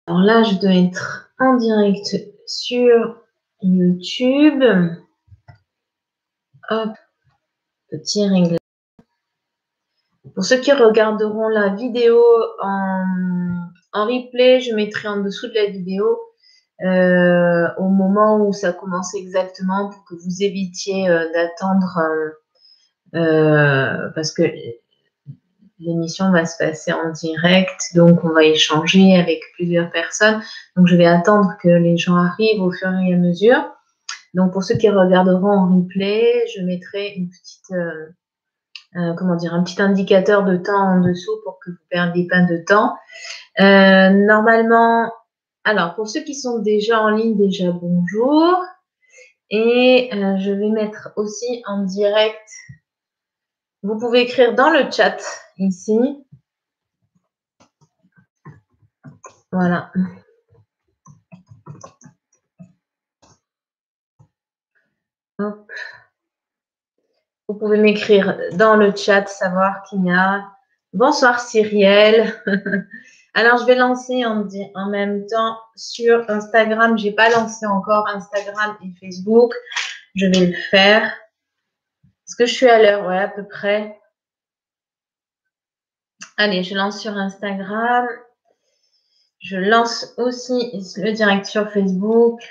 Alors là, je dois être en direct sur YouTube. Hop, petit réglage. Pour ceux qui regarderont la vidéo en replay, je mettrai en dessous de la vidéo au moment où ça commence exactement pour que vous évitiez d'attendre parce que l'émission va se passer en direct, donc on va échanger avec plusieurs personnes. Donc je vais attendre que les gens arrivent au fur et à mesure. Donc pour ceux qui regarderont en replay, je mettrai une petite, un petit indicateur de temps en dessous pour que vous ne perdiez pas de temps. Normalement, alors pour ceux qui sont déjà en ligne, déjà bonjour. Et je vais mettre aussi en direct. Vous pouvez écrire dans le chat ici. Voilà. Hop. Vous pouvez m'écrire dans le chat, savoir qu'il y a. Bonsoir Cyrielle. Alors, je vais lancer en même temps sur Instagram. Je n'ai pas lancé encore Instagram et Facebook. Je vais le faire. Est-ce que je suis à l'heure? Ouais, à peu près. Allez, je lance sur Instagram. Je lance aussi le direct sur Facebook.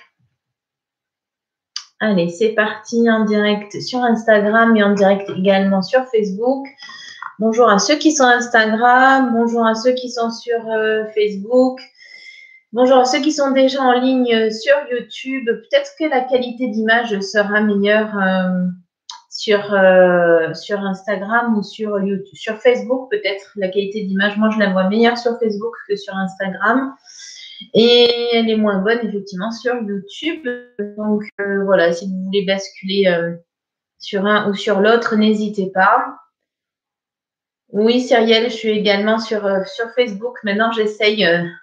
Allez, c'est parti en direct sur Instagram et en direct également sur Facebook. Bonjour à ceux qui sont Instagram, bonjour à ceux qui sont sur Facebook, bonjour à ceux qui sont déjà en ligne sur YouTube. Peut-être que la qualité d'image sera meilleure sur Instagram ou sur YouTube. Sur Facebook, peut-être la qualité d'image, moi je la vois meilleure sur Facebook que sur Instagram. Et elle est moins bonne, effectivement, sur YouTube. Donc, voilà, si vous voulez basculer sur un ou sur l'autre, n'hésitez pas. Oui, Cyrielle, je suis également sur Facebook. Maintenant, j'essaye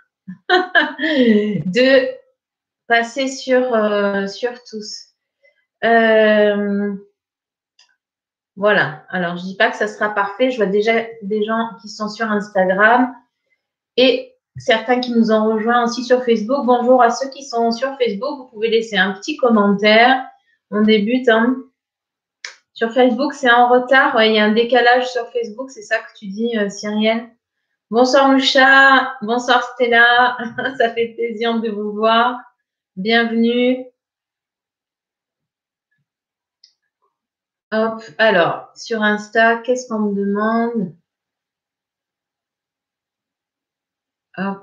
de passer sur tous. Voilà. Alors, je ne dis pas que ça sera parfait. Je vois déjà des gens qui sont sur Instagram et certains qui nous ont rejoints aussi sur Facebook. Bonjour à ceux qui sont sur Facebook. Vous pouvez laisser un petit commentaire. On débute. Hein. Sur Facebook, c'est en retard. Ouais, il y a un décalage sur Facebook. C'est ça que tu dis, Cyrielle. Bonsoir Moucha. Bonsoir Stella. Ça fait plaisir de vous voir. Bienvenue. Hop. Alors, sur Insta, qu'est-ce qu'on me demande? Hop.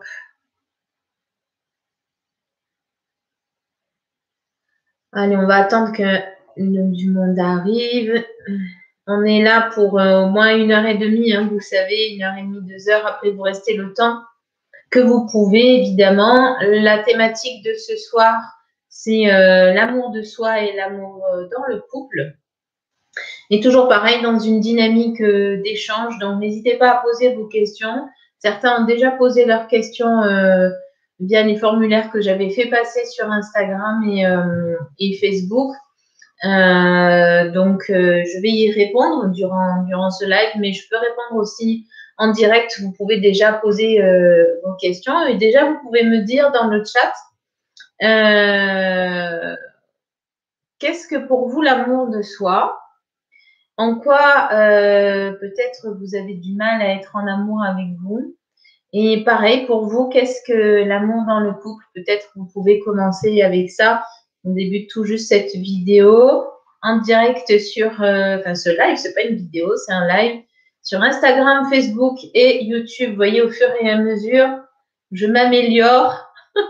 Allez, on va attendre que du monde arrive. On est là pour au moins 1h30, hein, vous savez, 1h30, 2 heures. Après, vous restez le temps que vous pouvez, évidemment. La thématique de ce soir, c'est l'amour de soi et l'amour dans le couple. Et toujours pareil, dans une dynamique d'échange. Donc, n'hésitez pas à poser vos questions. Certains ont déjà posé leurs questions via les formulaires que j'avais fait passer sur Instagram et Facebook. Donc, je vais y répondre durant ce live, mais je peux répondre aussi en direct. Vous pouvez déjà poser vos questions et déjà, vous pouvez me dire dans le chat qu'est-ce que pour vous l'amour de soi? En quoi peut-être vous avez du mal à être en amour avec vous? Et pareil, pour vous, qu'est-ce que l'amour dans le couple? Peut-être vous pouvez commencer avec ça. On débute tout juste cette vidéo en direct sur ce live, c'est pas une vidéo, c'est un live sur Instagram, Facebook et YouTube. Vous voyez, au fur et à mesure, je m'améliore.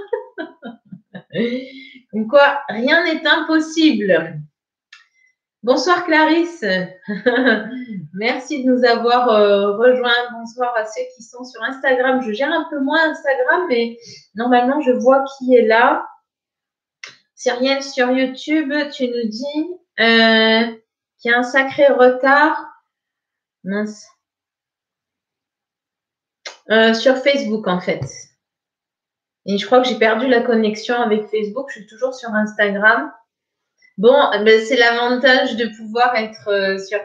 Donc quoi, rien n'est impossible. Bonsoir Clarisse. Merci de nous avoir rejoints. Bonsoir à ceux qui sont sur Instagram. Je gère un peu moins Instagram, mais normalement, je vois qui est là. Cyrielle, sur YouTube, tu nous dis qu'il y a un sacré retard. Mince. Sur Facebook, en fait. Et je crois que j'ai perdu la connexion avec Facebook. Je suis toujours sur Instagram. Bon, ben, c'est l'avantage de pouvoir être sur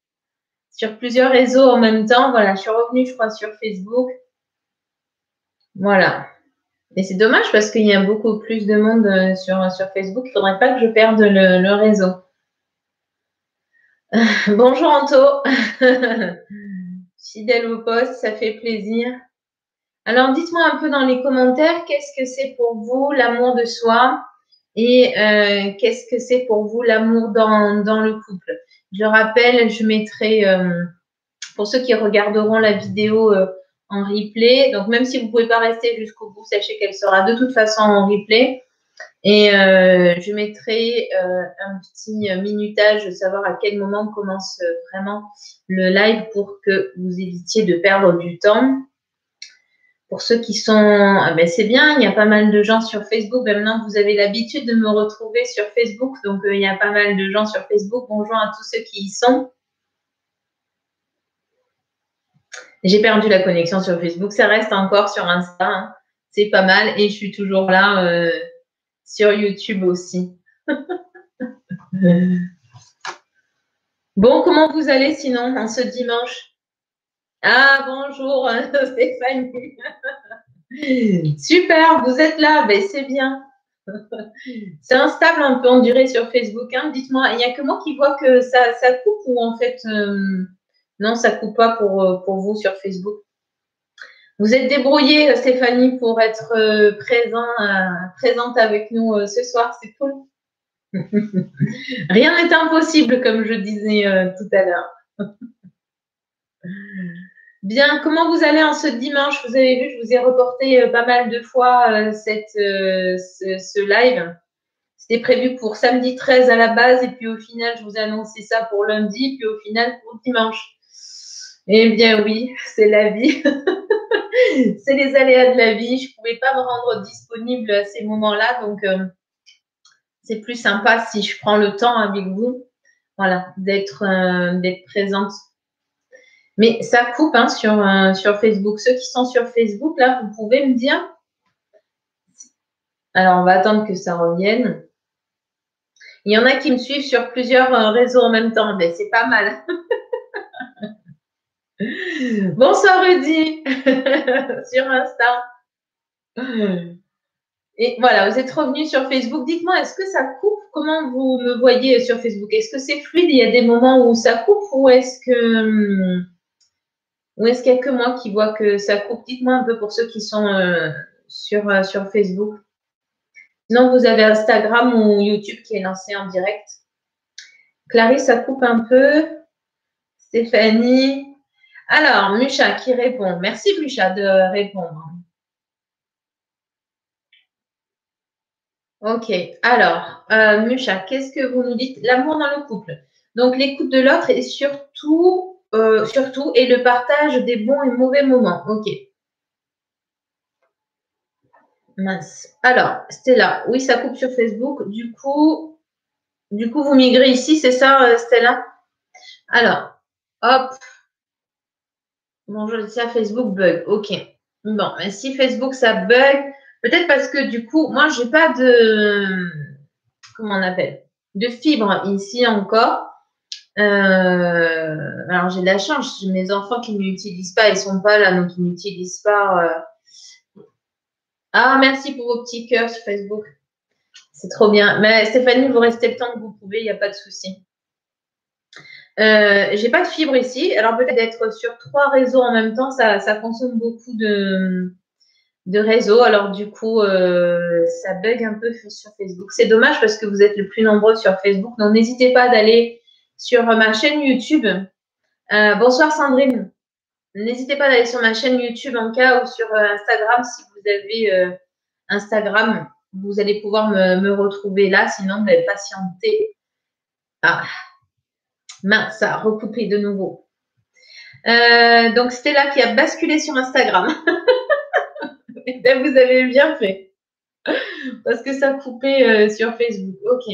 plusieurs réseaux en même temps. Voilà, je suis revenue, je crois, sur Facebook. Voilà. Et c'est dommage parce qu'il y a beaucoup plus de monde sur Facebook. Il ne faudrait pas que je perde le réseau. Bonjour Anto. Fidèle au poste, ça fait plaisir. Alors, dites-moi un peu dans les commentaires, qu'est-ce que c'est pour vous l'amour de soi et qu'est-ce que c'est pour vous l'amour dans le couple? Je rappelle, je mettrai, pour ceux qui regarderont la vidéo en replay, donc même si vous ne pouvez pas rester jusqu'au bout, sachez qu'elle sera de toute façon en replay. Et je mettrai un petit minutage de savoir à quel moment commence vraiment le live pour que vous évitiez de perdre du temps. Pour ceux qui sont, ben c'est bien, il y a pas mal de gens sur Facebook. Ben maintenant, vous avez l'habitude de me retrouver sur Facebook, donc il y a pas mal de gens sur Facebook. Bonjour à tous ceux qui y sont. J'ai perdu la connexion sur Facebook, ça reste encore sur Insta, hein. C'est pas mal et je suis toujours là sur YouTube aussi. Bon, comment vous allez sinon en ce dimanche? Ah, bonjour Stéphanie. Super, vous êtes là, ben, c'est bien. C'est instable un peu en durée sur Facebook, hein. Dites-moi, il n'y a que moi qui vois que ça coupe ou en fait, non, ça ne coupe pas pour vous sur Facebook. Vous êtes débrouillée, Stéphanie, pour être présente avec nous ce soir, c'est cool. Rien n'est impossible, comme je disais tout à l'heure. Bien, comment vous allez en ce dimanche? Vous avez vu, je vous ai reporté pas mal de fois ce live. C'était prévu pour samedi 13 à la base et puis au final, je vous ai annoncé ça pour lundi, puis au final pour dimanche. Eh bien oui, c'est la vie. C'est les aléas de la vie. Je ne pouvais pas me rendre disponible à ces moments-là, donc c'est plus sympa si je prends le temps avec vous, voilà, d'être présente. Mais ça coupe hein, sur Facebook. Ceux qui sont sur Facebook, là, vous pouvez me dire. Alors, on va attendre que ça revienne. Il y en a qui me suivent sur plusieurs réseaux en même temps. Mais c'est pas mal. Bonsoir Rudy sur Insta. Et voilà, vous êtes revenu sur Facebook. Dites-moi, est-ce que ça coupe? Comment vous me voyez sur Facebook? Est-ce que c'est fluide? Il y a des moments où ça coupe ou est-ce qu'il n'y a que moi qui vois que ça coupe? Dites-moi un peu pour ceux qui sont sur Facebook. Sinon, vous avez Instagram ou YouTube qui est lancé en direct. Clarisse, ça coupe un peu. Stéphanie. Alors, Musha qui répond. Merci, Musha, de répondre. Ok. Alors, Musha, qu'est-ce que vous nous dites? L'amour dans le couple. Donc, l'écoute de l'autre et surtout, et le partage des bons et mauvais moments. Ok. Mince. Alors, Stella, oui, ça coupe sur Facebook. Du coup, vous migrez ici, c'est ça, Stella? Alors, hop. Bonjour, Laetitia, Facebook bug. Ok. Bon, mais si Facebook ça bug, peut-être parce que du coup, moi, j'ai pas de, comment on appelle, de fibre ici encore. Alors, j'ai de la chance, j'ai mes enfants qui ne l'utilisent pas, ils sont pas là, donc ils n'utilisent pas. Ah, merci pour vos petits cœurs sur Facebook. C'est trop bien. Mais Stéphanie, vous restez le temps que vous pouvez, il n'y a pas de souci. J'ai pas de fibre ici. Alors peut-être d'être sur 3 réseaux en même temps, ça consomme beaucoup de réseaux. Alors du coup, ça bug un peu sur Facebook. C'est dommage parce que vous êtes le plus nombreux sur Facebook. Donc n'hésitez pas d'aller sur ma chaîne YouTube. Bonsoir Sandrine. N'hésitez pas d'aller sur ma chaîne YouTube en cas ou sur Instagram si vous avez Instagram. Vous allez pouvoir me retrouver là. Sinon, ben, patientez. Ah, mince, ça a recoupé de nouveau. Donc, Stella qui a basculé sur Instagram. Ben, vous avez bien fait. Parce que ça coupait sur Facebook. Ok.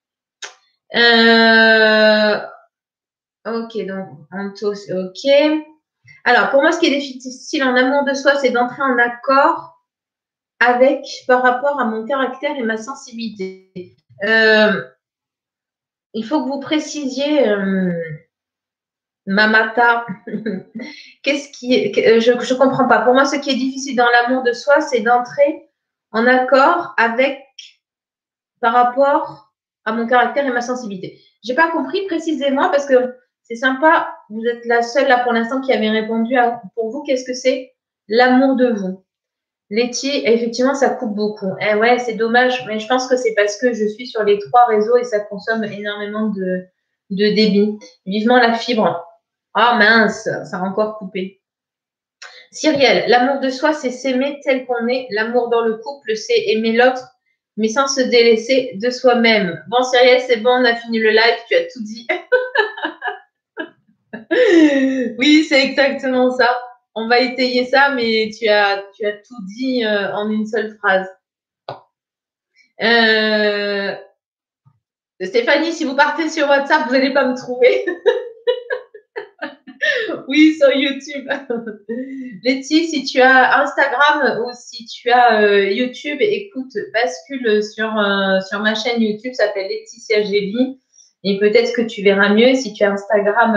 Ok, donc, Antos, ok. Alors, pour moi, ce qui est difficile en amour de soi, c'est d'entrer en accord avec par rapport à mon caractère et ma sensibilité. Il faut que vous précisiez Mamata, qu'est-ce qui est, je ne comprends pas. Pour moi, ce qui est difficile dans l'amour de soi, c'est d'entrer en accord avec par rapport à mon caractère et ma sensibilité. Je n'ai pas compris précisément parce que c'est sympa. Vous êtes la seule là pour l'instant qui avait répondu pour vous. Qu'est-ce que c'est l'amour de vous? Letty, effectivement, ça coupe beaucoup. Eh ouais, c'est dommage, mais je pense que c'est parce que je suis sur les 3 réseaux et ça consomme énormément de débit. Vivement la fibre. Ah mince, ça a encore coupé. Cyrielle, l'amour de soi, c'est s'aimer tel qu'on est. L'amour dans le couple, c'est aimer l'autre, mais sans se délaisser de soi-même. Bon, Cyrielle, c'est bon, on a fini le live, tu as tout dit. Oui, c'est exactement ça. On va étayer ça, mais tu as tout dit en une seule phrase. Stéphanie, si vous partez sur WhatsApp, vous n'allez pas me trouver. Oui, sur YouTube. Letty, si tu as Instagram ou si tu as YouTube, écoute, bascule sur ma chaîne YouTube, ça s'appelle Laetitia Gély. Et peut-être que tu verras mieux. Si tu as Instagram,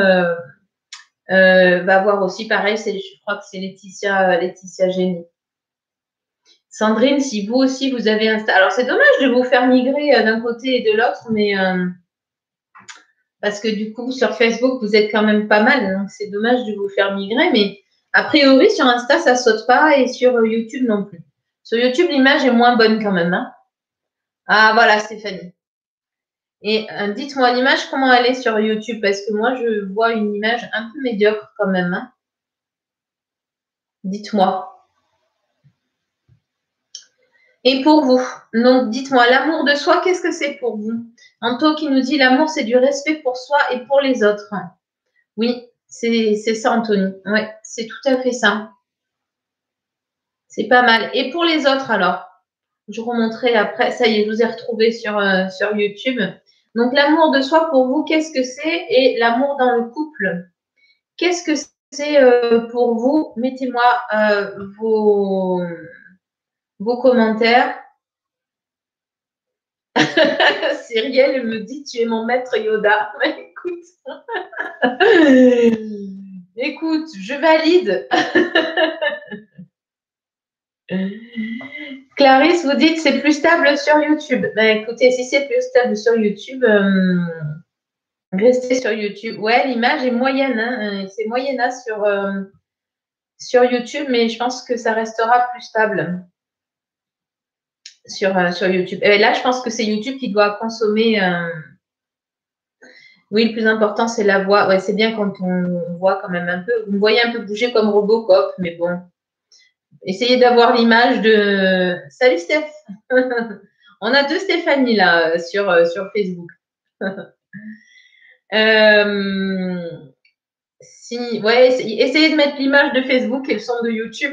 va voir aussi pareil, je crois que c'est Laetitia Gély. Sandrine, si vous aussi vous avez Insta. Alors c'est dommage de vous faire migrer d'un côté et de l'autre, mais parce que du coup sur Facebook vous êtes quand même pas mal, donc c'est dommage de vous faire migrer, mais a priori sur Insta ça saute pas et sur YouTube non plus. Sur YouTube l'image est moins bonne quand même. Hein. Ah voilà Stéphanie. Et dites-moi l'image comment elle est sur YouTube parce que moi je vois une image un peu médiocre quand même. Hein. Dites-moi. Et pour vous, donc dites-moi, l'amour de soi, qu'est-ce que c'est pour vous? Anto qui nous dit l'amour, c'est du respect pour soi et pour les autres. Oui, c'est ça, Anthony. Oui, c'est tout à fait ça. C'est pas mal. Et pour les autres, alors? Je remonterai après. Ça y est, je vous ai retrouvé sur YouTube. Donc, l'amour de soi, pour vous, qu'est-ce que c'est? Et l'amour dans le couple, qu'est-ce que c'est pour vous? Mettez-moi vos commentaires. Cyrielle me dit tu es mon maître Yoda. Écoute, écoute, je valide. Clarisse, vous dites c'est plus stable sur YouTube. Ben, écoutez, si c'est plus stable sur YouTube, restez sur YouTube. Ouais, l'image est moyenne. Hein. C'est moyenne sur YouTube, mais je pense que ça restera plus stable sur YouTube. Et là, je pense que c'est YouTube qui doit consommer. Oui, le plus important, c'est la voix. Ouais, c'est bien quand on voit quand même un peu. Vous me voyez un peu bouger comme Robocop, mais bon. Essayez d'avoir l'image de. Salut Steph. On a 2 Stéphanie là sur Facebook. Ouais, essayez de mettre l'image de Facebook et le son de YouTube.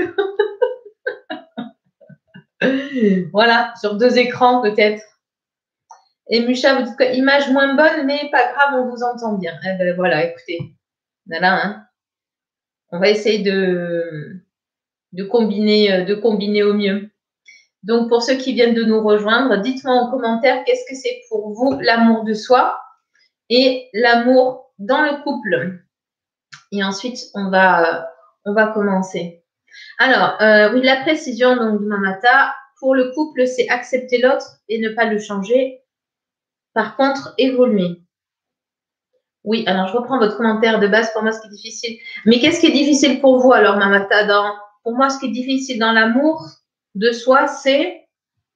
Voilà, sur 2 écrans peut-être. Et Musha, vous dites quoi? Image moins bonne, mais pas grave, on vous entend bien. Eh ben, voilà, écoutez. Voilà, hein. On va essayer de combiner au mieux. Donc, pour ceux qui viennent de nous rejoindre, dites-moi en commentaire qu'est-ce que c'est pour vous l'amour de soi et l'amour dans le couple. Et ensuite, on va commencer. Alors, oui, la précision donc, de Mamata, pour le couple, c'est accepter l'autre et ne pas le changer. Par contre, évoluer. Oui, alors je reprends votre commentaire de base. Pour moi, ce qui est difficile. Mais qu'est-ce qui est difficile pour vous alors, Mamata? Pour moi, ce qui est difficile dans l'amour de soi, c'est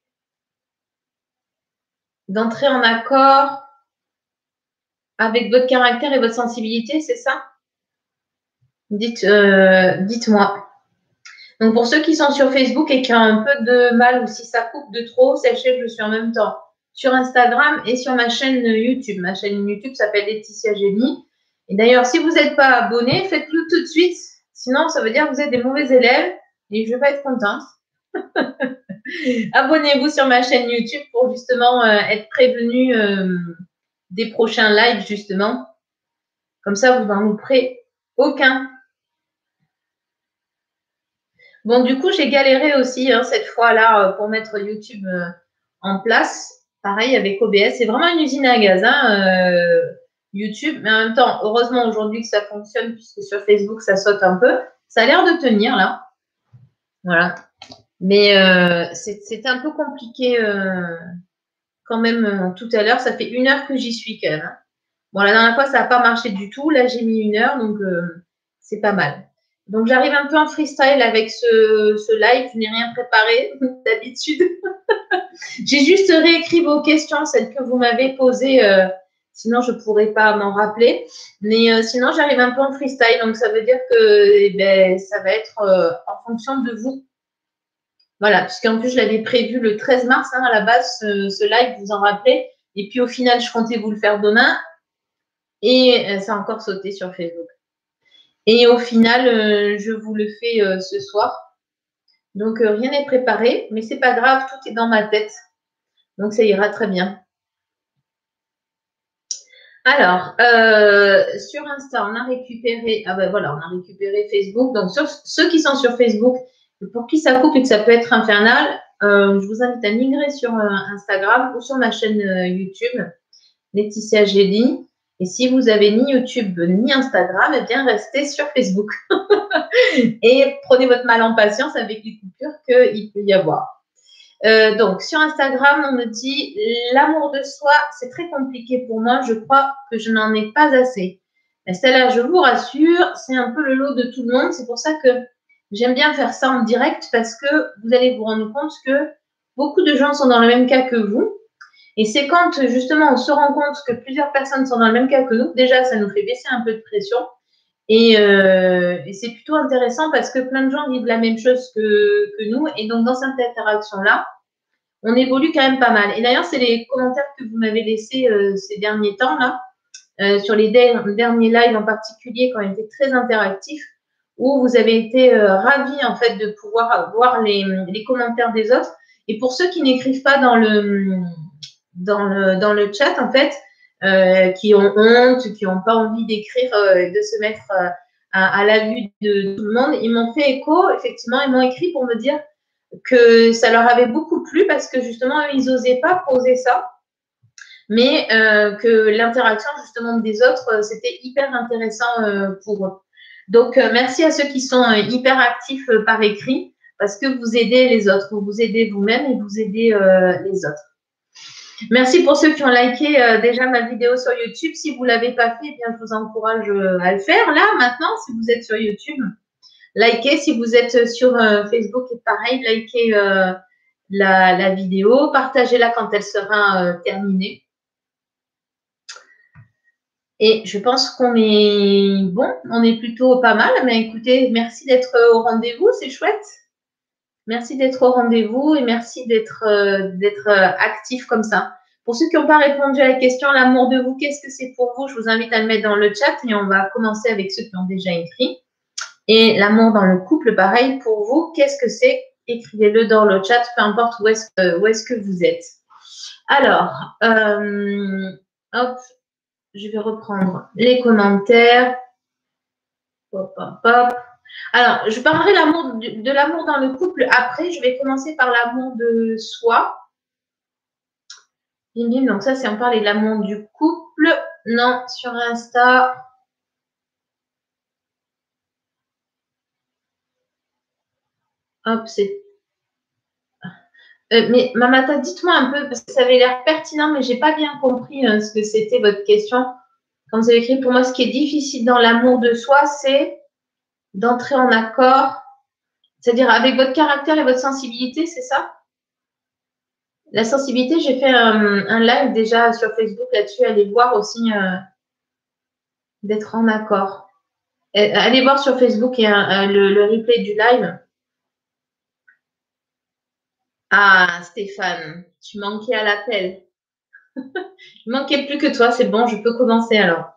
d'entrer en accord avec votre caractère et votre sensibilité, c'est ça? Dites-moi. Donc, pour ceux qui sont sur Facebook et qui ont un peu de mal ou si ça coupe de trop, sachez que je suis en même temps sur Instagram et sur ma chaîne YouTube. Ma chaîne YouTube s'appelle Laetitia Gély. Et d'ailleurs, si vous n'êtes pas abonné, faites-le tout de suite. Sinon, ça veut dire que vous êtes des mauvais élèves et je ne vais pas être contente. Abonnez-vous sur ma chaîne YouTube pour justement être prévenu des prochains lives, justement. Comme ça, vous n'en louperez aucun. Bon, du coup, j'ai galéré aussi cette fois-là pour mettre YouTube en place. Pareil avec OBS. C'est vraiment une usine à gaz. Hein, YouTube. Mais en même temps, heureusement aujourd'hui que ça fonctionne, puisque sur Facebook, ça saute un peu. Ça a l'air de tenir, là. Voilà. Mais c'était un peu compliqué quand même tout à l'heure. Ça fait 1 heure que j'y suis quand même. Hein. Bon, la dernière fois, ça n'a pas marché du tout. Là, j'ai mis 1 heure, donc c'est pas mal. Donc, j'arrive un peu en freestyle avec ce live. Je n'ai rien préparé d'habitude. J'ai juste réécrit vos questions, celles que vous m'avez posées. Sinon, je ne pourrais pas m'en rappeler. Mais sinon, j'arrive un peu en freestyle. Donc, ça veut dire que ben, ça va être en fonction de vous. Voilà, puisqu'en plus, je l'avais prévu le 13 mars hein, à la base, ce live, vous en rappelez. Et puis, au final, je comptais vous le faire demain. Et ça a encore sauté sur Facebook. Et au final, je vous le fais ce soir. Donc, rien n'est préparé, mais c'est pas grave, tout est dans ma tête. Donc, ça ira très bien. Alors, sur Insta, on a récupéré, ah ben voilà, on a récupéré Facebook. Donc, sur ceux qui sont sur Facebook, pour qui ça coupe et que ça peut être infernal, je vous invite à migrer sur Instagram ou sur ma chaîne YouTube, Laetitia Gély. Et si vous avez ni YouTube ni Instagram, eh bien, restez sur Facebook. Et prenez votre mal en patience avec les coupures qu'il peut y avoir. Donc, sur Instagram, on me dit l'amour de soi, c'est très compliqué pour moi. Je crois que je n'en ai pas assez. Mais celle-là, je vous rassure, c'est un peu le lot de tout le monde. C'est pour ça que j'aime bien faire ça en direct parce que vous allez vous rendre compte que beaucoup de gens sont dans le même cas que vous. Et c'est quand justement on se rend compte que plusieurs personnes sont dans le même cas que nous, déjà ça nous fait baisser un peu de pression. Et c'est plutôt intéressant parce que plein de gens vivent la même chose que nous. Et donc dans cette interaction-là, on évolue quand même pas mal. Et d'ailleurs, c'est les commentaires que vous m'avez laissés ces derniers temps-là, sur les derniers lives en particulier, quand ils étaient très interactifs, où vous avez été ravis en fait de pouvoir voir les commentaires des autres. Et pour ceux qui n'écrivent pas dans le chat, en fait, qui ont honte, qui n'ont pas envie d'écrire, de se mettre à la vue de tout le monde, ils m'ont fait écho, effectivement, ils m'ont écrit pour me dire que ça leur avait beaucoup plu parce que justement, eux, ils n'osaient pas poser ça, mais que l'interaction justement des autres, c'était hyper intéressant pour eux. Donc, merci à ceux qui sont hyper actifs par écrit parce que vous aidez les autres, vous aidez vous-même et vous aidez les autres. Merci pour ceux qui ont liké déjà ma vidéo sur YouTube. Si vous ne l'avez pas fait, eh bien, je vous encourage à le faire là, maintenant, si vous êtes sur YouTube. Likez. Si vous êtes sur Facebook, et pareil, likez la vidéo. Partagez-la quand elle sera terminée. Et je pense qu'on est bon, on est plutôt pas mal. Mais écoutez, merci d'être au rendez-vous, c'est chouette. Merci d'être au rendez-vous et merci d'être actif comme ça. Pour ceux qui n'ont pas répondu à la question, l'amour de vous, qu'est-ce que c'est pour vous? Je vous invite à le mettre dans le chat et on va commencer avec ceux qui ont déjà écrit. Et l'amour dans le couple, pareil, pour vous, qu'est-ce que c'est? Écrivez-le dans le chat, peu importe où est-ce que vous êtes. Alors, hop, je vais reprendre les commentaires. Hop, hop, hop. Alors, je parlerai de l'amour dans le couple après. Je vais commencer par l'amour de soi. Bim, bim. Donc ça, c'est on parlait de l'amour du couple. Non, sur Insta. Hop, c'est... mais Mamata, dites-moi un peu, parce que ça avait l'air pertinent, mais je n'ai pas bien compris ce que c'était votre question. Quand vous avez écrit, pour moi, ce qui est difficile dans l'amour de soi, c'est d'entrer en accord, c'est-à-dire avec votre caractère et votre sensibilité, c'est ça? La sensibilité, j'ai fait un live déjà sur Facebook là-dessus. Allez voir aussi d'être en accord. Allez voir sur Facebook le replay du live. Ah, Stéphane, tu manquais à l'appel. Je manquais plus que toi, c'est bon, je peux commencer alors.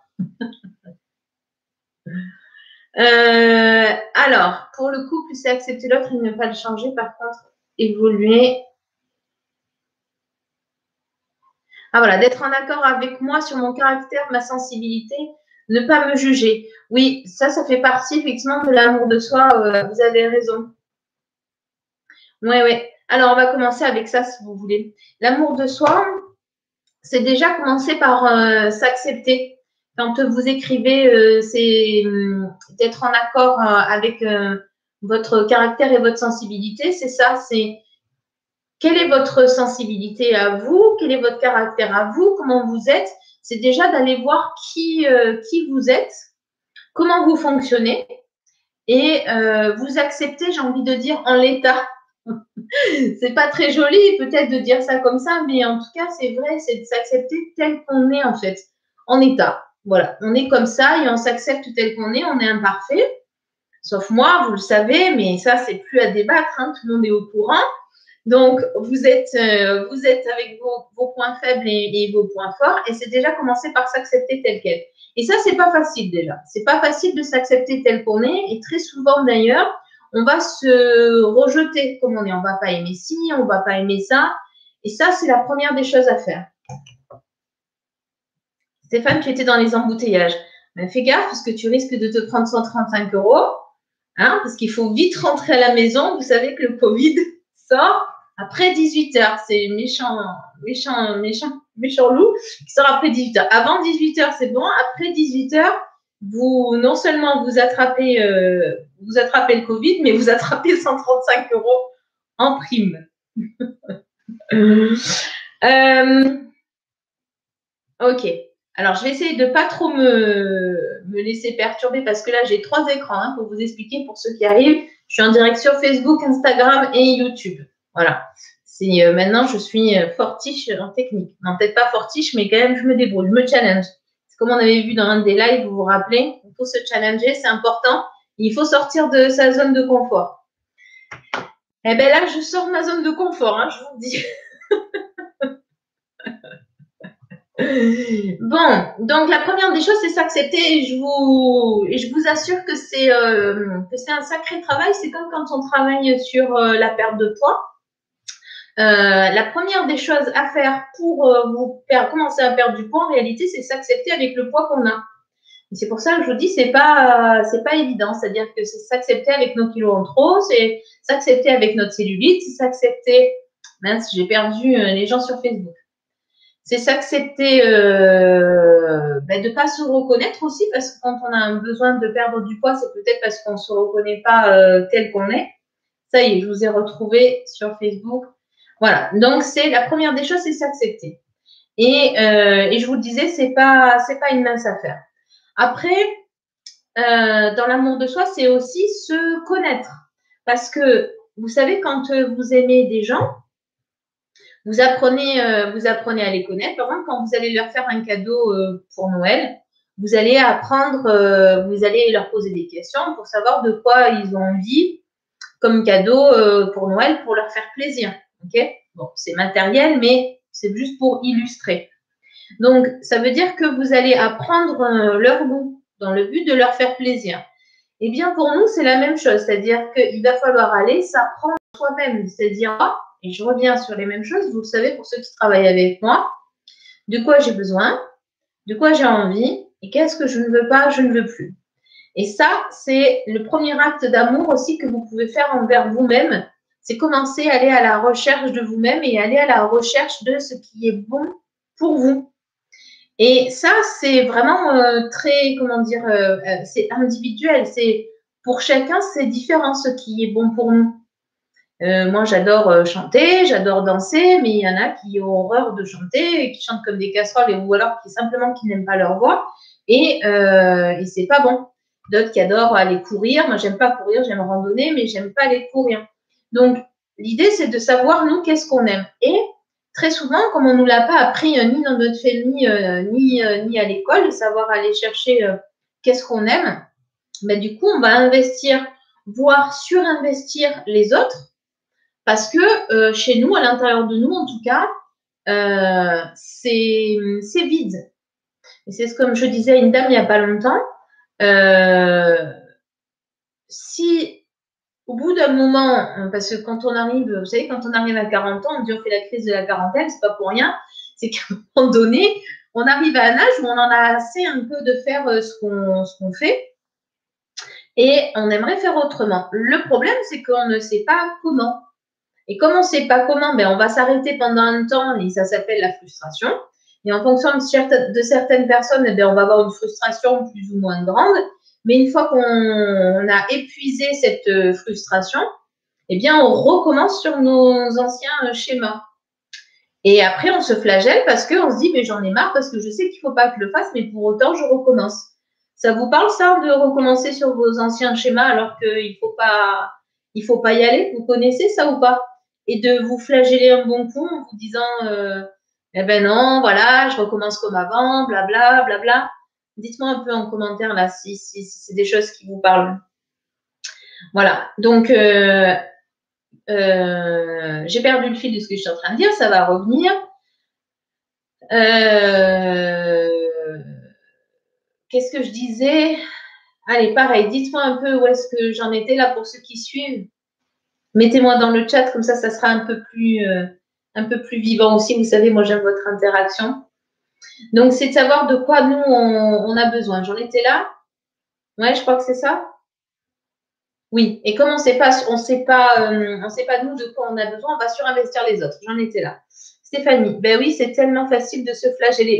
Alors, pour le couple, c'est accepter l'autre et ne pas le changer. Par contre, évoluer. Ah voilà, d'être en accord avec moi sur mon caractère, ma sensibilité, ne pas me juger. Oui, ça fait partie effectivement de l'amour de soi. Vous avez raison. Oui, oui. Alors, on va commencer avec ça si vous voulez. L'amour de soi, c'est déjà commencer par s'accepter. quand vous écrivez, c'est d'être en accord avec votre caractère et votre sensibilité. C'est ça, c'est quelle est votre sensibilité à vous, quel est votre caractère à vous, comment vous êtes. C'est déjà d'aller voir qui vous êtes, comment vous fonctionnez et vous acceptez, j'ai envie de dire, en l'état. C'est pas très joli peut-être de dire ça comme ça, mais en tout cas, c'est vrai, c'est de s'accepter tel qu'on est en fait, en état. Voilà, on est comme ça et on s'accepte tel qu'on est, on est imparfait. Sauf moi, vous le savez, mais ça, c'est plus à débattre, hein, tout le monde est au courant. Donc, vous êtes avec vos points faibles et vos points forts, et c'est déjà commencer par s'accepter tel quel. Et ça, c'est pas facile déjà. C'est pas facile de s'accepter tel qu'on est, et très souvent d'ailleurs, on va se rejeter comme on est. On va pas aimer ci, on va pas aimer ça, et ça, c'est la première des choses à faire. Stéphane, tu étais dans les embouteillages. Ben, fais gaffe parce que tu risques de te prendre 135 €, hein, parce qu'il faut vite rentrer à la maison. Vous savez que le Covid sort après 18 h. C'est méchant loup qui sort après 18 h. Avant 18 h, c'est bon. Après 18 h, vous, non seulement vous attrapez le Covid, mais vous attrapez 135 € en prime. Ok. Alors, je vais essayer de ne pas trop me laisser perturber parce que là, j'ai 3 écrans hein, pour vous expliquer pour ceux qui arrivent. Je suis en direct sur Facebook, Instagram et YouTube. Voilà. Maintenant, je suis fortiche en technique. Non, peut-être pas fortiche, mais quand même, je me débrouille, je me challenge. C'est comme on avait vu dans un des lives, vous vous rappelez, il faut se challenger, c'est important. Il faut sortir de sa zone de confort. Eh bien là, je sors de ma zone de confort, hein, je vous le dis. Bon, donc la première des choses, c'est s'accepter et je vous assure que c'est un sacré travail. C'est comme quand on travaille sur la perte de poids. La première des choses à faire pour commencer à perdre du poids, en réalité, c'est s'accepter avec le poids qu'on a. Et c'est pour ça que je vous dis, c'est pas évident. C'est-à-dire que c'est s'accepter avec nos kilos en trop, c'est s'accepter avec notre cellulite, c'est s'accepter. Mince, j'ai perdu les gens sur Facebook. C'est s'accepter de ne pas se reconnaître aussi, parce que quand on a un besoin de perdre du poids, c'est peut-être parce qu'on ne se reconnaît pas tel qu'on est. Ça y est, je vous ai retrouvé sur Facebook. Voilà, donc c'est la première des choses, c'est s'accepter. Et je vous le disais, c'est pas une mince affaire. Après, dans l'amour de soi, c'est aussi se connaître. Parce que, vous savez, quand vous aimez des gens, vous apprenez à les connaître. Par exemple, quand vous allez leur faire un cadeau pour Noël, vous allez apprendre, vous allez leur poser des questions pour savoir de quoi ils ont envie comme cadeau pour Noël pour leur faire plaisir. Ok ? Bon, c'est matériel, mais c'est juste pour illustrer. Donc, ça veut dire que vous allez apprendre leur goût dans le but de leur faire plaisir. Eh bien, pour nous, c'est la même chose. C'est-à-dire qu'il va falloir aller s'apprendre soi-même. C'est-à-dire, et je reviens sur les mêmes choses, vous le savez pour ceux qui travaillent avec moi, de quoi j'ai besoin, de quoi j'ai envie, et qu'est-ce que je ne veux pas, je ne veux plus. Et ça, c'est le premier acte d'amour aussi que vous pouvez faire envers vous-même. C'est commencer à aller à la recherche de vous-même et aller à la recherche de ce qui est bon pour vous. Et ça, c'est vraiment très, comment dire, c'est individuel. C'est pour chacun, c'est différent ce qui est bon pour nous. Moi, j'adore chanter, j'adore danser, mais il y en a qui ont horreur de chanter, qui chantent comme des casseroles, ou alors qui n'aiment pas leur voix, et c'est pas bon. D'autres qui adorent aller courir. Moi, j'aime pas courir, j'aime randonner, mais j'aime pas aller courir. Donc, l'idée, c'est de savoir, nous, qu'est-ce qu'on aime. Et très souvent, comme on nous l'a pas appris ni dans notre famille, ni à l'école, de savoir aller chercher qu'est-ce qu'on aime, ben, du coup, on va investir, voire surinvestir les autres, parce que chez nous, à l'intérieur de nous, en tout cas, c'est vide. Et c'est ce comme je disais à une dame il n'y a pas longtemps. Si au bout d'un moment, parce que quand on arrive, vous savez, quand on arrive à 40 ans, on dit on fait la crise de la quarantaine, c'est pas pour rien, c'est qu'à un moment donné, on arrive à un âge où on en a assez un peu de faire ce qu'on fait et on aimerait faire autrement. Le problème, c'est qu'on ne sait pas comment. Et comme on ne sait pas comment, ben on va s'arrêter pendant un temps et ça s'appelle la frustration. Et en fonction de certaines personnes, eh bien, on va avoir une frustration plus ou moins grande. Mais une fois qu'on a épuisé cette frustration, eh bien, on recommence sur nos anciens schémas. Et après, on se flagelle parce qu'on se dit, mais j'en ai marre parce que je sais qu'il ne faut pas que je le fasse, mais pour autant, je recommence. Ça vous parle, ça, de recommencer sur vos anciens schémas alors qu'il ne faut pas y aller? Vous connaissez ça ou pas? Et de vous flageller un bon coup en vous disant, eh ben non, voilà, je recommence comme avant, blabla, blabla. Dites-moi un peu en commentaire là si c'est des choses qui vous parlent. Voilà, donc j'ai perdu le fil de ce que je suis en train de dire, ça va revenir. Qu'est-ce que je disais? Allez, pareil, dites-moi un peu où est-ce que j'en étais là pour ceux qui suivent. Mettez-moi dans le chat, comme ça sera un peu plus vivant aussi. Vous savez, moi, j'aime votre interaction. Donc, c'est de savoir de quoi nous, on a besoin. J'en étais là? Ouais, je crois que c'est ça. Oui, et comme on sait pas nous de quoi on a besoin, on va surinvestir les autres. J'en étais là. Stéphanie, ben oui, c'est tellement facile de se flageller.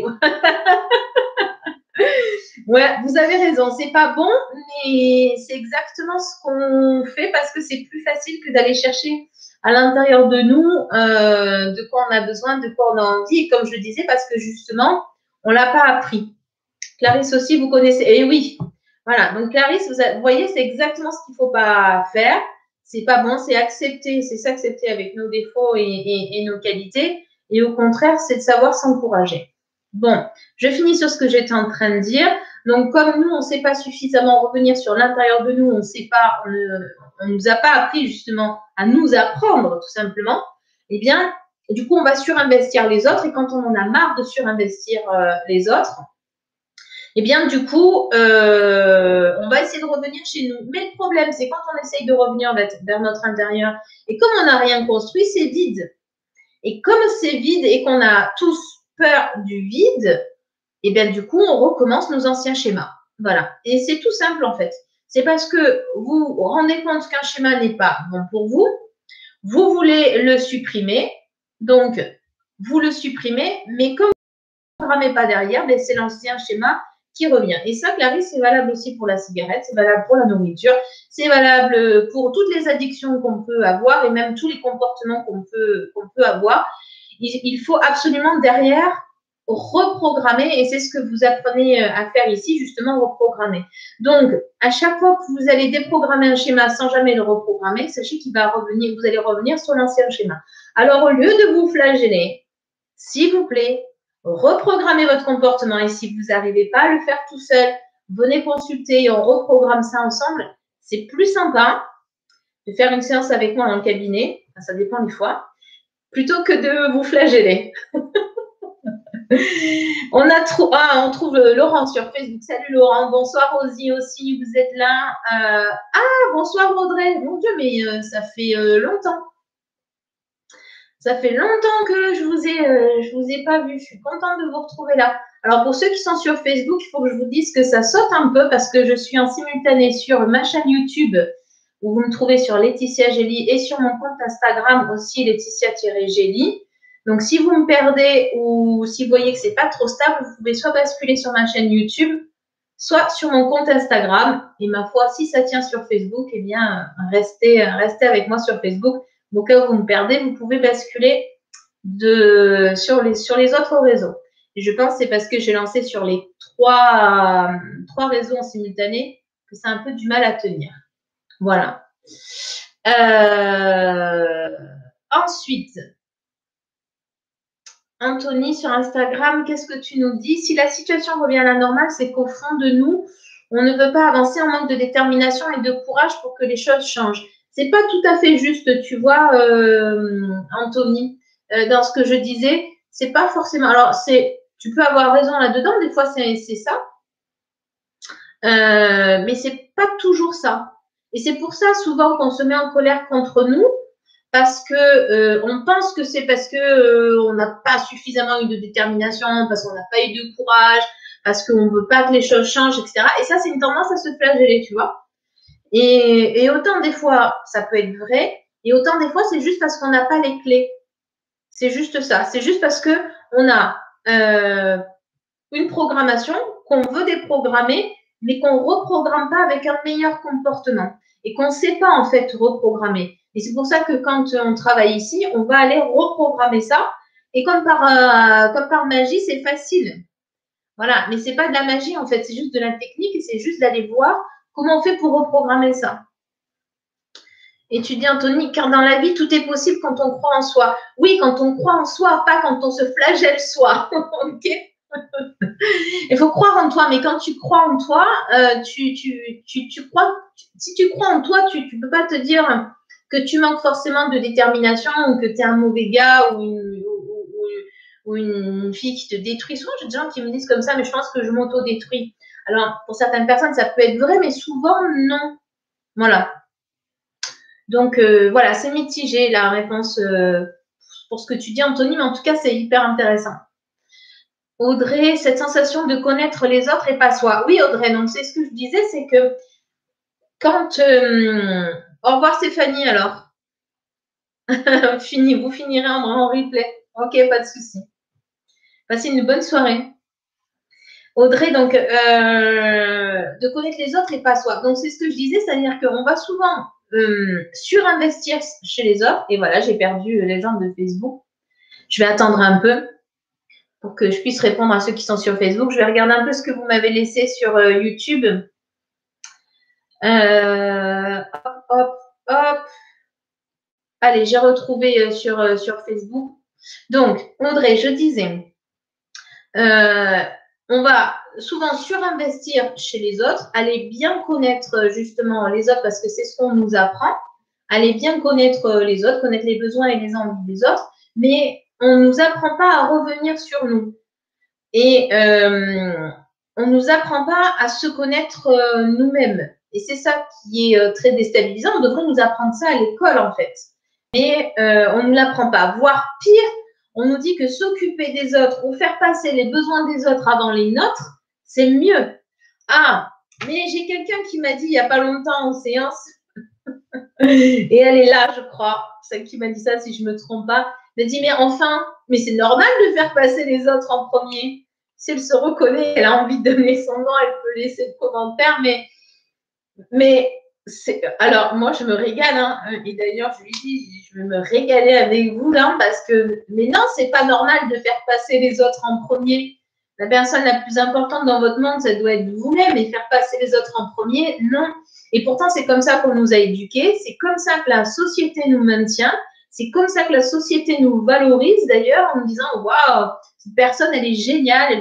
Ouais, vous avez raison, c'est pas bon, mais c'est exactement ce qu'on fait parce que c'est plus facile que d'aller chercher à l'intérieur de nous de quoi on a besoin, de quoi on a envie. Et comme je le disais, parce que justement, on l'a pas appris. Clarisse aussi, vous connaissez. Et oui, voilà. Donc Clarisse, vous voyez, c'est exactement ce qu'il faut pas faire. C'est pas bon, c'est accepter, c'est s'accepter avec nos défauts et nos qualités. Et au contraire, c'est de savoir s'encourager. Bon, je finis sur ce que j'étais en train de dire. Donc, comme nous, on ne sait pas suffisamment revenir sur l'intérieur de nous, on sait pas, on nous a pas appris justement à nous apprendre, tout simplement. Eh bien, du coup, on va surinvestir les autres. Et quand on en a marre de surinvestir les autres, eh bien, du coup, on va essayer de revenir chez nous. Mais le problème, c'est quand on essaye de revenir vers notre intérieur, et comme on n'a rien construit, c'est vide. Et comme c'est vide et qu'on a tous peur du vide, et bien du coup, on recommence nos anciens schémas. Voilà. Et c'est tout simple en fait. C'est parce que vous vous rendez compte qu'un schéma n'est pas bon pour vous. Vous voulez le supprimer. Donc, vous le supprimez, mais comme vous ne programmez pas derrière, ben, c'est l'ancien schéma qui revient. Et ça, Clarisse, c'est valable aussi pour la cigarette, c'est valable pour la nourriture, c'est valable pour toutes les addictions qu'on peut avoir et même tous les comportements qu'on peut avoir. Il faut absolument derrière reprogrammer et c'est ce que vous apprenez à faire ici, justement reprogrammer. Donc, à chaque fois que vous allez déprogrammer un schéma sans jamais le reprogrammer, sachez qu'il va revenir, vous allez revenir sur l'ancien schéma. Alors, au lieu de vous flageller, s'il vous plaît, reprogrammez votre comportement et si vous n'arrivez pas à le faire tout seul, venez consulter et on reprogramme ça ensemble. C'est plus sympa de faire une séance avec moi dans le cabinet, ça dépend des fois, plutôt que de vous flageller. On trouve Laurent sur Facebook. Salut Laurent, bonsoir Rosie aussi, vous êtes là. Bonsoir Audrey. Mon Dieu, mais ça fait longtemps. Ça fait longtemps que je vous ai pas vu. Je suis contente de vous retrouver là. Alors, pour ceux qui sont sur Facebook, il faut que je vous dise que ça saute un peu parce que je suis en simultané sur ma chaîne YouTube où vous me trouvez sur Laetitia Gély et sur mon compte Instagram aussi Laetitia-Gély. Donc, si vous me perdez ou si vous voyez que c'est pas trop stable, vous pouvez soit basculer sur ma chaîne YouTube, soit sur mon compte Instagram. Et ma foi, si ça tient sur Facebook, eh bien, restez avec moi sur Facebook. Au cas où vous me perdez, vous pouvez basculer sur les autres réseaux. Et je pense que c'est parce que j'ai lancé sur les trois réseaux en simultané que c'est un peu du mal à tenir. Voilà. Ensuite, Anthony sur Instagram, qu'est-ce que tu nous dis? Si la situation revient à la normale, c'est qu'au fond de nous, on ne veut pas avancer en manque de détermination et de courage pour que les choses changent. C'est pas tout à fait juste, tu vois, Anthony, dans ce que je disais. C'est pas forcément. Alors, tu peux avoir raison là-dedans. Des fois, c'est ça, mais c'est pas toujours ça. Et c'est pour ça souvent qu'on se met en colère contre nous parce que on pense que c'est parce que on n'a pas suffisamment eu de détermination, parce qu'on n'a pas eu de courage, parce qu'on veut pas que les choses changent, etc. Et ça, c'est une tendance à se flageller, tu vois. Et autant des fois, ça peut être vrai, et autant des fois, c'est juste parce qu'on n'a pas les clés. C'est juste ça. C'est juste parce que on a une programmation qu'on veut déprogrammer, mais qu'on ne reprogramme pas avec un meilleur comportement et qu'on ne sait pas en fait reprogrammer. Et c'est pour ça que quand on travaille ici, on va aller reprogrammer ça. Et comme par magie, c'est facile. Voilà, mais c'est pas de la magie en fait, c'est juste de la technique et c'est juste d'aller voir comment on fait pour reprogrammer ça. Et tu dis, Anthony, car dans la vie, tout est possible quand on croit en soi. Oui, quand on croit en soi, pas quand on se flagelle soi. Ok. Il faut croire en toi, mais quand tu crois en toi, tu crois. Si tu crois en toi, tu ne peux pas te dire que tu manques forcément de détermination ou que tu es un mauvais gars ou une fille qui te détruit. Souvent, j'ai des gens qui me disent comme ça, mais je pense que je m'auto-détruis. Alors, pour certaines personnes, ça peut être vrai, mais souvent, non. Voilà. Donc, voilà, c'est mitigé la réponse pour ce que tu dis, Anthony, mais en tout cas, c'est hyper intéressant. Audrey, cette sensation de connaître les autres et pas soi. Oui, Audrey, donc c'est ce que je disais, c'est que quand... au revoir Stéphanie, alors. Fini, vous finirez en replay. Ok, pas de souci. Passez une bonne soirée. Audrey, donc, de connaître les autres et pas soi. Donc, c'est ce que je disais, c'est-à-dire qu'on va souvent surinvestir chez les autres. Et voilà, j'ai perdu les gens de Facebook. Je vais attendre un peu pour que je puisse répondre à ceux qui sont sur Facebook. Je vais regarder un peu ce que vous m'avez laissé sur YouTube. Hop, hop, hop. Allez, j'ai retrouvé sur Facebook. Donc, Audrey, je disais, on va souvent surinvestir chez les autres, aller bien connaître justement les autres parce que c'est ce qu'on nous apprend, aller bien connaître les autres, connaître les besoins et les envies des autres, mais on ne nous apprend pas à revenir sur nous. Et on ne nous apprend pas à se connaître nous-mêmes. Et c'est ça qui est très déstabilisant. On devrait nous apprendre ça à l'école, en fait. Mais on ne nous l'apprend pas. Voire pire, on nous dit que s'occuper des autres ou faire passer les besoins des autres avant les nôtres, c'est mieux. Ah, mais j'ai quelqu'un qui m'a dit il n'y a pas longtemps en séance, et elle est là, je crois, celle qui m'a dit ça, si je ne me trompe pas, elle m'a dit, mais enfin, mais c'est normal de faire passer les autres en premier. Si elle se reconnaît, elle a envie de donner son nom, elle peut laisser le commentaire, mais alors moi je me régale, hein, et d'ailleurs je lui dis, je vais me régaler avec vous là, parce que, mais non, c'est pas normal de faire passer les autres en premier. La personne la plus importante dans votre monde, ça doit être vous-même, et faire passer les autres en premier, non. Et pourtant, c'est comme ça qu'on nous a éduqués, c'est comme ça que la société nous maintient, c'est comme ça que la société nous valorise d'ailleurs, en nous disant, waouh, cette personne, elle est géniale,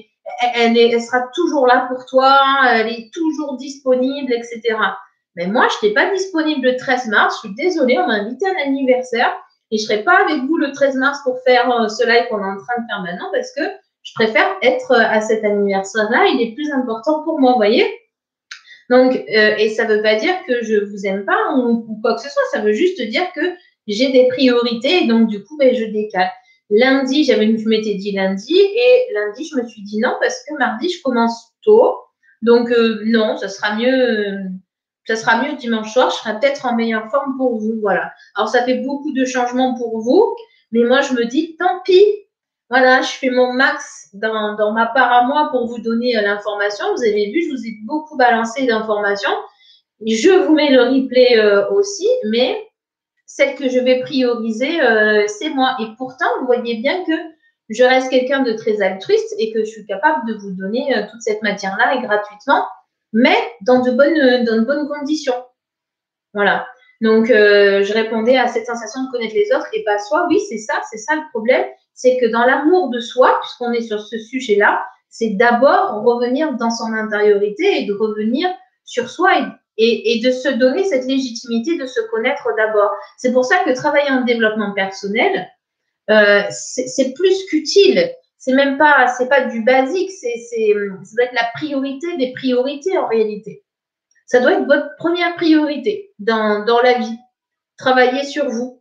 elle sera toujours là pour toi, elle est toujours disponible, etc. Mais moi, je n'étais pas disponible le 13 mars, je suis désolée, on m'a invité à un anniversaire et je ne serai pas avec vous le 13 mars pour faire ce live qu'on est en train de faire maintenant parce que je préfère être à cet anniversaire-là, il est plus important pour moi, vous voyez. Donc, et ça ne veut pas dire que je ne vous aime pas ou quoi que ce soit, ça veut juste dire que j'ai des priorités et donc du coup, ben, je décale. Lundi, je m'étais dit lundi et lundi, je me suis dit non parce que mardi, je commence tôt. Donc, non, ça sera mieux dimanche soir. Je serai peut-être en meilleure forme pour vous. Voilà. Alors, ça fait beaucoup de changements pour vous, mais moi, je me dis tant pis. Voilà, je fais mon max dans ma part à moi pour vous donner l'information. Vous avez vu, je vous ai beaucoup balancé d'informations. Je vous mets le replay aussi, mais celle que je vais prioriser, c'est moi. Et pourtant, vous voyez bien que je reste quelqu'un de très altruiste et que je suis capable de vous donner toute cette matière-là et gratuitement, mais dans de bonnes conditions. Voilà. Donc, je répondais à cette sensation de connaître les autres et pas soi. Oui, c'est ça le problème. C'est que dans l'amour de soi, puisqu'on est sur ce sujet-là, c'est d'abord revenir dans son intériorité et de revenir sur soi et de se donner cette légitimité de se connaître d'abord. C'est pour ça que travailler en développement personnel, c'est plus qu'utile. C'est pas du basique, ça doit être la priorité des priorités en réalité. Ça doit être votre première priorité dans la vie. Travailler sur vous.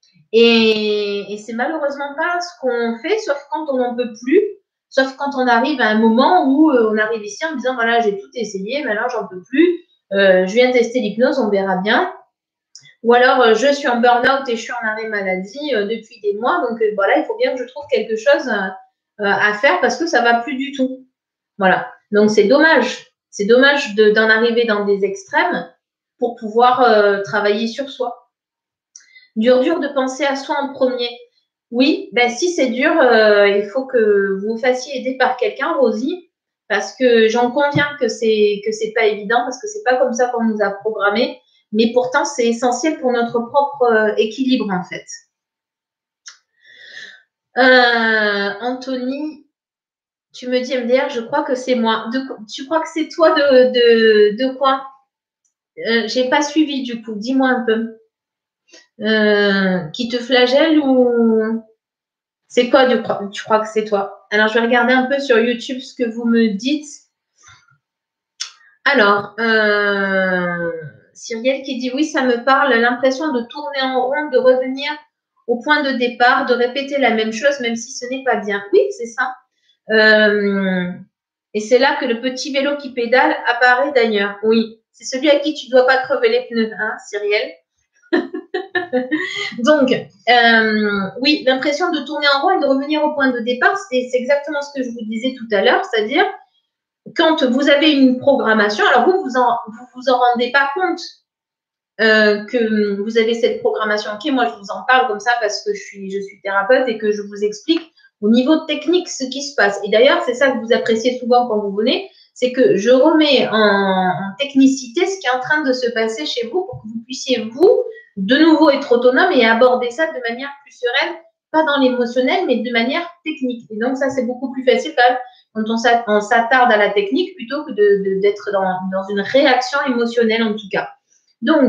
Et c'est malheureusement pas ce qu'on fait, sauf quand on n'en peut plus, sauf quand on arrive à un moment où on arrive ici en disant voilà, j'ai tout essayé, maintenant j'en peux plus, je viens tester l'hypnose, on verra bien. Ou alors je suis en burn-out et je suis en arrêt maladie depuis des mois, donc voilà, il faut bien que je trouve quelque chose à faire parce que ça va plus du tout. Voilà. Donc, c'est dommage. C'est dommage d'en arriver dans des extrêmes pour pouvoir travailler sur soi. Dur de penser à soi en premier. Oui, ben si c'est dur, il faut que vous vous fassiez aider par quelqu'un, Rosie, parce que j'en conviens que c'est pas évident, parce que c'est pas comme ça qu'on nous a programmé, mais pourtant c'est essentiel pour notre propre équilibre en fait. Anthony, tu me dis MDR, je crois que c'est moi. Tu crois que c'est toi de quoi? J'ai pas suivi du coup. Dis-moi un peu. Qui te flagelle ou c'est quoi tu crois que c'est toi? Alors, je vais regarder un peu sur YouTube ce que vous me dites. Alors, Cyrielle qui dit oui, ça me parle, l'impression de tourner en rond, de revenir au point de départ, de répéter la même chose, même si ce n'est pas bien. Oui, c'est ça. Et c'est là que le petit vélo qui pédale apparaît d'ailleurs. Oui, c'est celui à qui tu ne dois pas crever les pneus, hein, Cyrielle. Donc, oui, l'impression de tourner en rond et de revenir au point de départ, c'est exactement ce que je vous disais tout à l'heure, c'est-à-dire quand vous avez une programmation, alors vous en rendez pas compte que vous avez cette programmation. Ok, moi je vous en parle comme ça parce que je suis thérapeute et que je vous explique au niveau technique ce qui se passe. Et d'ailleurs, c'est ça que vous appréciez souvent quand vous venez, c'est que je remets en technicité ce qui est en train de se passer chez vous pour que vous puissiez, vous, de nouveau être autonome et aborder ça de manière plus sereine, pas dans l'émotionnel, mais de manière technique. Et donc, ça, c'est beaucoup plus facile quand on s'attarde à la technique plutôt que d'être dans une réaction émotionnelle, en tout cas. Donc,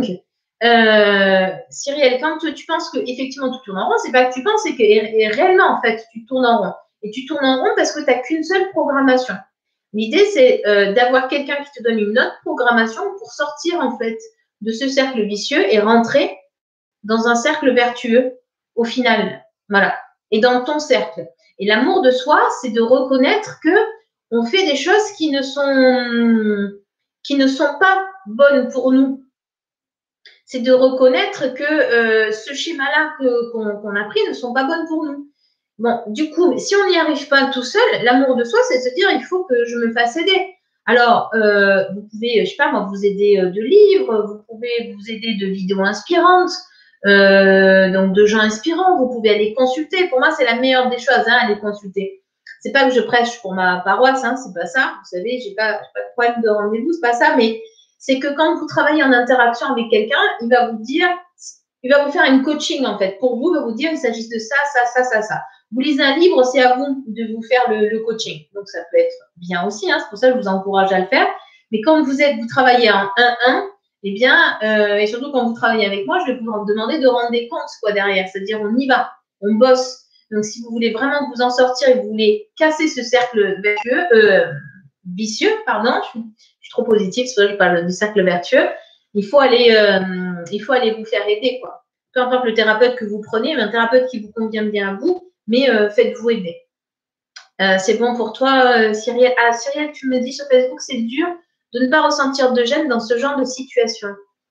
Cyrielle, quand tu penses que effectivement tu tournes en rond, c'est pas que tu penses, c'est que réellement, en fait, tu tournes en rond. Et tu tournes en rond parce que tu n'as qu'une seule programmation. L'idée, c'est d'avoir quelqu'un qui te donne une autre programmation pour sortir, en fait, de ce cercle vicieux et rentrer dans un cercle vertueux, au final. Voilà. Et dans ton cercle. Et l'amour de soi, c'est de reconnaître que on fait des choses qui ne sont pas bonnes pour nous. C'est de reconnaître que ce schéma-là qu'on a pris ne sont pas bonnes pour nous. Bon, du coup, si on n'y arrive pas tout seul, l'amour de soi, c'est de se dire, il faut que je me fasse aider. Alors, vous pouvez, je sais pas moi, vous aider de livres, vous pouvez vous aider de vidéos inspirantes, donc de gens inspirants, vous pouvez aller consulter. Pour moi, c'est la meilleure des choses, hein, aller consulter. C'est pas que je prêche pour ma paroisse, hein, c'est pas ça. Vous savez, j'ai pas de problème de rendez-vous, c'est pas ça, mais c'est que quand vous travaillez en interaction avec quelqu'un, il va vous faire une coaching en fait. Pour vous, il va vous dire, il s'agit de ça, ça, ça, ça, ça. Vous lisez un livre, c'est à vous de vous faire le coaching. Donc, ça peut être bien aussi, hein, c'est pour ça que je vous encourage à le faire. Mais quand vous travaillez en 1-1, eh bien, et surtout quand vous travaillez avec moi, je vais vous demander de rendre des comptes quoi, derrière. C'est-à-dire, on y va, on bosse. Donc, si vous voulez vraiment vous en sortir et vous voulez casser ce cercle vicieux, pardon, je suis trop positive, c'est vrai que je parle du cercle vertueux, il faut aller vous faire aider, quoi. Peu importe le thérapeute que vous prenez, mais un thérapeute qui vous convient bien à vous, mais faites-vous aider. C'est bon pour toi, Cyrielle? Ah, Cyrielle, tu me dis sur Facebook, c'est dur de ne pas ressentir de gêne dans ce genre de situation.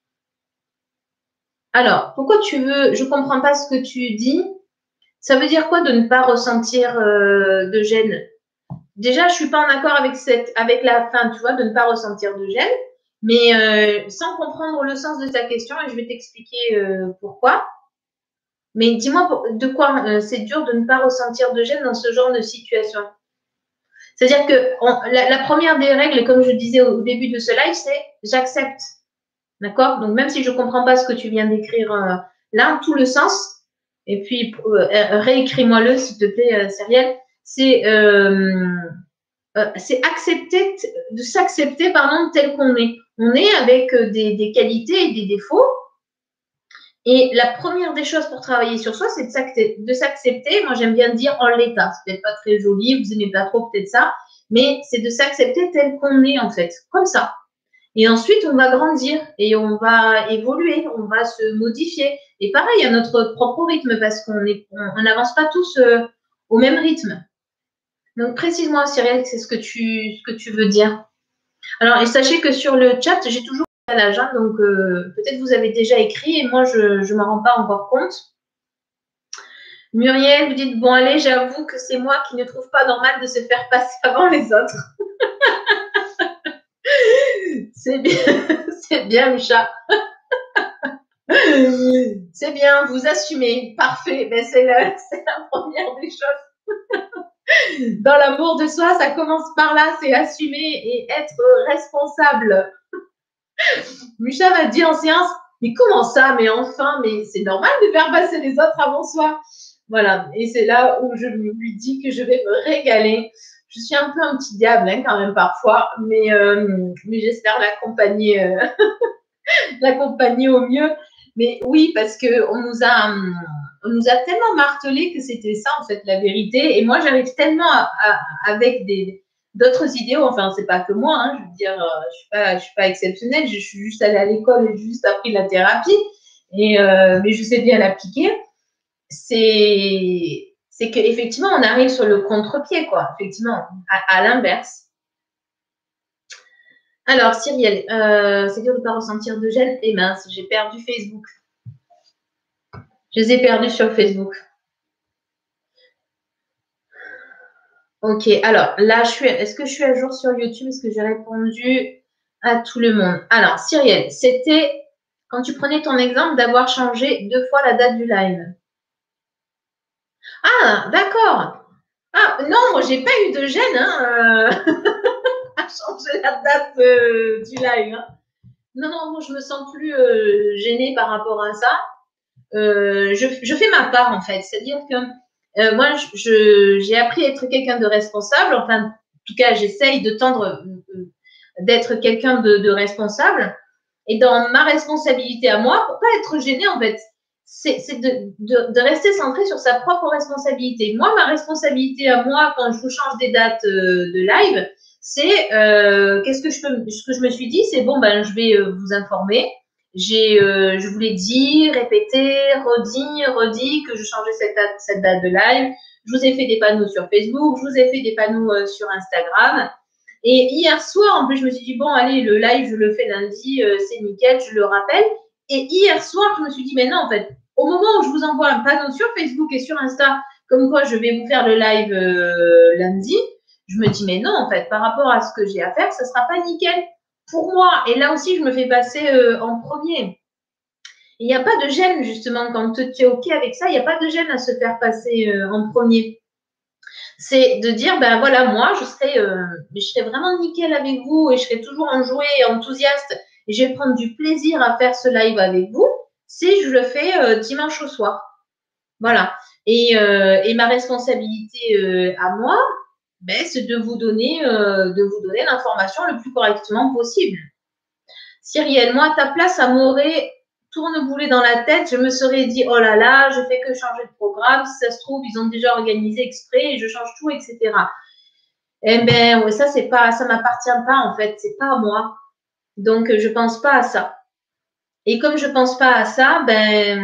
Alors, pourquoi tu veux, je ne comprends pas ce que tu dis. Ça veut dire quoi de ne pas ressentir de gêne? Déjà, je ne suis pas en accord avec la fin, tu vois, de ne pas ressentir de gêne, mais sans comprendre le sens de ta question, et je vais t'expliquer pourquoi. Mais dis-moi, de quoi c'est dur de ne pas ressentir de gêne dans ce genre de situation? C'est-à-dire que la première des règles, comme je disais au début de ce live, c'est j'accepte. D'accord? Donc, même si je ne comprends pas ce que tu viens d'écrire là, tout le sens, et puis réécris-moi-le, s'il te plaît, Cyrielle, c'est accepter, de s'accepter, pardon, tel qu'on est. On est avec des qualités et des défauts. Et la première des choses pour travailler sur soi, c'est de s'accepter. Moi, j'aime bien dire en l'état. C'est peut-être pas très joli, vous aimez pas trop peut-être ça, mais c'est de s'accepter tel qu'on est en fait, comme ça. Et ensuite, on va grandir et on va évoluer, on va se modifier. Et pareil, à notre propre rythme, parce qu'on n'avance pas tous au même rythme. Donc, précise-moi, Cyrielle, c'est ce que tu veux dire. Alors, et sachez que sur le chat, j'ai toujours un décalage, hein, donc peut-être vous avez déjà écrit et moi, je ne m'en rends pas encore compte. Muriel, vous dites, bon, allez, j'avoue que c'est moi qui ne trouve pas normal de se faire passer avant les autres. C'est bien, c'est bien, Micha. C'est bien, vous assumez. Parfait. Ben, c'est la première des choses. Dans l'amour de soi, ça commence par là, c'est assumer et être responsable. Micha m'a dit en séance, mais comment ça? Mais enfin, mais c'est normal de faire passer les autres avant soi. Voilà. Et c'est là où je lui dis que je vais me régaler. Je suis un peu un petit diable hein, quand même parfois, mais j'espère l'accompagner l'accompagner au mieux. Mais oui, parce que on nous a tellement martelé que c'était ça en fait la vérité. Et moi, j'arrive tellement avec d'autres idéaux. Enfin, c'est pas que moi. Hein, je veux dire, je suis pas exceptionnelle. Je suis juste allée à l'école et juste appris la thérapie. Mais je sais bien l'appliquer. C'est que effectivement, on arrive sur le contre-pied, quoi. Effectivement, à l'inverse. Alors, Cyrielle, c'est dur de ne pas ressentir de gêne. Et mince, j'ai perdu Facebook. Je les ai perdus sur Facebook. Ok, alors là, est-ce que je suis à jour sur YouTube? Est-ce que j'ai répondu à tout le monde? Alors, Cyrielle, c'était quand tu prenais ton exemple d'avoir changé 2 fois la date du live. Ah, d'accord. Ah, non, moi, j'ai pas eu de gêne à changer la date du live. Hein. Non, non, moi, je me sens plus gênée par rapport à ça. Je fais ma part, en fait. C'est-à-dire que moi, j'ai appris à être quelqu'un de responsable. Enfin, en tout cas, j'essaye de tendre d'être quelqu'un de responsable. Et dans ma responsabilité à moi, pour pas être gênée, en fait, c'est de rester centré sur sa propre responsabilité. Moi, ma responsabilité à moi, quand je vous change des dates de live, c'est ce que je me suis dit, c'est bon, ben, je vais vous informer. Je vous l'ai dit, répété, redit que je changeais cette date de live. Je vous ai fait des panneaux sur Facebook, je vous ai fait des panneaux sur Instagram. Et hier soir, en plus, je me suis dit, bon, allez, le live, je le fais lundi, c'est nickel, je le rappelle. Et hier soir, je me suis dit, mais non, en fait, au moment où je vous envoie un panneau sur Facebook et sur Insta, comme quoi je vais vous faire le live lundi, je me dis, mais non, en fait, par rapport à ce que j'ai à faire, ça ne sera pas nickel pour moi. Et là aussi, je me fais passer en premier. Il n'y a pas de gêne, justement, quand tu es OK avec ça, il n'y a pas de gêne à se faire passer en premier. C'est de dire, ben voilà, moi, je serai vraiment nickel avec vous et je serai toujours enjouée et enthousiaste et je vais prendre du plaisir à faire ce live avec vous si je le fais dimanche au soir. Voilà. Et ma responsabilité à moi, ben, c'est de vous donner l'information le plus correctement possible. Cyrielle, moi, à ta place, ça m'aurait tourneboulé dans la tête. Je me serais dit, oh là là, je fais que changer de programme. Si ça se trouve, ils ont déjà organisé exprès et je change tout, etc. Eh ben, ouais, ça m'appartient pas, en fait. C'est pas à moi. Donc, je pense pas à ça. Et comme je pense pas à ça, ben,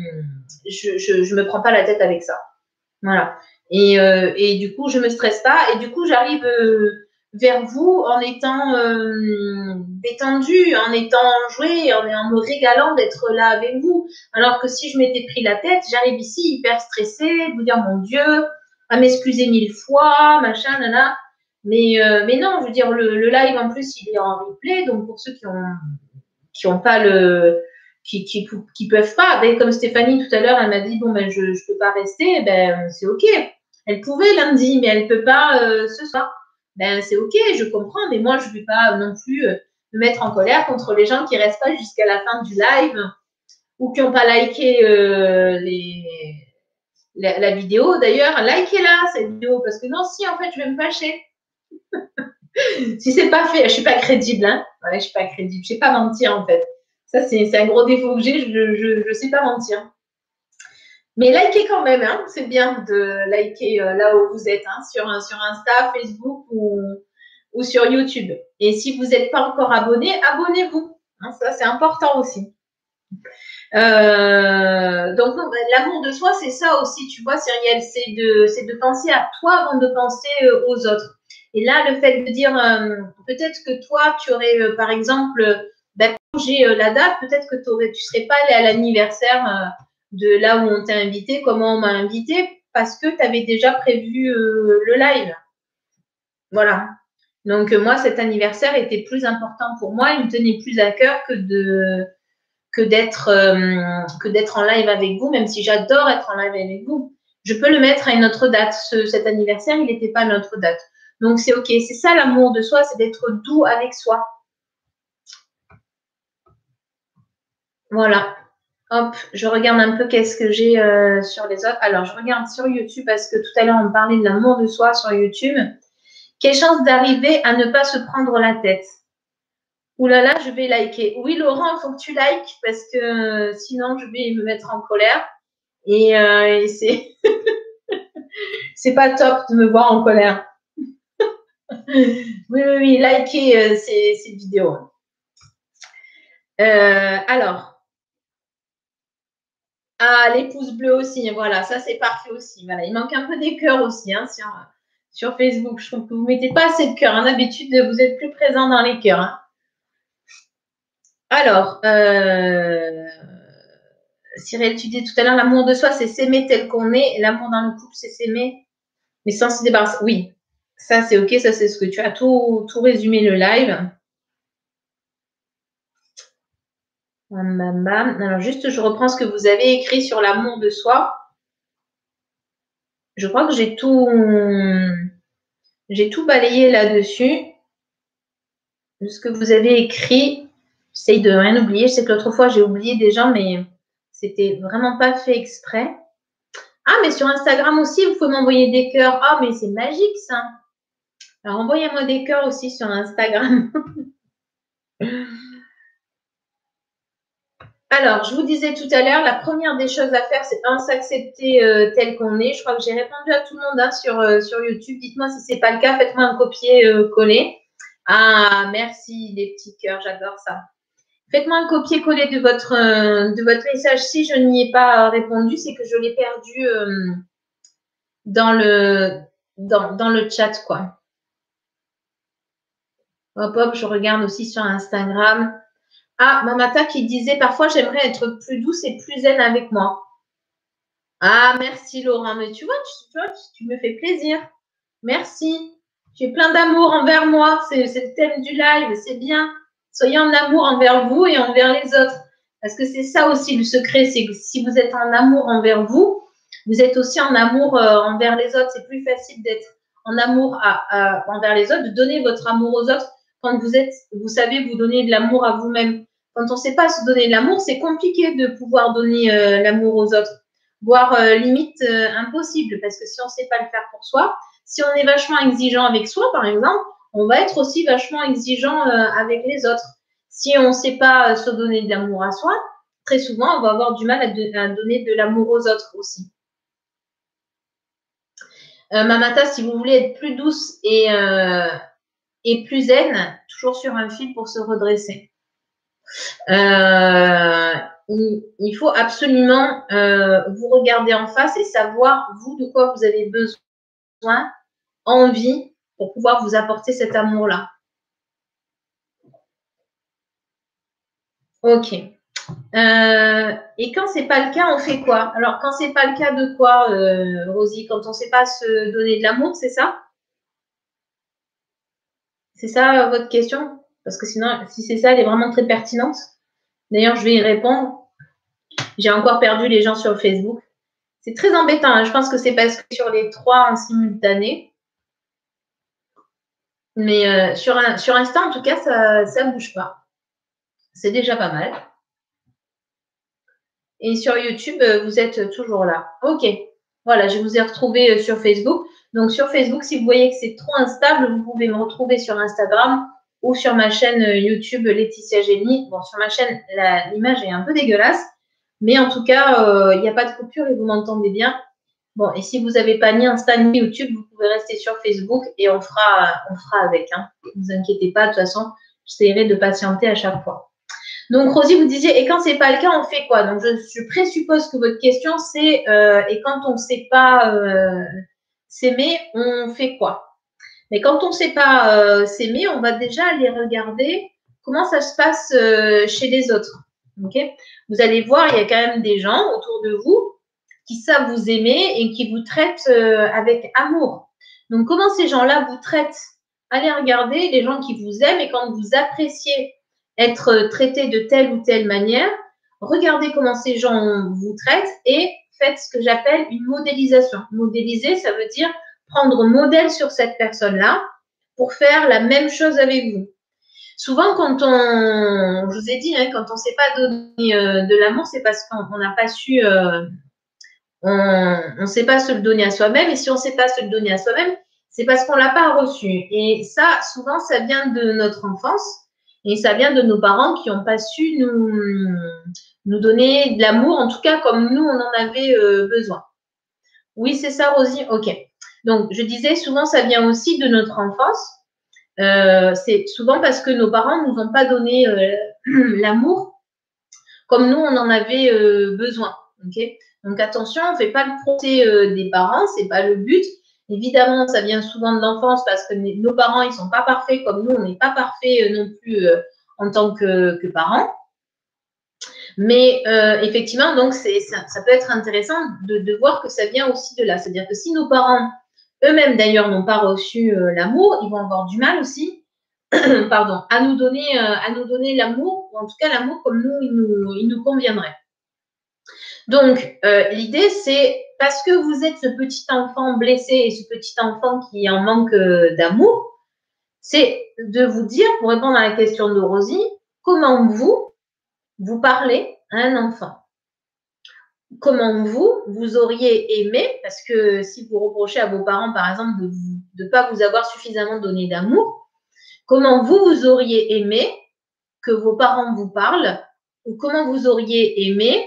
je me prends pas la tête avec ça. Voilà. Et du coup, je me stresse pas. Et du coup, j'arrive vers vous en étant détendue, en étant jouée, en me régalant d'être là avec vous. Alors que si je m'étais pris la tête, j'arrive ici hyper stressée, de vous dire mon Dieu, à m'excuser 1000 fois, machin, nana. Mais non, je veux dire, le live en plus, il est en replay. Donc pour ceux qui ont pas qui peuvent pas. Ben, comme Stéphanie tout à l'heure, elle m'a dit bon ben je peux pas rester, ben c'est ok. Elle pouvait lundi, mais elle peut pas ce soir. Ben c'est ok, je comprends, mais moi je vais pas non plus me mettre en colère contre les gens qui restent pas jusqu'à la fin du live ou qui n'ont pas liké la vidéo. D'ailleurs, likez-la cette vidéo parce que non, si en fait je vais me fâcher. Si c'est pas fait, je suis pas crédible, hein. Ouais, je suis pas crédible, je sais pas mentir en fait. Ça, c'est un gros défaut que j'ai, je sais pas mentir. Mais likez quand même, hein. C'est bien de liker là où vous êtes, hein, sur Insta, Facebook ou sur YouTube. Et si vous n'êtes pas encore abonné, abonnez-vous. Hein, ça, c'est important aussi. Donc, l'amour de soi, c'est ça aussi, tu vois, Cyrielle, c'est de penser à toi avant de penser aux autres. Et là, le fait de dire, peut-être que toi, tu aurais, par exemple, changé la date, peut-être que tu serais pas allé à l'anniversaire de là où on t'a invité, comment on m'a invité, parce que tu avais déjà prévu le live. Voilà. Donc, moi, cet anniversaire était plus important pour moi. Il me tenait plus à cœur que d'être en live avec vous, même si j'adore être en live avec vous. Je peux le mettre à une autre date. Cet anniversaire, il n'était pas à une autre date. Donc, c'est OK. C'est ça l'amour de soi, c'est d'être doux avec soi. Voilà. Hop, je regarde un peu qu'est-ce que j'ai sur les autres. Alors, je regarde sur YouTube parce que tout à l'heure, on parlait de l'amour de soi sur YouTube. Quelle chance d'arriver à ne pas se prendre la tête. Ouh là là, je vais liker. Oui, Laurent, il faut que tu likes parce que sinon, je vais me mettre en colère. Et c'est c'est pas top de me voir en colère. Oui, likez ces vidéos. Alors. Ah, les pouces bleus aussi, voilà, ça c'est parfait aussi. Voilà, il manque un peu des cœurs aussi hein, sur Facebook. Je trouve que vous ne mettez pas assez de cœurs. Hein. D'habitude, vous êtes plus présent dans les cœurs. Hein. Alors, Cyril, tu dis tout à l'heure, l'amour de soi, c'est s'aimer tel qu'on est. Et l'amour dans le couple, c'est s'aimer, mais sans se débarrasser. Oui, ça c'est OK, ça c'est ce que tu as tout résumé le live. Alors, juste, je reprends ce que vous avez écrit sur l'amour de soi. Je crois que j'ai tout balayé là-dessus. De ce que vous avez écrit. J'essaye de rien oublier. Je sais que l'autre fois, j'ai oublié des gens, mais c'était vraiment pas fait exprès. Ah, mais sur Instagram aussi, vous pouvez m'envoyer des cœurs. Ah, mais c'est magique, ça. Alors, envoyez-moi des cœurs aussi sur Instagram. Alors, je vous disais tout à l'heure, la première des choses à faire, c'est s'accepter tel qu'on est. Je crois que j'ai répondu à tout le monde hein, sur YouTube. Dites-moi si ce n'est pas le cas. Faites-moi un copier-coller. Ah, merci les petits cœurs, j'adore ça. Faites-moi un copier-coller de votre message. Si je n'y ai pas répondu, c'est que je l'ai perdu dans le chat, quoi. Hop, hop, je regarde aussi sur Instagram. Ah, Mamata qui disait parfois j'aimerais être plus douce et plus zen avec moi. Ah, merci Laurent. Mais tu vois, tu me fais plaisir. Merci. Tu es plein d'amour envers moi. C'est le thème du live. C'est bien. Soyez en amour envers vous et envers les autres. Parce que c'est ça aussi le secret. C'est que si vous êtes en amour envers vous, vous êtes aussi en amour envers les autres. C'est plus facile d'être en amour envers les autres, de donner votre amour aux autres quand vous savez vous donner de l'amour à vous-même. Quand on ne sait pas se donner de l'amour, c'est compliqué de pouvoir donner l'amour aux autres, voire limite impossible, parce que si on ne sait pas le faire pour soi, si on est vachement exigeant avec soi, par exemple, on va être aussi vachement exigeant avec les autres. Si on ne sait pas se donner de l'amour à soi, très souvent, on va avoir du mal à donner de l'amour aux autres aussi. Mamata, si vous voulez être plus douce et plus zen, toujours sur un fil pour se redresser. Il faut absolument vous regarder en face et savoir, vous, de quoi vous avez besoin, envie, pour pouvoir vous apporter cet amour-là. Ok. Et quand c'est pas le cas, on fait quoi? Alors, quand c'est pas le cas de quoi, Rosie? Quand on sait pas se donner de l'amour, c'est ça? C'est ça votre question? Parce que sinon, si c'est ça, elle est vraiment très pertinente. D'ailleurs, je vais y répondre. J'ai encore perdu les gens sur Facebook. C'est très embêtant. Hein. Je pense que c'est parce que sur les 3 en simultané. Mais sur Insta, en tout cas, ça ne bouge pas. C'est déjà pas mal. Et sur YouTube, vous êtes toujours là. OK. Voilà, je vous ai retrouvé sur Facebook. Donc, sur Facebook, si vous voyez que c'est trop instable, vous pouvez me retrouver sur Instagram ou sur ma chaîne YouTube Laetitia Génie. Bon, sur ma chaîne, l'image est un peu dégueulasse. Mais en tout cas, il n'y a pas de coupure et vous m'entendez bien. Bon, et si vous n'avez pas ni Insta ni YouTube, vous pouvez rester sur Facebook et on fera avec. Hein. Ne vous inquiétez pas, de toute façon, j'essaierai de patienter à chaque fois. Donc, Rosie, vous disiez, et quand ce n'est pas le cas, on fait quoi? Donc, je présuppose que votre question, c'est, et quand on ne sait pas s'aimer, on fait quoi? Mais quand on ne sait pas s'aimer, on va déjà aller regarder comment ça se passe chez les autres. Okay, vous allez voir, il y a quand même des gens autour de vous qui savent vous aimer et qui vous traitent avec amour. Donc, comment ces gens-là vous traitent? Allez regarder les gens qui vous aiment et quand vous appréciez être traité de telle ou telle manière, regardez comment ces gens vous traitent et faites ce que j'appelle une modélisation. Modéliser, ça veut dire prendre modèle sur cette personne-là pour faire la même chose avec vous. Souvent, quand je vous ai dit, hein, quand on ne sait pas donner de l'amour, c'est parce qu'on n'a pas su, on ne sait pas se le donner à soi-même. Et si on ne sait pas se le donner à soi-même, c'est parce qu'on ne l'a pas reçu. Et ça, souvent, ça vient de notre enfance et ça vient de nos parents qui n'ont pas su nous donner de l'amour, en tout cas comme nous, on en avait besoin. Oui, c'est ça, Rosie. OK. Donc, je disais, souvent, ça vient aussi de notre enfance. C'est souvent parce que nos parents ne nous ont pas donné l'amour comme nous, on en avait besoin. Okay, donc, attention, on ne fait pas le procès des parents, ce n'est pas le but. Évidemment, ça vient souvent de l'enfance parce que nos parents, ils ne sont pas parfaits comme nous, on n'est pas parfaits non plus en tant que parents. Mais effectivement, donc, ça peut être intéressant de voir que ça vient aussi de là. C'est-à-dire que si nos parents eux-mêmes, d'ailleurs, n'ont pas reçu l'amour, ils vont avoir du mal aussi pardon, à nous donner l'amour, ou en tout cas l'amour comme nous, il nous conviendrait. Donc, l'idée, c'est parce que vous êtes ce petit enfant blessé et ce petit enfant qui en manque d'amour, c'est de vous dire, pour répondre à la question de Rosie, comment vous parlez à un enfant. Comment vous auriez aimé, parce que si vous reprochez à vos parents, par exemple, de ne pas vous avoir suffisamment donné d'amour, comment vous auriez aimé que vos parents vous parlent ou comment vous auriez aimé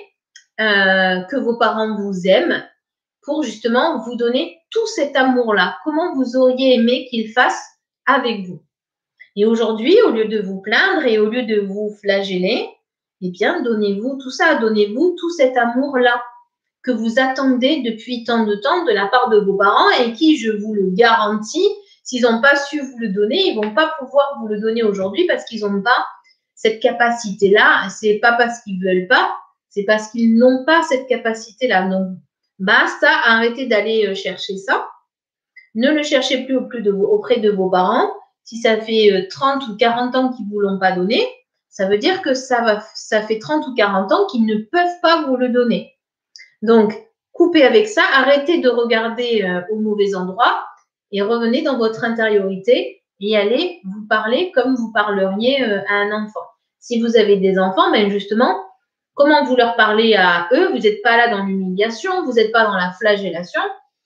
que vos parents vous aiment pour justement vous donner tout cet amour-là. Comment vous auriez aimé qu'ils fassent avec vous. Et aujourd'hui, au lieu de vous plaindre et au lieu de vous flageller, eh bien, donnez-vous tout ça, donnez-vous tout cet amour-là que vous attendez depuis tant de temps de la part de vos parents et qui, je vous le garantis, s'ils n'ont pas su vous le donner, ils ne vont pas pouvoir vous le donner aujourd'hui parce qu'ils n'ont pas cette capacité-là. Ce n'est pas parce qu'ils ne veulent pas, c'est parce qu'ils n'ont pas cette capacité-là. Donc, basta, arrêtez d'aller chercher ça. Ne le cherchez plus auprès de vos parents. Si ça fait 30 ou 40 ans qu'ils ne vous l'ont pas donné, ça veut dire que ça fait 30 ou 40 ans qu'ils ne peuvent pas vous le donner. Donc, coupez avec ça, arrêtez de regarder au mauvais endroit et revenez dans votre intériorité et allez vous parler comme vous parleriez à un enfant. Si vous avez des enfants, ben justement, comment vous leur parlez à eux? Vous n'êtes pas là dans l'humiliation, vous n'êtes pas dans la flagellation.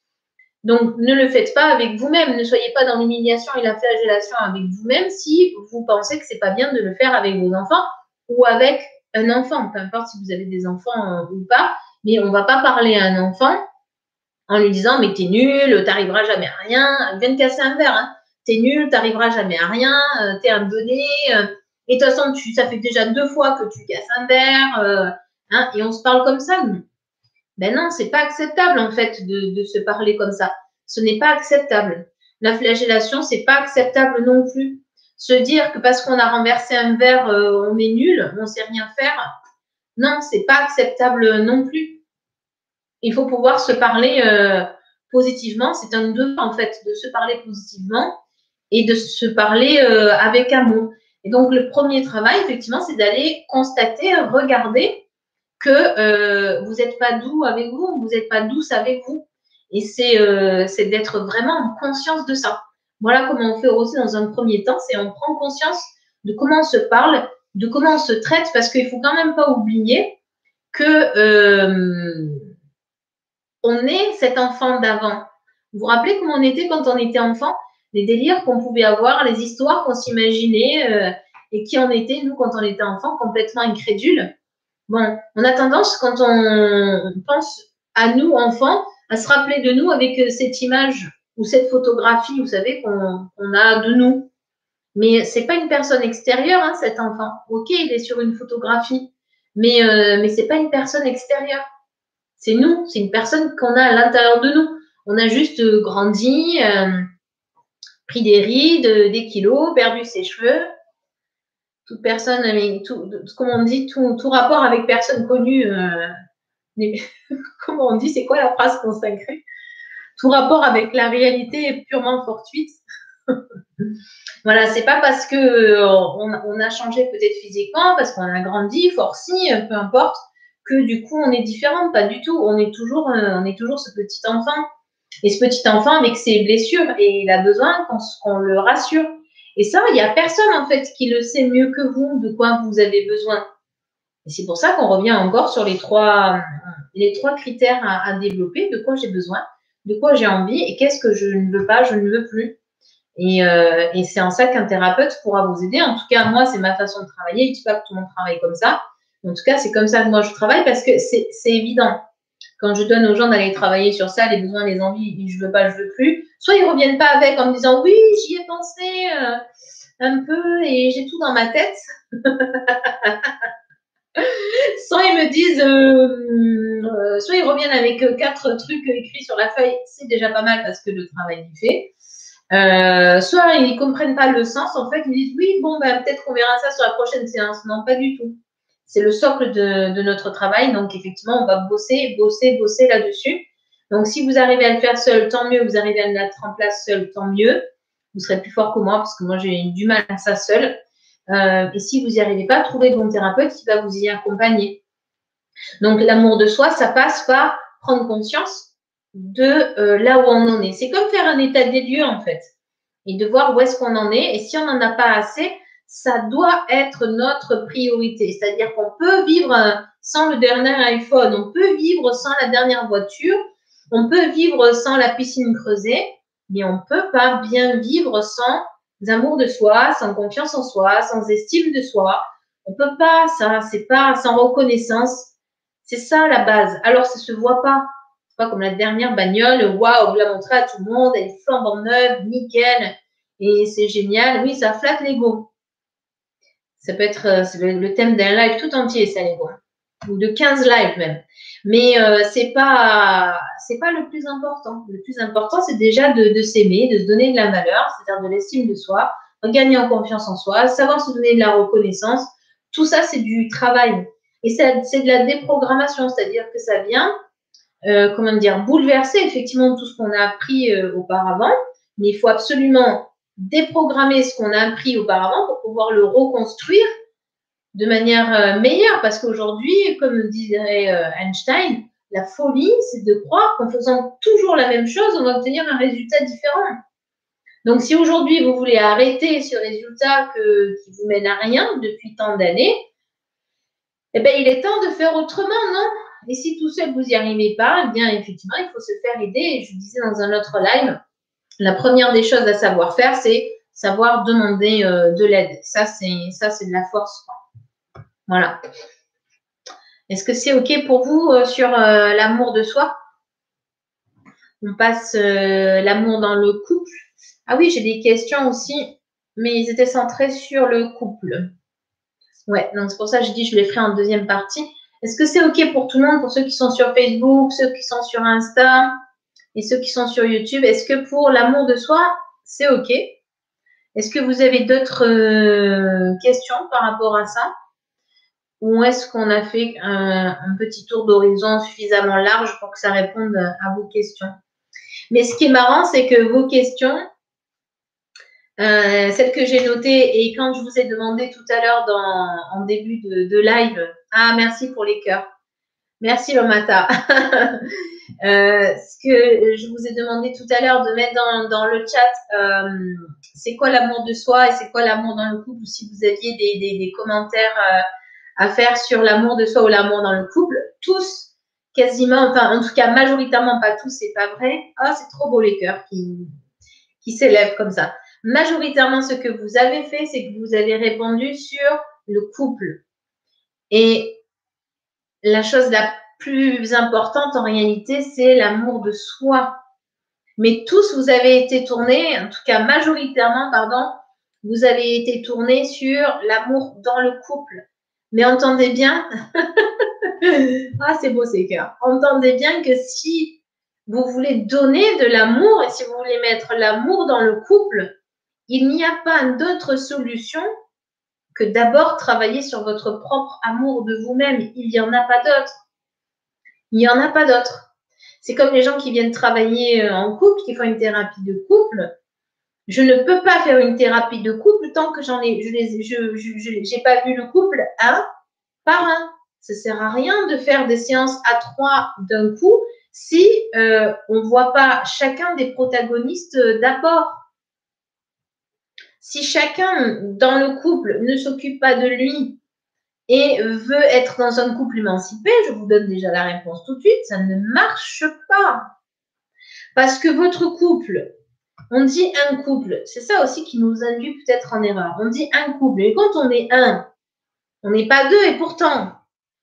Donc, ne le faites pas avec vous-même. Ne soyez pas dans l'humiliation et la flagellation avec vous-même si vous pensez que ce n'est pas bien de le faire avec vos enfants ou avec un enfant, peu importe si vous avez des enfants ou pas. Mais on ne va pas parler à un enfant en lui disant « mais t'es nul, t'arriveras jamais à rien ». Elle vient de casser un verre. Hein. T'es nul, t'arriveras jamais à rien, t'es un donné. Et de toute façon, ça fait déjà 2 fois que tu casses un verre. Hein, et on se parle comme ça. Ben non, c'est pas acceptable en fait de se parler comme ça. Ce n'est pas acceptable. La flagellation, c'est pas acceptable non plus. Se dire que parce qu'on a renversé un verre, on est nul, on sait rien faire. Non, c'est pas acceptable non plus. Il faut pouvoir se parler positivement. C'est un devoir en fait de se parler positivement et de se parler avec amour. Et donc le premier travail, effectivement, c'est d'aller constater, regarder que vous n'êtes pas doux avec vous, vous n'êtes pas douce avec vous. Et c'est d'être vraiment en conscience de ça. Voilà comment on fait aussi dans un premier temps, c'est on prend conscience de comment on se parle, de comment on se traite, parce qu'il ne faut quand même pas oublier que on est cet enfant d'avant. Vous vous rappelez comment on était quand on était enfant? Les délires qu'on pouvait avoir, les histoires qu'on s'imaginait et qui on était, nous, quand on était enfant, complètement incrédules. Bon, on a tendance, quand on pense à nous, enfants, à se rappeler de nous avec cette image ou cette photographie, vous savez, qu'on a de nous. Mais ce n'est pas une personne extérieure, hein, cet enfant. Ok, il est sur une photographie, mais ce n'est pas une personne extérieure. C'est nous, c'est une personne qu'on a à l'intérieur de nous. On a juste grandi, pris des rides, des kilos, perdu ses cheveux. toute personne, mais comme on dit, tout rapport avec personne connue, comment on dit, c'est quoi la phrase consacrée? Tout rapport avec la réalité est purement fortuite. Voilà, c'est pas parce que on a changé peut-être physiquement, parce qu'on a grandi, forci, peu importe, que du coup on est différent. Pas du tout. On est toujours ce petit enfant. Et ce petit enfant avec ses blessures, et il a besoin qu'on le rassure. Et ça, il n'y a personne en fait qui le sait mieux que vous, de quoi vous avez besoin. Et c'est pour ça qu'on revient encore sur les trois critères à développer, de quoi j'ai besoin, de quoi j'ai envie et qu'est-ce que je ne veux pas, je ne veux plus. Et c'est en ça qu'un thérapeute pourra vous aider. En tout cas, moi, c'est ma façon de travailler. Je ne dis pas que tout le monde travaille comme ça. En tout cas, c'est comme ça que moi, je travaille parce que c'est évident. Quand je donne aux gens d'aller travailler sur ça, les besoins, les envies, je veux pas, je veux plus. Soit ils reviennent pas avec en me disant oui, j'y ai pensé un peu et j'ai tout dans ma tête. Soit ils me disent, soit ils reviennent avec 4 trucs écrits sur la feuille, c'est déjà pas mal parce que le travail est fait. Soit ils comprennent pas le sens, en fait, ils me disent oui, bon, ben, peut-être qu'on verra ça sur la prochaine séance. Non, pas du tout. C'est le socle de notre travail. Donc, effectivement, on va bosser là-dessus. Donc, si vous arrivez à le faire seul, tant mieux. Vous arrivez à le mettre en place seul, tant mieux. Vous serez plus fort que moi parce que moi, j'ai du mal à ça seul. Et si vous n'y arrivez pas, trouvez le bon thérapeute qui va vous y accompagner. Donc, l'amour de soi, ça passe par prendre conscience de là où on en est. C'est comme faire un état des lieux, en fait, et de voir où est-ce qu'on en est. Et si on n'en a pas assez, ça doit être notre priorité. C'est-à-dire qu'on peut vivre sans le dernier iPhone, on peut vivre sans la dernière voiture, on peut vivre sans la piscine creusée, mais on ne peut pas bien vivre sans amour de soi, sans confiance en soi, sans estime de soi. On ne peut pas, ça, c'est pas sans reconnaissance. C'est ça la base. Alors, ça ne se voit pas. C'est pas comme la dernière bagnole, waouh, vous la montrez à tout le monde, elle est flambant neuve, nickel, et c'est génial. Oui, ça flatte l'ego. Ça peut être le thème d'un live tout entier, ça, l'ego. Ou de 15 lives même. Mais c'est pas le plus important. Le plus important, c'est déjà de s'aimer, de se donner de la valeur, c'est-à-dire de l'estime de soi, de gagner en confiance en soi, savoir se donner de la reconnaissance. Tout ça, c'est du travail. Et c'est de la déprogrammation, c'est-à-dire que ça vient, comment dire, bouleverser effectivement tout ce qu'on a appris auparavant, mais il faut absolument déprogrammer ce qu'on a appris auparavant pour pouvoir le reconstruire de manière meilleure, parce qu'aujourd'hui, comme disait Einstein, la folie, c'est de croire qu'en faisant toujours la même chose, on va obtenir un résultat différent. Donc, si aujourd'hui, vous voulez arrêter ce résultat qui vous mène à rien depuis tant d'années, eh bien, il est temps de faire autrement, non? Et si tout seul, vous n'y arrivez pas, eh bien, effectivement, il faut se faire aider. Et je disais dans un autre live, la première des choses à savoir faire, c'est savoir demander de l'aide. Ça, c'est de la force. Voilà. Est-ce que c'est OK pour vous sur l'amour de soi? On passe l'amour dans le couple. Ah oui, j'ai des questions aussi, mais ils étaient centrés sur le couple. Ouais, donc c'est pour ça que je dis je les ferai en deuxième partie. Est-ce que c'est OK pour tout le monde, pour ceux qui sont sur Facebook, ceux qui sont sur Insta et ceux qui sont sur YouTube? Est-ce que pour l'amour de soi, c'est OK? Est-ce que vous avez d'autres questions par rapport à ça? Ou est-ce qu'on a fait un petit tour d'horizon suffisamment large pour que ça réponde à vos questions? Mais ce qui est marrant, c'est que vos questions, celles que j'ai notées, et quand je vous ai demandé tout à l'heure en début de live, ah merci pour les cœurs, merci Lomata, ce que je vous ai demandé tout à l'heure de mettre dans le chat, c'est quoi l'amour de soi et c'est quoi l'amour dans le couple, ou si vous aviez des commentaires à faire sur l'amour de soi ou l'amour dans le couple, tous quasiment, enfin en tout cas majoritairement, pas tous, c'est pas vrai. Ah, c'est trop beau les cœurs qui s'élèvent comme ça. Majoritairement, ce que vous avez fait, c'est que vous avez répondu sur le couple. Et la chose la plus importante en réalité, c'est l'amour de soi. Mais tous, vous avez été tournés, en tout cas majoritairement, pardon, vous avez été tournés sur l'amour dans le couple. Mais entendez bien, ah c'est beau ces cœurs, entendez bien que si vous voulez donner de l'amour et si vous voulez mettre l'amour dans le couple, il n'y a pas d'autre solution que d'abord travailler sur votre propre amour de vous-même. Il n'y en a pas d'autre. Il n'y en a pas d'autre. C'est comme les gens qui viennent travailler en couple, qui font une thérapie de couple. Je ne peux pas faire une thérapie de couple tant que j'ai pas vu le couple un par un. Ça sert à rien de faire des séances à 3 d'un coup si on ne voit pas chacun des protagonistes d'abord. Si chacun dans le couple ne s'occupe pas de lui et veut être dans un couple émancipé, je vous donne déjà la réponse tout de suite, ça ne marche pas. Parce que votre couple, on dit un couple, c'est ça aussi qui nous induit peut-être en erreur. On dit un couple, et quand on est un, on n'est pas deux, et pourtant,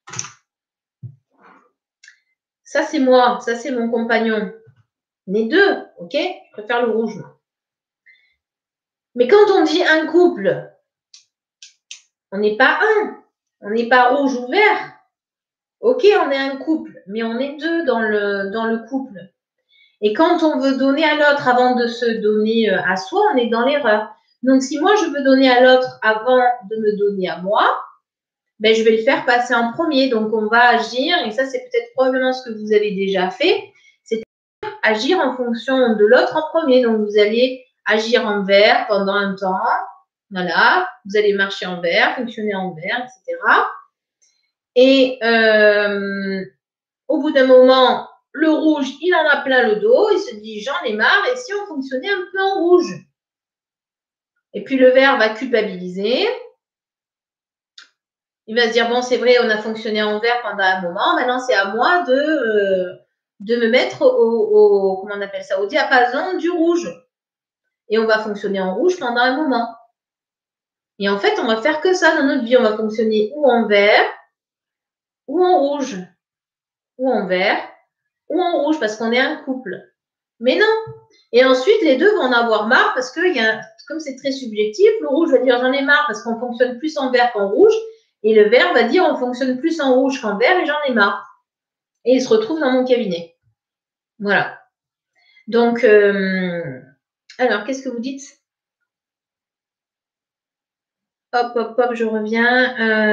ça c'est moi, ça c'est mon compagnon. On est deux, ok? Je préfère le rouge. Mais quand on dit un couple, on n'est pas un, on n'est pas rouge ou vert. Ok, on est un couple, mais on est deux dans le couple. Et quand on veut donner à l'autre avant de se donner à soi, on est dans l'erreur. Donc, si moi, je veux donner à l'autre avant de me donner à moi, ben, je vais le faire passer en premier. Donc, on va agir, et ça, c'est peut-être probablement ce que vous avez déjà fait, c'est agir en fonction de l'autre en premier. Donc, vous allez agir en vert pendant un temps. Voilà, vous allez marcher en vert, fonctionner en vert, etc. Et au bout d'un moment, le rouge, il en a plein le dos, il se dit j'en ai marre, et si on fonctionnait un peu en rouge? Et puis le vert va culpabiliser. Il va se dire bon, c'est vrai, on a fonctionné en vert pendant un moment, maintenant c'est à moi de me mettre comment on appelle ça, au diapason du rouge. Et on va fonctionner en rouge pendant un moment. Et en fait, on va faire que ça dans notre vie. On va fonctionner ou en vert, ou en rouge, ou en vert, ou en rouge, parce qu'on est un couple. Mais non. Et ensuite, les deux vont en avoir marre parce que comme c'est très subjectif, le rouge va dire j'en ai marre parce qu'on fonctionne plus en vert qu'en rouge. Et le vert va dire on fonctionne plus en rouge qu'en vert et j'en ai marre. Et il se retrouve dans mon cabinet. Voilà. Donc, alors, qu'est-ce que vous dites? Hop, hop, hop, je reviens.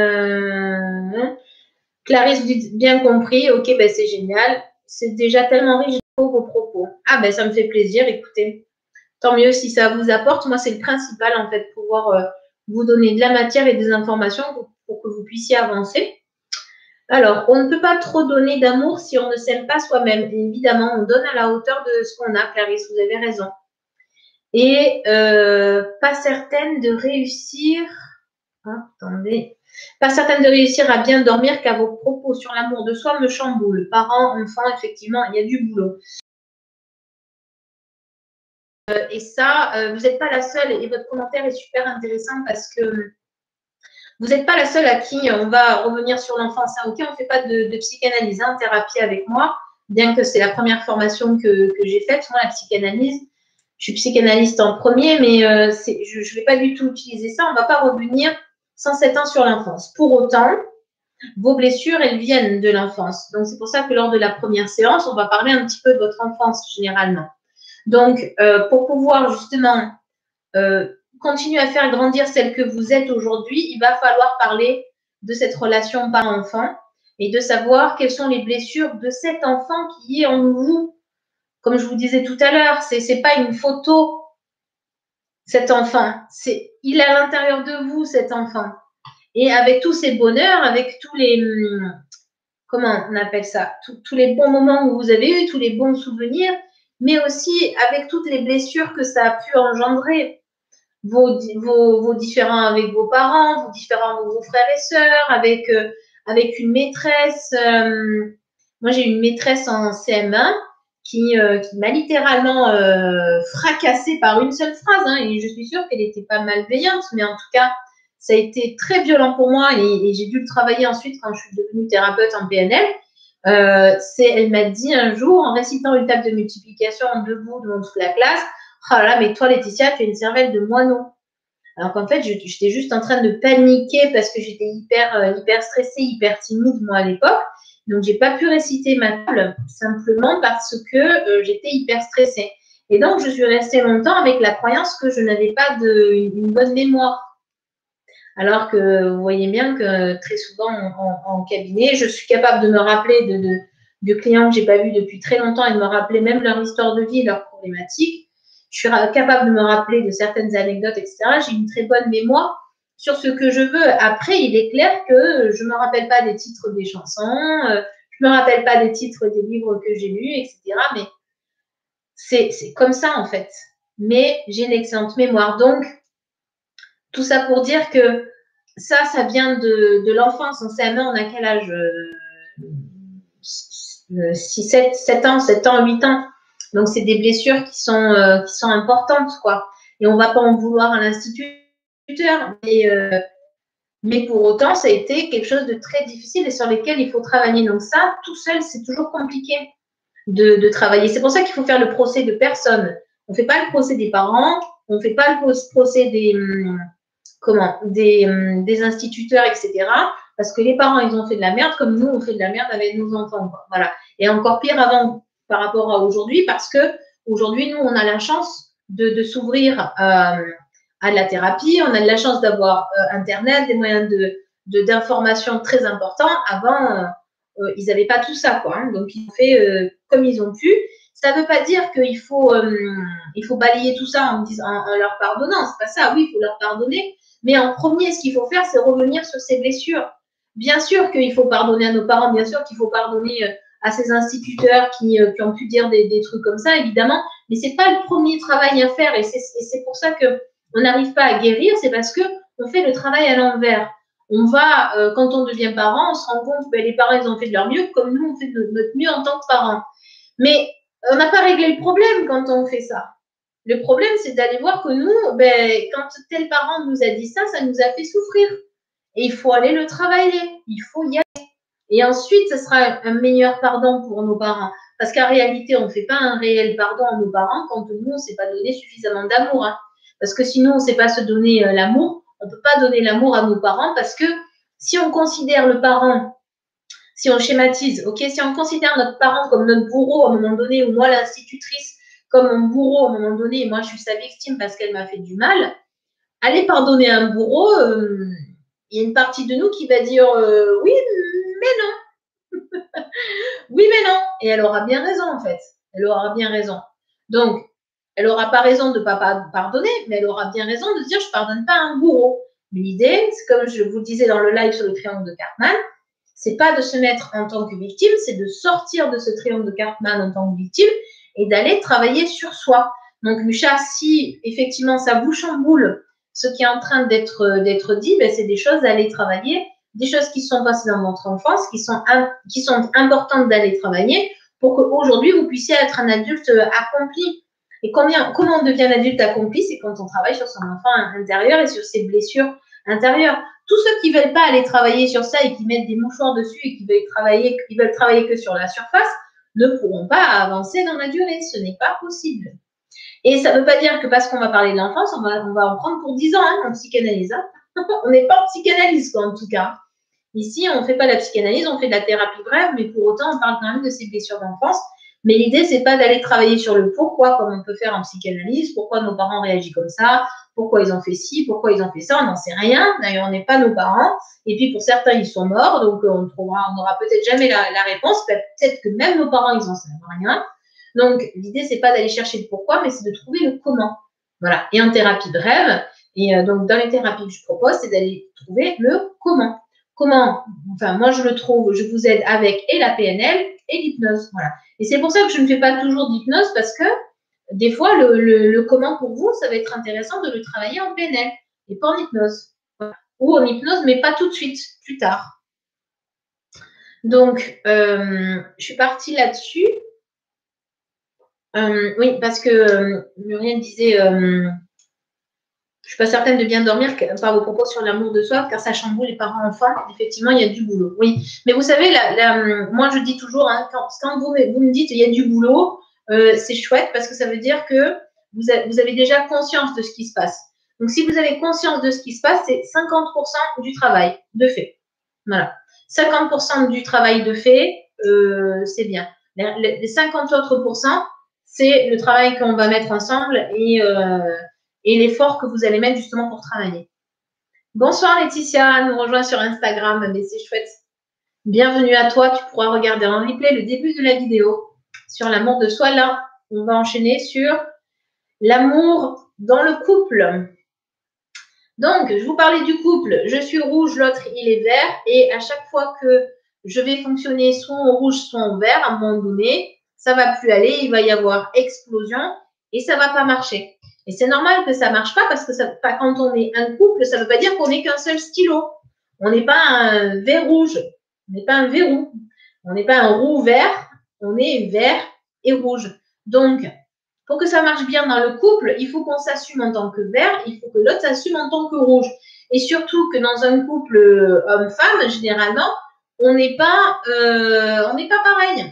Clarisse, vous dites bien compris. Ok, ben c'est génial. C'est déjà tellement riche vos propos. Ah ben ça me fait plaisir, écoutez. Tant mieux si ça vous apporte. Moi, c'est le principal, en fait, pouvoir vous donner de la matière et des informations pour que vous puissiez avancer. Alors, on ne peut pas trop donner d'amour si on ne s'aime pas soi-même. Évidemment, on donne à la hauteur de ce qu'on a, Clarisse, vous avez raison. Et pas certaine de réussir. Attendez. Pas certaine de réussir à bien dormir car vos propos sur l'amour de soi me chamboulent. Parents, enfants, effectivement, il y a du boulot. Et ça, vous n'êtes pas la seule et votre commentaire est super intéressant parce que vous n'êtes pas la seule à qui on va revenir sur l'enfance. Ok, on ne fait pas de psychanalyse, thérapie avec moi, bien que c'est la première formation que j'ai faite, moi, la psychanalyse. Je suis psychanalyste en premier, mais je ne vais pas du tout utiliser ça. On ne va pas revenir 107 ans sur l'enfance. Pour autant, vos blessures, elles viennent de l'enfance. Donc, c'est pour ça que lors de la première séance, on va parler un petit peu de votre enfance, généralement. Donc, pour pouvoir justement continuer à faire grandir celle que vous êtes aujourd'hui, il va falloir parler de cette relation parent-enfant et de savoir quelles sont les blessures de cet enfant qui est en vous. Comme je vous disais tout à l'heure, c'est pas une photo, cet enfant. Il est à l'intérieur de vous, cet enfant. Et avec tous ses bonheurs, avec tous les, comment on appelle ça, tous les bons moments où vous avez eu, tous les bons souvenirs, mais aussi avec toutes les blessures que ça a pu engendrer. Vos différends avec vos parents, vos différends avec vos frères et sœurs, avec une maîtresse. Moi, j'ai une maîtresse en CM1 qui m'a littéralement fracassée par une seule phrase. Et je suis sûre qu'elle n'était pas malveillante, mais en tout cas, ça a été très violent pour moi et j'ai dû le travailler ensuite quand je suis devenue thérapeute en PNL. Elle m'a dit un jour, en récitant une table de multiplication en debout devant toute la classe, « Oh là là, mais toi, Laetitia, tu as une cervelle de moineau. » Alors qu'en fait, j'étais juste en train de paniquer parce que j'étais hyper stressée, hyper timide, moi, à l'époque. Donc, j'ai pas pu réciter ma table simplement parce que j'étais hyper stressée. Et donc, je suis restée longtemps avec la croyance que je n'avais pas une bonne mémoire. Alors que vous voyez bien que très souvent en cabinet, je suis capable de me rappeler de clients que je n'ai pas vus depuis très longtemps et de me rappeler même leur histoire de vie, leurs problématiques. Je suis capable de me rappeler de certaines anecdotes, etc. J'ai une très bonne mémoire sur ce que je veux. Après, il est clair que je ne me rappelle pas des titres des chansons, je ne me rappelle pas des titres des livres que j'ai lus, etc. Mais c'est comme ça, en fait. Mais j'ai une excellente mémoire. Donc, tout ça pour dire que ça vient de l'enfance. En CM1, on a quel âge 6, 7 ans, 7 ans, 8 ans. Donc, c'est des blessures qui sont importantes, quoi. Et on ne va pas en vouloir à l'instituteur. Mais pour autant, ça a été quelque chose de très difficile et sur lesquels il faut travailler. Donc ça, tout seul, c'est toujours compliqué de travailler. C'est pour ça qu'il faut faire le procès de personne. On ne fait pas le procès des parents, on ne fait pas le procès des instituteurs, etc. Parce que les parents, ils ont fait de la merde comme nous, on fait de la merde avec nos enfants. Quoi. Voilà. Et encore pire avant par rapport à aujourd'hui parce que aujourd'hui, nous, on a la chance de s'ouvrir à la thérapie, on a de la chance d'avoir Internet, des moyens d'information très importants. Avant, ils n'avaient pas tout ça, quoi. Hein. Donc, ils ont fait comme ils ont pu. Ça ne veut pas dire qu'il faut balayer tout ça en leur pardonnant. C'est pas ça. Oui, il faut leur pardonner. Mais en premier, ce qu'il faut faire, c'est revenir sur ces blessures. Bien sûr qu'il faut pardonner à nos parents, bien sûr qu'il faut pardonner à ces instituteurs qui ont pu dire des trucs comme ça, évidemment. Mais c'est pas le premier travail à faire. Et c'est pour ça que on n'arrive pas à guérir, c'est parce que on fait le travail à l'envers. On va, quand on devient parent, on se rend compte que les parents, ils ont fait de leur mieux, comme nous, on fait de notre mieux en tant que parents. Mais on n'a pas réglé le problème quand on fait ça. Le problème, c'est d'aller voir que nous, quand tel parent nous a dit ça, ça nous a fait souffrir. Et il faut aller le travailler. Il faut y aller. Et ensuite, ce sera un meilleur pardon pour nos parents. Parce qu'en réalité, on ne fait pas un réel pardon à nos parents quand nous, on ne s'est pas donné suffisamment d'amour. Hein. Parce que sinon, on ne sait pas se donner l'amour. On ne peut pas donner l'amour à nos parents parce que si on considère le parent, si on schématise, ok, si on considère notre parent comme notre bourreau à un moment donné, ou moi l'institutrice comme mon bourreau à un moment donné, et moi je suis sa victime parce qu'elle m'a fait du mal, aller pardonner à un bourreau, il y a une partie de nous qui va dire oui, mais non. Oui, mais non. Et elle aura bien raison en fait. Elle aura bien raison. Donc, elle n'aura pas raison de ne pas pardonner, mais elle aura bien raison de dire je ne pardonne pas à un bourreau. Mais l'idée, c'est comme je vous le disais dans le live sur le triangle de Cartman, c'est pas de se mettre en tant que victime, c'est de sortir de ce triangle de Cartman en tant que victime et d'aller travailler sur soi. Donc, Lucha, si effectivement ça vous chamboule ce qui est en train d'être dit, c'est des choses à aller travailler, des choses qui sont passées dans votre enfance, qui sont importantes d'aller travailler pour qu'aujourd'hui vous puissiez être un adulte accompli. Et comment on devient un adulte accompli? C'est quand on travaille sur son enfant intérieur et sur ses blessures intérieures. Tous ceux qui ne veulent pas aller travailler sur ça et qui mettent des mouchoirs dessus et qui veulent travailler que sur la surface ne pourront pas avancer dans la durée. Ce n'est pas possible. Et ça ne veut pas dire que parce qu'on va parler de l'enfance, on va en prendre pour 10 ans en psychanalyse. Hein. On n'est pas en psychanalyse, quoi, en tout cas. Ici, on ne fait pas de la psychanalyse, on fait de la thérapie brève, mais pour autant, on parle quand même de ces blessures d'enfance. Mais l'idée, c'est pas d'aller travailler sur le pourquoi, comme on peut faire en psychanalyse, pourquoi nos parents réagissent comme ça, pourquoi ils ont fait ci, pourquoi ils ont fait ça, on n'en sait rien. D'ailleurs, on n'est pas nos parents. Et puis, pour certains, ils sont morts, donc on n'aura peut-être jamais la réponse. Peut-être que même nos parents, ils n'en savent rien. Donc, l'idée, c'est pas d'aller chercher le pourquoi, mais c'est de trouver le comment. Voilà. Et en thérapie brève, et donc dans les thérapies que je propose, c'est d'aller trouver le comment. Comment, enfin, moi, je le trouve, je vous aide avec et la PNL et l'hypnose. Voilà. Et c'est pour ça que je ne fais pas toujours d'hypnose parce que des fois, le comment pour vous, ça va être intéressant de le travailler en PNL et pas en hypnose. Voilà. Ou en hypnose, mais pas tout de suite, plus tard. Donc, je suis partie là-dessus. Oui, parce que Muriel disait je ne suis pas certaine de bien dormir par vos propos sur l'amour de soi, car ça chamboule les parents-enfants. Effectivement, il y a du boulot. Oui, mais vous savez, moi je dis toujours, hein, quand vous me dites il y a du boulot, c'est chouette parce que ça veut dire que vous avez déjà conscience de ce qui se passe. Donc, si vous avez conscience de ce qui se passe, c'est 50% du travail de fait. Voilà. 50% du travail de fait, c'est bien. Les 50 autres pourcents, c'est le travail qu'on va mettre ensemble et l'effort que vous allez mettre justement pour travailler. Bonsoir Laetitia, nous rejoins sur Instagram, mais c'est chouette. Bienvenue à toi, tu pourras regarder en replay le début de la vidéo sur l'amour de soi. Là, on va enchaîner sur l'amour dans le couple. Donc, je vous parlais du couple, je suis rouge, l'autre il est vert, et à chaque fois que je vais fonctionner soit en rouge, soit en vert, à un moment donné, ça va plus aller, il va y avoir explosion et ça va pas marcher. Et c'est normal que ça marche pas parce que ça, quand on est un couple, ça veut pas dire qu'on n'est qu'un seul stylo. On n'est pas un vert rouge, on n'est pas un verrou, on n'est pas un roux vert, on est vert et rouge. Donc, pour que ça marche bien dans le couple, il faut qu'on s'assume en tant que vert, il faut que l'autre s'assume en tant que rouge. Et surtout que dans un couple homme-femme, généralement, on n'est pas pareil.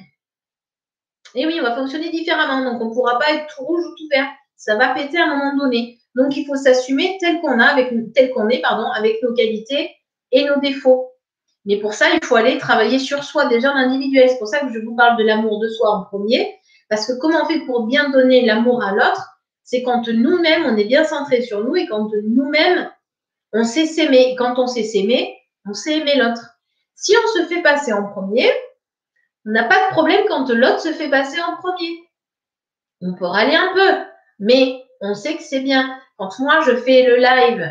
Et oui, on va fonctionner différemment. Donc, on ne pourra pas être tout rouge ou tout vert. Ça va péter à un moment donné. Donc, il faut s'assumer tel qu'on est, avec nos qualités et nos défauts. Mais pour ça, il faut aller travailler sur soi déjà en individuel. C'est pour ça que je vous parle de l'amour de soi en premier. Parce que comment on fait pour bien donner l'amour à l'autre, c'est quand nous-mêmes, on est bien centré sur nous et quand nous-mêmes, on sait s'aimer. Et quand on sait s'aimer, on sait aimer l'autre. Si on se fait passer en premier, on n'a pas de problème quand l'autre se fait passer en premier. On peut râler un peu, mais on sait que c'est bien. Quand moi, je fais le live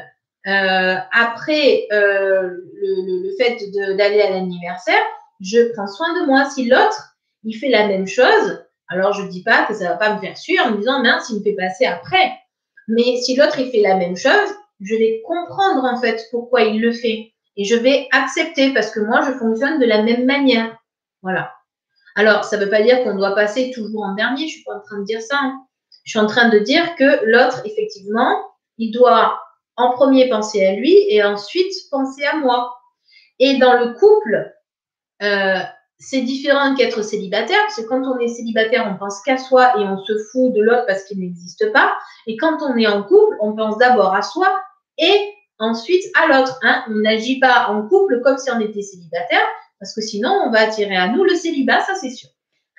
après le fait d'aller à l'anniversaire, je prends soin de moi. Si l'autre, il fait la même chose, alors je ne dis pas que ça ne va pas me faire suer en me disant, mince, il me fait passer après. Mais si l'autre, il fait la même chose, je vais comprendre en fait pourquoi il le fait. Et je vais accepter parce que moi, je fonctionne de la même manière. Voilà. Alors, ça ne veut pas dire qu'on doit passer toujours en dernier. Je ne suis pas en train de dire ça. Hein. Je suis en train de dire que l'autre, effectivement, il doit en premier penser à lui et ensuite penser à moi. Et dans le couple, c'est différent qu'être célibataire, parce que quand on est célibataire, on pense qu'à soi et on se fout de l'autre parce qu'il n'existe pas. Et quand on est en couple, on pense d'abord à soi et ensuite à l'autre. Hein. On n'agit pas en couple comme si on était célibataire, parce que sinon, on va attirer à nous le célibat, ça c'est sûr.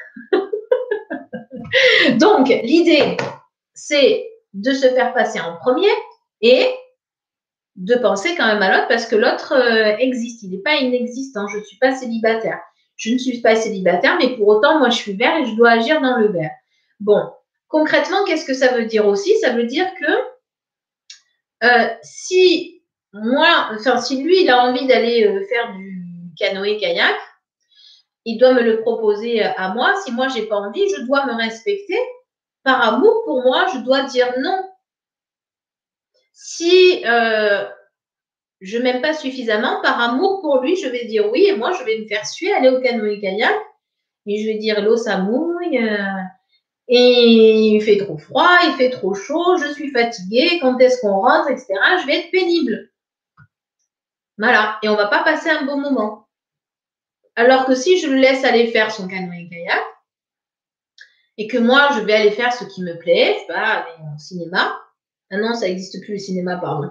Donc, l'idée, c'est de se faire passer en premier et de penser quand même à l'autre parce que l'autre existe. Il n'est pas inexistant. Je ne suis pas célibataire. Je ne suis pas célibataire, mais pour autant, moi, je suis vert et je dois agir dans le vert. Bon, concrètement, qu'est-ce que ça veut dire aussi? Ça veut dire que si lui, il a envie d'aller faire du canoë-kayak, il doit me le proposer à moi. Si moi, je n'ai pas envie, je dois me respecter. Par amour pour moi, je dois dire non. Si je m'aime pas suffisamment, par amour pour lui, je vais dire oui et moi, je vais me faire suer, aller au canoë-kayak et je vais dire l'eau, ça mouille et il fait trop froid, il fait trop chaud, je suis fatiguée, quand est-ce qu'on rentre, etc. Je vais être pénible. Voilà, et on va pas passer un bon moment. Alors que si je le laisse aller faire son canoë-kayak et que moi, je vais aller faire ce qui me plaît, je sais pas, aller au cinéma. Ah non, ça n'existe plus le cinéma, pardon.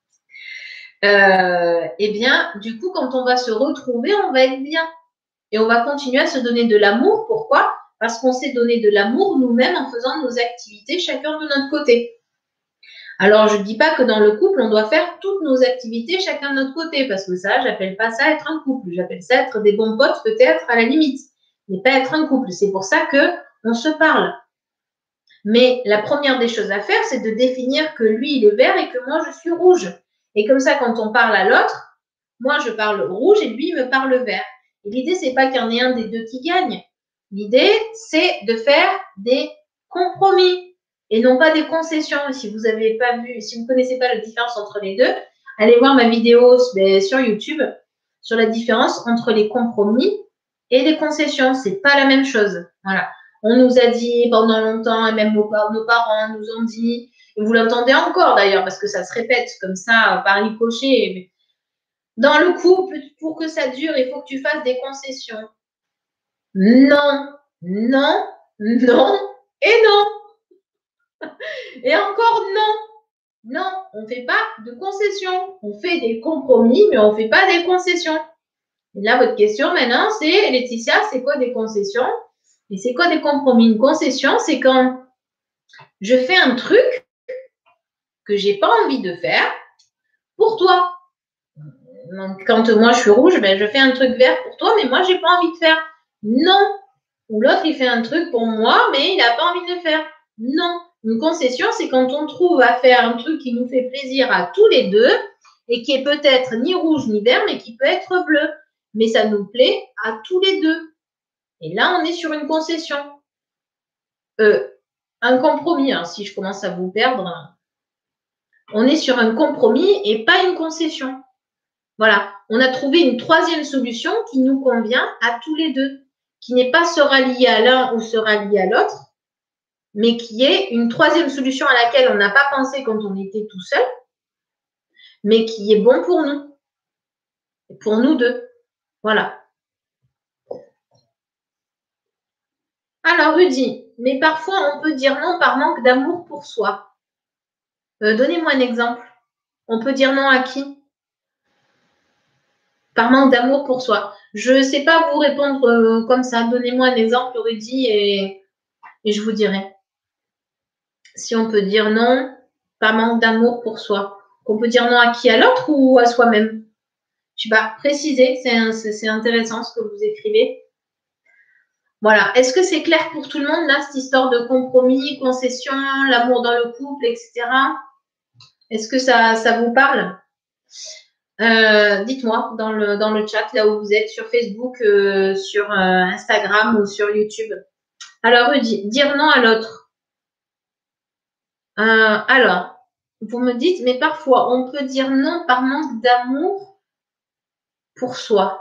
Eh bien, du coup, quand on va se retrouver, on va être bien. Et on va continuer à se donner de l'amour. Pourquoi? Parce qu'on s'est donné de l'amour nous-mêmes en faisant nos activités chacun de notre côté. Alors, je ne dis pas que dans le couple, on doit faire toutes nos activités chacun de notre côté, parce que ça, j'appelle pas ça être un couple. J'appelle ça être des bons potes, peut-être, à la limite, mais pas être un couple. C'est pour ça qu'on se parle. Mais la première des choses à faire, c'est de définir que lui, il est vert et que moi, je suis rouge. Et comme ça, quand on parle à l'autre, moi, je parle rouge et lui, il me parle vert. Et l'idée, c'est pas qu'il y en ait un des deux qui gagne. L'idée, c'est de faire des compromis et non pas des concessions. Si vous n'avez pas vu, si vous ne connaissez pas la différence entre les deux, allez voir ma vidéo sur YouTube sur la différence entre les compromis et les concessions. C'est pas la même chose. Voilà. On nous a dit pendant longtemps, et même nos parents nous ont dit, et vous l'entendez encore d'ailleurs, parce que ça se répète comme ça par ricochet. Dans le couple, pour que ça dure, il faut que tu fasses des concessions. Non, non, non et non. Et encore non. Non, on ne fait pas de concessions. On fait des compromis, mais on ne fait pas des concessions. Et là, votre question maintenant, c'est, Laetitia, c'est quoi des concessions? Et c'est quoi des compromis? Une concession, c'est quand je fais un truc que j'ai pas envie de faire pour toi. Donc, quand moi je suis rouge, ben, je fais un truc vert pour toi, mais moi j'ai pas envie de faire. Non. Ou l'autre il fait un truc pour moi, mais il n'a pas envie de le faire. Non. Une concession, c'est quand on trouve à faire un truc qui nous fait plaisir à tous les deux et qui est peut-être ni rouge ni vert, mais qui peut être bleu. Mais ça nous plaît à tous les deux. Et là, on est sur une concession. Un compromis, hein, si je commence à vous perdre, on est sur un compromis et pas une concession. Voilà, on a trouvé une troisième solution qui nous convient à tous les deux, qui n'est pas se rallier à l'un ou se rallier à l'autre, mais qui est une troisième solution à laquelle on n'a pas pensé quand on était tout seul, mais qui est bon pour nous deux. Voilà. Alors, Rudy, mais parfois on peut dire non par manque d'amour pour soi. Donnez-moi un exemple. On peut dire non à qui? Par manque d'amour pour soi. Je ne sais pas vous répondre comme ça. Donnez-moi un exemple, Rudy, et je vous dirai. Si on peut dire non par manque d'amour pour soi. On peut dire non à qui? À l'autre ou à soi-même? Je ne sais pas. Précisez, c'est intéressant ce que vous écrivez. Voilà. Est-ce que c'est clair pour tout le monde, là, cette histoire de compromis, concession, l'amour dans le couple, etc. Est-ce que ça vous parle? Dites-moi dans le chat, là où vous êtes, sur Facebook, sur Instagram ou sur YouTube. Alors, Rudy, dire non à l'autre. Alors, vous me dites, mais parfois, on peut dire non par manque d'amour pour soi.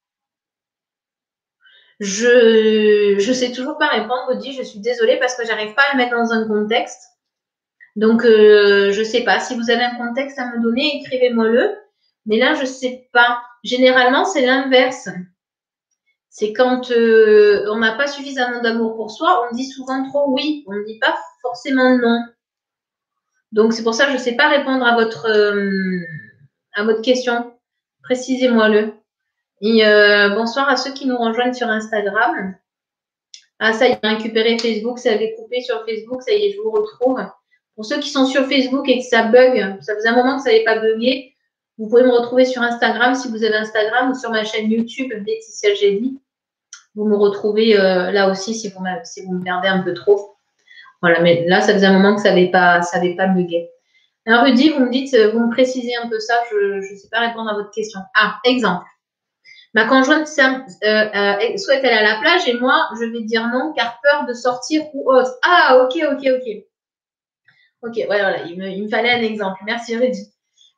Je sais toujours pas répondre, Rudy, je suis désolée parce que j'arrive pas à le mettre dans un contexte. Donc, je sais pas. Si vous avez un contexte à me donner, écrivez-moi-le. Mais là, je sais pas. Généralement, c'est l'inverse. C'est quand on n'a pas suffisamment d'amour pour soi, on dit souvent trop oui, on ne dit pas forcément non. Donc, c'est pour ça que je ne sais pas répondre à votre question. Précisez-moi-le. Et bonsoir à ceux qui nous rejoignent sur Instagram. Ah, ça y est, récupéré Facebook, ça avait coupé sur Facebook, ça y est, je vous retrouve. Pour ceux qui sont sur Facebook et que ça bug, ça faisait un moment que ça n'avait pas bugué, vous pouvez me retrouver sur Instagram si vous avez Instagram ou sur ma chaîne YouTube, Laetitia Gély. Vous me retrouvez là aussi si vous me perdez un peu trop. Voilà, mais là, ça faisait un moment que ça n'avait pas bugué. Alors, Rudy, vous me dites, vous me précisez un peu ça, je ne sais pas répondre à votre question. Ah, exemple. Ma conjointe souhaite aller à la plage et moi, je vais dire non car peur de sortir ou autre. Ah, ok. Ok, ouais, voilà, il me fallait un exemple. Merci, Rudy.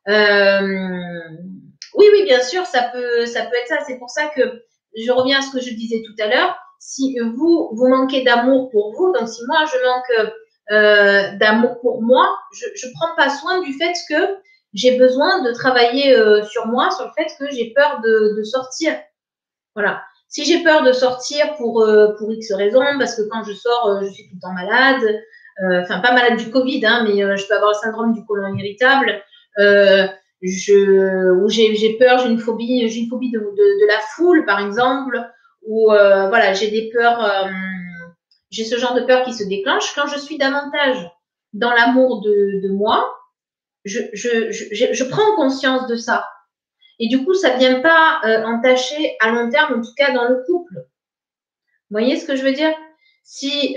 Oui, bien sûr, ça peut être ça. C'est pour ça que je reviens à ce que je disais tout à l'heure. Si vous manquez d'amour pour vous, donc si moi je manque d'amour pour moi, je prends pas soin du fait que j'ai besoin de travailler sur moi, sur le fait que j'ai peur de sortir. Voilà. Si j'ai peur de sortir pour X raisons, parce que quand je sors, je suis tout le temps malade, enfin pas malade du Covid, hein, mais je peux avoir le syndrome du côlon irritable. Ou j'ai peur, j'ai une phobie de la foule, par exemple, ou voilà, j'ai des peurs, j'ai ce genre de peur qui se déclenche. Quand je suis davantage dans l'amour de moi, je prends conscience de ça. Et du coup, ça ne vient pas entacher à long terme, en tout cas dans le couple. Vous voyez ce que je veux dire? Si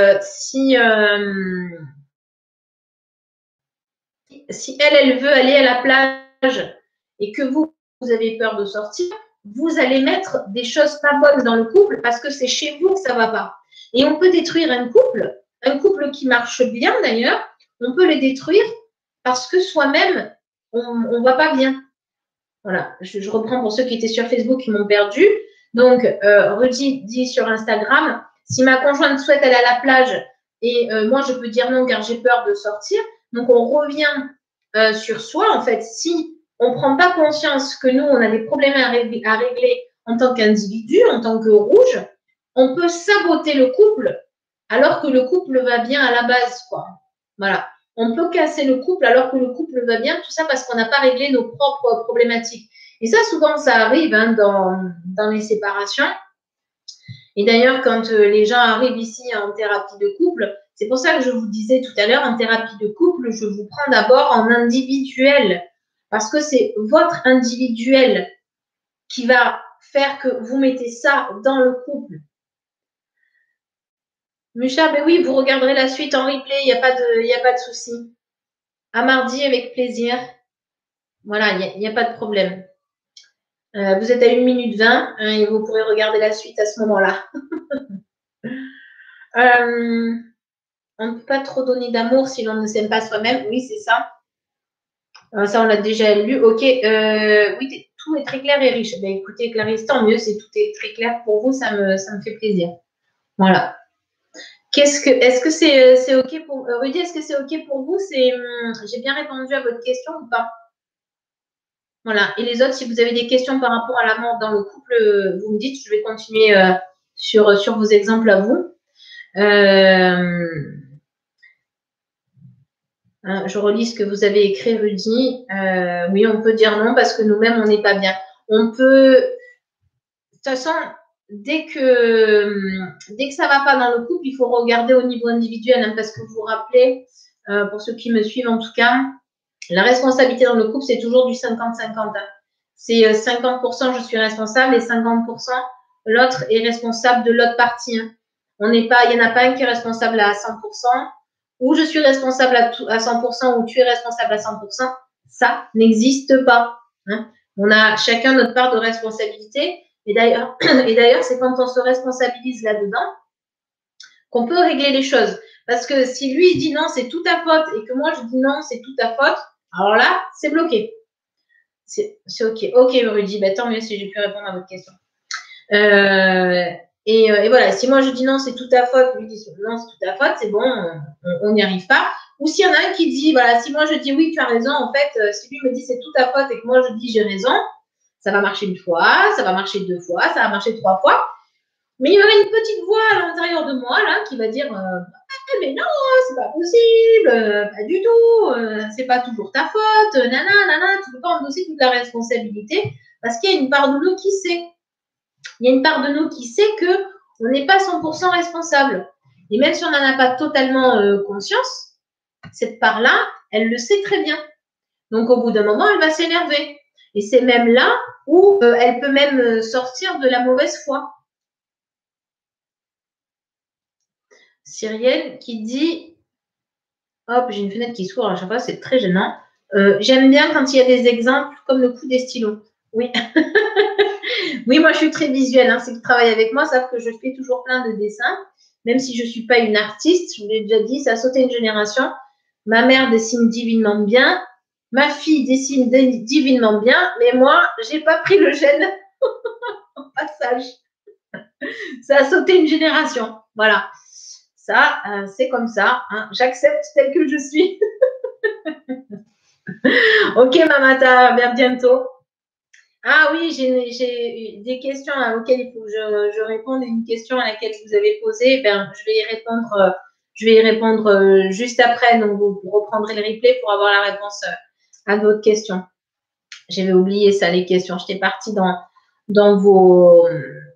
elle veut aller à la plage et que vous avez peur de sortir, vous allez mettre des choses pas bonnes dans le couple parce que c'est chez vous que ça ne va pas. Et on peut détruire un couple qui marche bien d'ailleurs, on peut le détruire parce que soi-même, on ne va pas bien. Voilà, je reprends pour ceux qui étaient sur Facebook qui m'ont perdu. Donc, Rudy dit sur Instagram, si ma conjointe souhaite aller à la plage et moi je peux dire non car j'ai peur de sortir, donc on revient sur soi en fait. Si on ne prend pas conscience que nous, on a des problèmes à régler en tant qu'individu, en tant que rouge, on peut saboter le couple alors que le couple va bien à la base, quoi. Voilà. On peut casser le couple alors que le couple va bien, tout ça parce qu'on n'a pas réglé nos propres problématiques. Et ça, souvent, ça arrive hein, dans les séparations. Et d'ailleurs, quand les gens arrivent ici en thérapie de couple, c'est pour ça que je vous disais tout à l'heure, en thérapie de couple, je vous prends d'abord en individuel. parce que c'est votre individuel qui va faire que vous mettez ça dans le couple. Musha, ben oui, vous regarderez la suite en replay, il n'y a pas de souci. À mardi, avec plaisir. Voilà, il n'y a pas de problème. Vous êtes à 1 minute 20 hein, et vous pourrez regarder la suite à ce moment-là. On ne peut pas trop donner d'amour si l'on ne s'aime pas soi-même. Oui, c'est ça. Ça, on l'a déjà lu. Ok. Oui, tout est très clair et riche. Ben, écoutez, Clarisse, tant mieux. Tout est très clair pour vous. Ça me fait plaisir. Voilà. Est-ce que c'est ok pour Rudy, est-ce que c'est ok pour vous? J'ai bien répondu à votre question ou pas? Voilà. Et les autres, si vous avez des questions par rapport à l'amour dans le couple, vous me dites. Je vais continuer sur vos exemples à vous. Je relis ce que vous avez écrit, Rudy. Oui, on peut dire non parce que nous-mêmes, on n'est pas bien. On peut. De toute façon, dès que ça va pas dans le couple, il faut regarder au niveau individuel, hein, parce que vous vous rappelez, pour ceux qui me suivent en tout cas, la responsabilité dans le couple, c'est toujours du 50-50. Hein. C'est 50% je suis responsable et 50% l'autre est responsable de l'autre partie. Hein. Il n'y en a pas un qui est responsable à 100%, ou je suis responsable à 100%, ou tu es responsable à 100%. Ça n'existe pas. Hein. On a chacun notre part de responsabilité. Et d'ailleurs, c'est quand on se responsabilise là-dedans qu'on peut régler les choses. Parce que si lui dit non, c'est tout ta faute, et que moi je dis non, c'est tout ta faute, alors là, c'est bloqué. C'est ok. Ok, Rudy, bah, tant mieux si j'ai pu répondre à votre question. Et voilà, si moi je dis non, c'est tout ta faute, lui dit non, c'est tout ta faute, c'est bon, on n'y arrive pas. Ou s'il y en a un qui dit, voilà, si moi je dis oui, tu as raison, en fait, si lui me dit c'est tout ta faute et que moi je dis j'ai raison, ça va marcher une fois, ça va marcher 2 fois, ça va marcher 3 fois. Mais il y aurait une petite voix à l'intérieur de moi, là, qui va dire mais non, c'est pas possible, pas du tout, c'est pas toujours ta faute, nanana, tu peux pas endosser toute la responsabilité, parce qu'il y a une part de nous qui sait. Il y a une part de nous qui sait qu'on n'est pas 100% responsable. Et même si on n'en a pas totalement conscience, cette part-là, elle le sait très bien. Donc, au bout d'un moment, elle va s'énerver. Et c'est même là où elle peut même sortir de la mauvaise foi. Cyrielle qui dit, hop, j'ai une fenêtre qui s'ouvre à chaque fois, c'est très gênant. J'aime bien quand il y a des exemples comme le coup des stylos. Oui. Oui, moi, je suis très visuelle. Hein. Ceux qui travaillent avec moi savent que je fais toujours plein de dessins. Même si je ne suis pas une artiste, je vous l'ai déjà dit, ça a sauté une génération. Ma mère dessine divinement bien. Ma fille dessine divinement bien. Mais moi, je n'ai pas pris le gène au passage. Ça a sauté une génération. Voilà. Ça, c'est comme ça. Hein. J'accepte tel que je suis. Ok, Mamata, à bientôt. Ah oui, j'ai des questions auxquelles il faut que je réponde. Une question à laquelle vous avez posée, je vais y répondre juste après. Donc, vous reprendrez le replay pour avoir la réponse à votre question. J'avais oublié ça, les questions. J'étais partie dans vos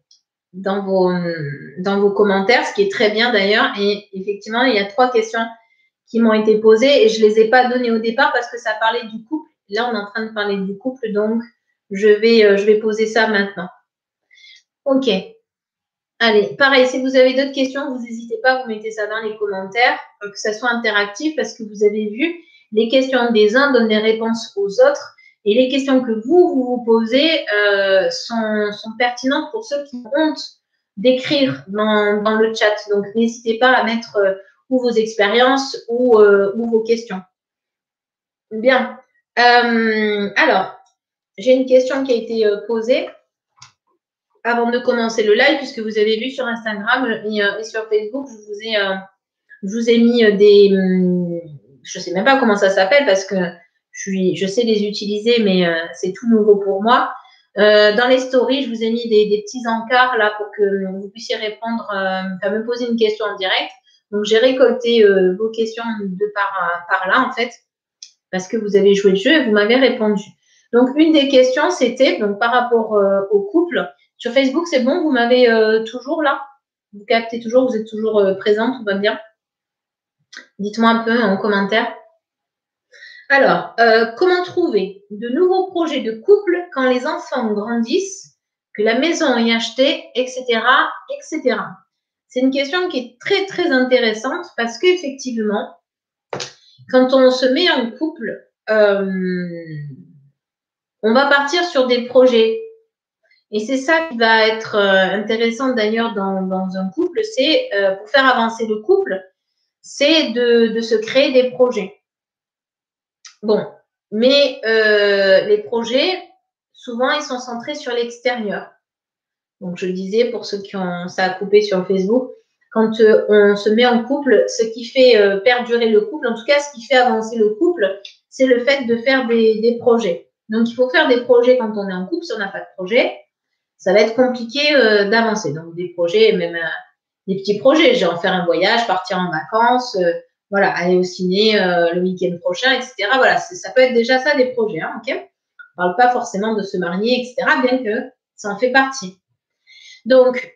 commentaires, ce qui est très bien d'ailleurs. Et effectivement, il y a 3 questions qui m'ont été posées et je ne les ai pas données au départ parce que ça parlait du couple. Là, on est en train de parler du couple, donc je vais poser ça maintenant. Ok. Allez, pareil, si vous avez d'autres questions, vous n'hésitez pas, vous mettez ça dans les commentaires, que ça soit interactif parce que vous avez vu, les questions des uns donnent des réponses aux autres et les questions que vous posez sont pertinentes pour ceux qui ont honte d'écrire dans le chat. Donc, n'hésitez pas à mettre ou vos expériences ou vos questions. Bien. Alors, j'ai une question qui a été posée avant de commencer le live, puisque vous avez vu sur Instagram et sur Facebook, je vous ai mis des... je ne sais même pas comment ça s'appelle parce que je sais les utiliser, mais c'est tout nouveau pour moi. Dans les stories, je vous ai mis des petits encarts là pour que vous puissiez répondre, me poser une question en direct. Donc, j'ai récolté vos questions de par là, en fait, parce que vous avez joué le jeu et vous m'avez répondu. Donc, une des questions, c'était donc par rapport au couple. Sur Facebook, c'est bon, vous m'avez toujours là? Vous captez toujours, vous êtes toujours présente, tout va bien? Dites-moi un peu en commentaire. Alors, comment trouver de nouveaux projets de couple quand les enfants grandissent, que la maison est achetée, etc., etc. C'est une question qui est très, très intéressante parce qu'effectivement, quand on se met en couple, on va partir sur des projets. Et c'est ça qui va être intéressant d'ailleurs dans un couple, c'est pour faire avancer le couple, c'est de se créer des projets. Bon, mais les projets, souvent, ils sont centrés sur l'extérieur. Donc, je disais, pour ceux qui ont ça a coupé sur Facebook, quand on se met en couple, ce qui fait perdurer le couple, en tout cas, ce qui fait avancer le couple, c'est le fait de faire des projets. Donc, il faut faire des projets quand on est en couple. Si on n'a pas de projet, ça va être compliqué d'avancer. Donc, des projets, même des petits projets, genre faire un voyage, partir en vacances, voilà, aller au ciné le week-end prochain, etc. Voilà, ça peut être déjà ça des projets, hein, ok? On ne parle pas forcément de se marier, etc., bien que ça en fait partie. Donc,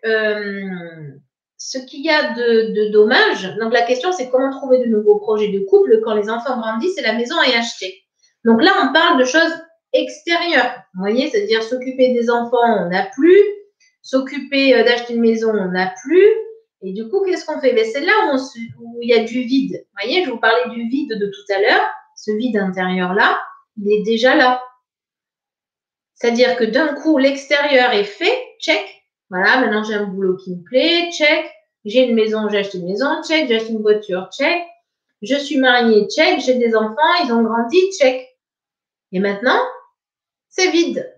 ce qu'il y a de dommage, donc la question c'est comment trouver de nouveaux projets de couple quand les enfants grandissent et la maison est achetée. Donc là, on parle de choses extérieures, vous voyez, c'est-à-dire s'occuper des enfants, on n'a plus, s'occuper d'acheter une maison, on n'a plus, et du coup, qu'est-ce qu'on fait? Ben, c'est là où il y a du vide. Vous voyez, je vous parlais du vide de tout à l'heure, ce vide intérieur-là, il est déjà là. C'est-à-dire que d'un coup, l'extérieur est fait, check. Voilà, maintenant j'ai un boulot qui me plaît, check. J'ai une maison, j'ai acheté une maison, check. J'ai acheté une voiture, check. Je suis mariée, check. J'ai des enfants, ils ont grandi, check. Et maintenant, c'est vide.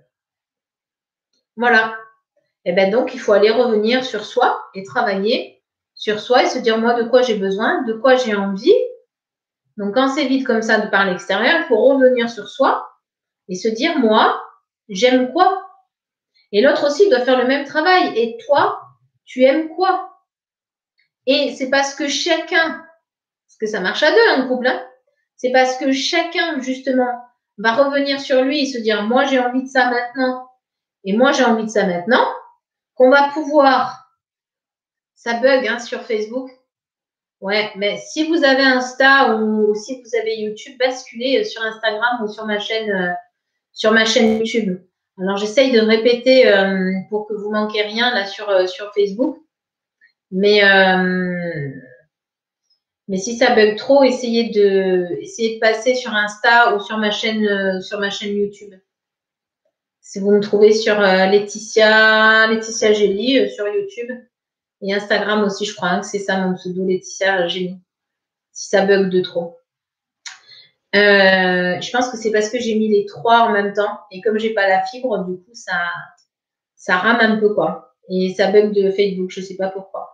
Voilà. Et bien donc, il faut aller revenir sur soi et travailler sur soi et se dire, moi, de quoi j'ai besoin, de quoi j'ai envie. Donc, quand c'est vide comme ça de par l'extérieur, il faut revenir sur soi et se dire, moi, j'aime quoi? Et l'autre aussi doit faire le même travail. Et toi, tu aimes quoi? Et c'est parce que chacun, parce que ça marche à deux, un couple, hein, c'est parce que chacun, justement, va revenir sur lui et se dire, moi, j'ai envie de ça maintenant, et moi, j'ai envie de ça maintenant, qu'on va pouvoir, ça bug hein, sur Facebook. Ouais, mais si vous avez Insta ou si vous avez YouTube, basculez sur Instagram ou sur ma chaîne YouTube. Alors, j'essaye de répéter pour que vous manquiez rien là sur Facebook. Mais si ça bug trop, essayez de passer sur Insta ou sur ma chaîne YouTube. Si vous me trouvez sur Laetitia Gély sur YouTube et Instagram aussi, je crois hein, que c'est ça mon pseudo, Laetitia Gély. Si ça bug de trop. Je pense que c'est parce que j'ai mis les trois en même temps et comme j'ai pas la fibre, du coup ça rame un peu quoi. Et ça bug de Facebook, je sais pas pourquoi.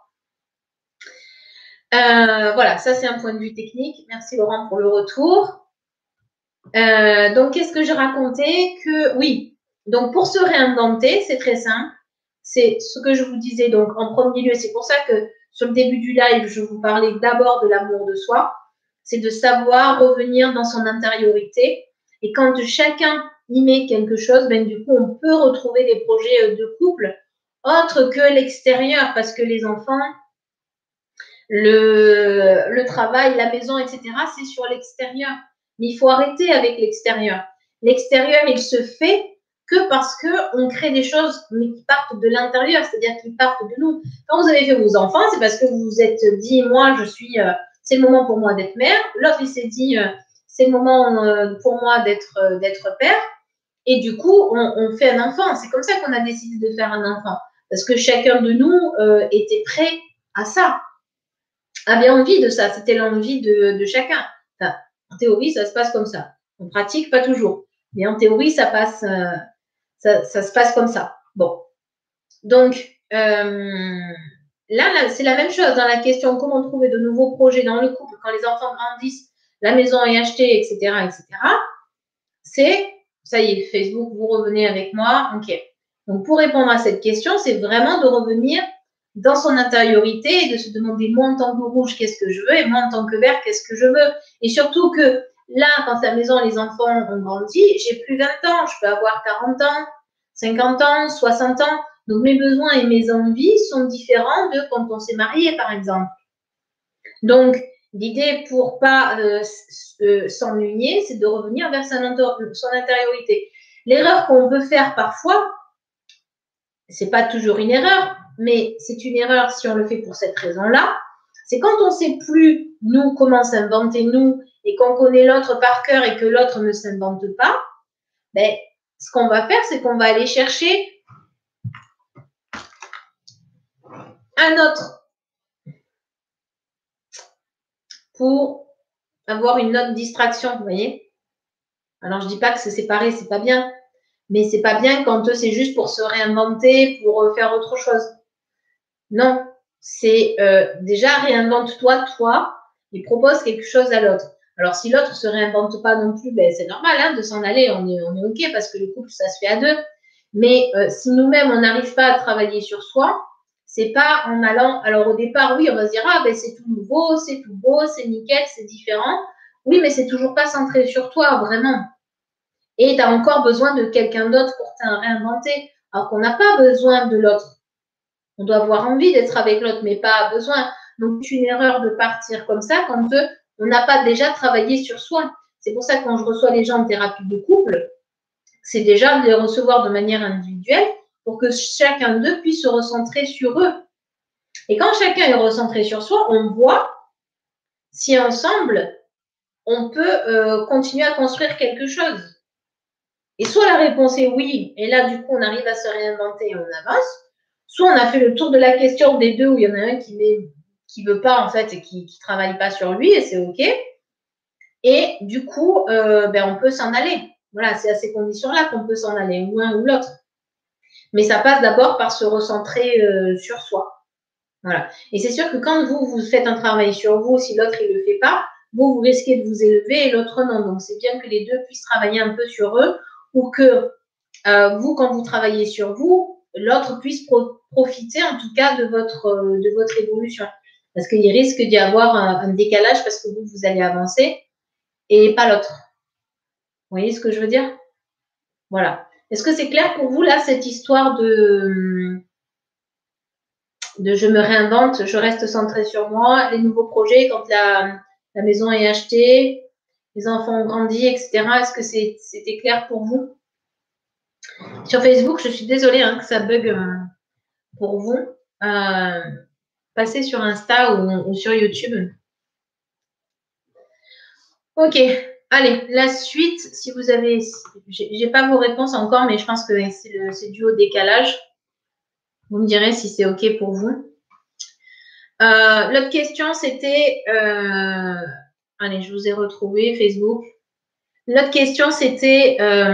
Voilà, ça c'est un point de vue technique. Merci Laurent pour le retour. Donc, qu'est-ce que je racontais? Que oui, donc pour se réinventer, c'est très simple. C'est ce que je vous disais donc en premier lieu. C'est pour ça que sur le début du live, je vous parlais d'abord de l'amour de soi. C'est de savoir revenir dans son intériorité. Et quand chacun y met quelque chose, ben du coup, on peut retrouver des projets de couple autres que l'extérieur, parce que les enfants, le travail, la maison, etc., c'est sur l'extérieur. Mais il faut arrêter avec l'extérieur. L'extérieur, il se fait que parce qu'on crée des choses, mais qui partent de l'intérieur, c'est-à-dire qui partent de nous. Quand vous avez fait vos enfants, c'est parce que vous vous êtes dit, moi, c'est le moment pour moi d'être mère. L'autre, il s'est dit, c'est le moment pour moi d'être père. Et du coup, on fait un enfant. C'est comme ça qu'on a décidé de faire un enfant. Parce que chacun de nous était prêt à ça, avait envie de ça. C'était l'envie de chacun. Enfin, en théorie, ça se passe comme ça. En pratique, pas toujours. Mais en théorie, ça se passe comme ça. Bon. Donc, là, c'est la même chose dans la question comment trouver de nouveaux projets dans le couple quand les enfants grandissent, la maison est achetée, etc., etc. C'est, ça y est, Facebook, vous revenez avec moi. OK. Donc, pour répondre à cette question, c'est vraiment de revenir dans son intériorité et de se demander, moi, en tant que rouge, qu'est-ce que je veux? Et moi, en tant que vert, qu'est-ce que je veux? Et surtout que là, quand à la maison, les enfants ont grandi, j'ai plus 20 ans, je peux avoir 40 ans, 50 ans, 60 ans. Donc, mes besoins et mes envies sont différents de quand on s'est marié, par exemple. Donc, L'idée pour pas s'ennuyer, c'est de revenir vers son intériorité. L'erreur qu'on peut faire parfois, c'est pas toujours une erreur, mais c'est une erreur si on le fait pour cette raison-là. C'est quand on sait plus, nous, comment s'inventer nous, et qu'on connaît l'autre par cœur et que l'autre ne s'invente pas, ben, ce qu'on va faire, c'est qu'on va aller chercher un autre pour avoir une autre distraction, vous voyez. Alors, je dis pas que se séparer, c'est pas bien, mais c'est pas bien quand c'est juste pour se réinventer, pour faire autre chose. Non, c'est déjà réinvente-toi, toi, et propose quelque chose à l'autre. Alors, si l'autre se réinvente pas non plus, ben, c'est normal hein, de s'en aller, on est OK parce que le couple, ça se fait à deux. Mais si nous-mêmes, on n'arrive pas à travailler sur soi, c'est pas en allant… Alors, au départ, oui, on va se dire, ah, ben, c'est tout nouveau, c'est tout beau, c'est nickel, c'est différent. Oui, mais c'est toujours pas centré sur toi, vraiment. Et tu as encore besoin de quelqu'un d'autre pour te réinventer. Alors qu'on n'a pas besoin de l'autre. On doit avoir envie d'être avec l'autre, mais pas besoin. Donc, c'est une erreur de partir comme ça quand on n'a pas déjà travaillé sur soi. C'est pour ça que quand je reçois les gens en thérapie de couple, c'est déjà de les recevoir de manière individuelle pour que chacun d'eux puisse se recentrer sur eux. Et quand chacun est recentré sur soi, on voit si ensemble, on peut continuer à construire quelque chose. Et soit la réponse est oui, et là, du coup, on arrive à se réinventer et on avance. Soit on a fait le tour de la question des deux où il y en a un qui veut pas, en fait, et qui travaille pas sur lui, et c'est OK. Et du coup, on peut s'en aller. Voilà, c'est à ces conditions-là qu'on peut s'en aller, ou l'un ou l'autre. Mais ça passe d'abord par se recentrer sur soi. Voilà. Et c'est sûr que quand vous faites un travail sur vous, si l'autre, il le fait pas, vous risquez de vous élever et l'autre non. Donc, c'est bien que les deux puissent travailler un peu sur eux ou que vous, quand vous travaillez sur vous, l'autre puisse profiter en tout cas de votre évolution. Parce qu'il risque d'y avoir un décalage parce que vous allez avancer et pas l'autre. Vous voyez ce que je veux dire? Voilà. Est-ce que c'est clair pour vous, là, cette histoire de je me réinvente, je reste centrée sur moi, les nouveaux projets, quand la maison est achetée, les enfants ont grandi, etc. Est-ce que c'était clair pour vous? Sur Facebook, je suis désolée hein, que ça bug pour vous. Passez sur Insta ou sur YouTube. Ok, allez, la suite, si vous avez… J'ai pas vos réponses encore, mais je pense que c'est dû au décalage. Vous me direz si c'est ok pour vous. L'autre question, c'était… allez, je vous ai retrouvé, Facebook. L'autre question, c'était…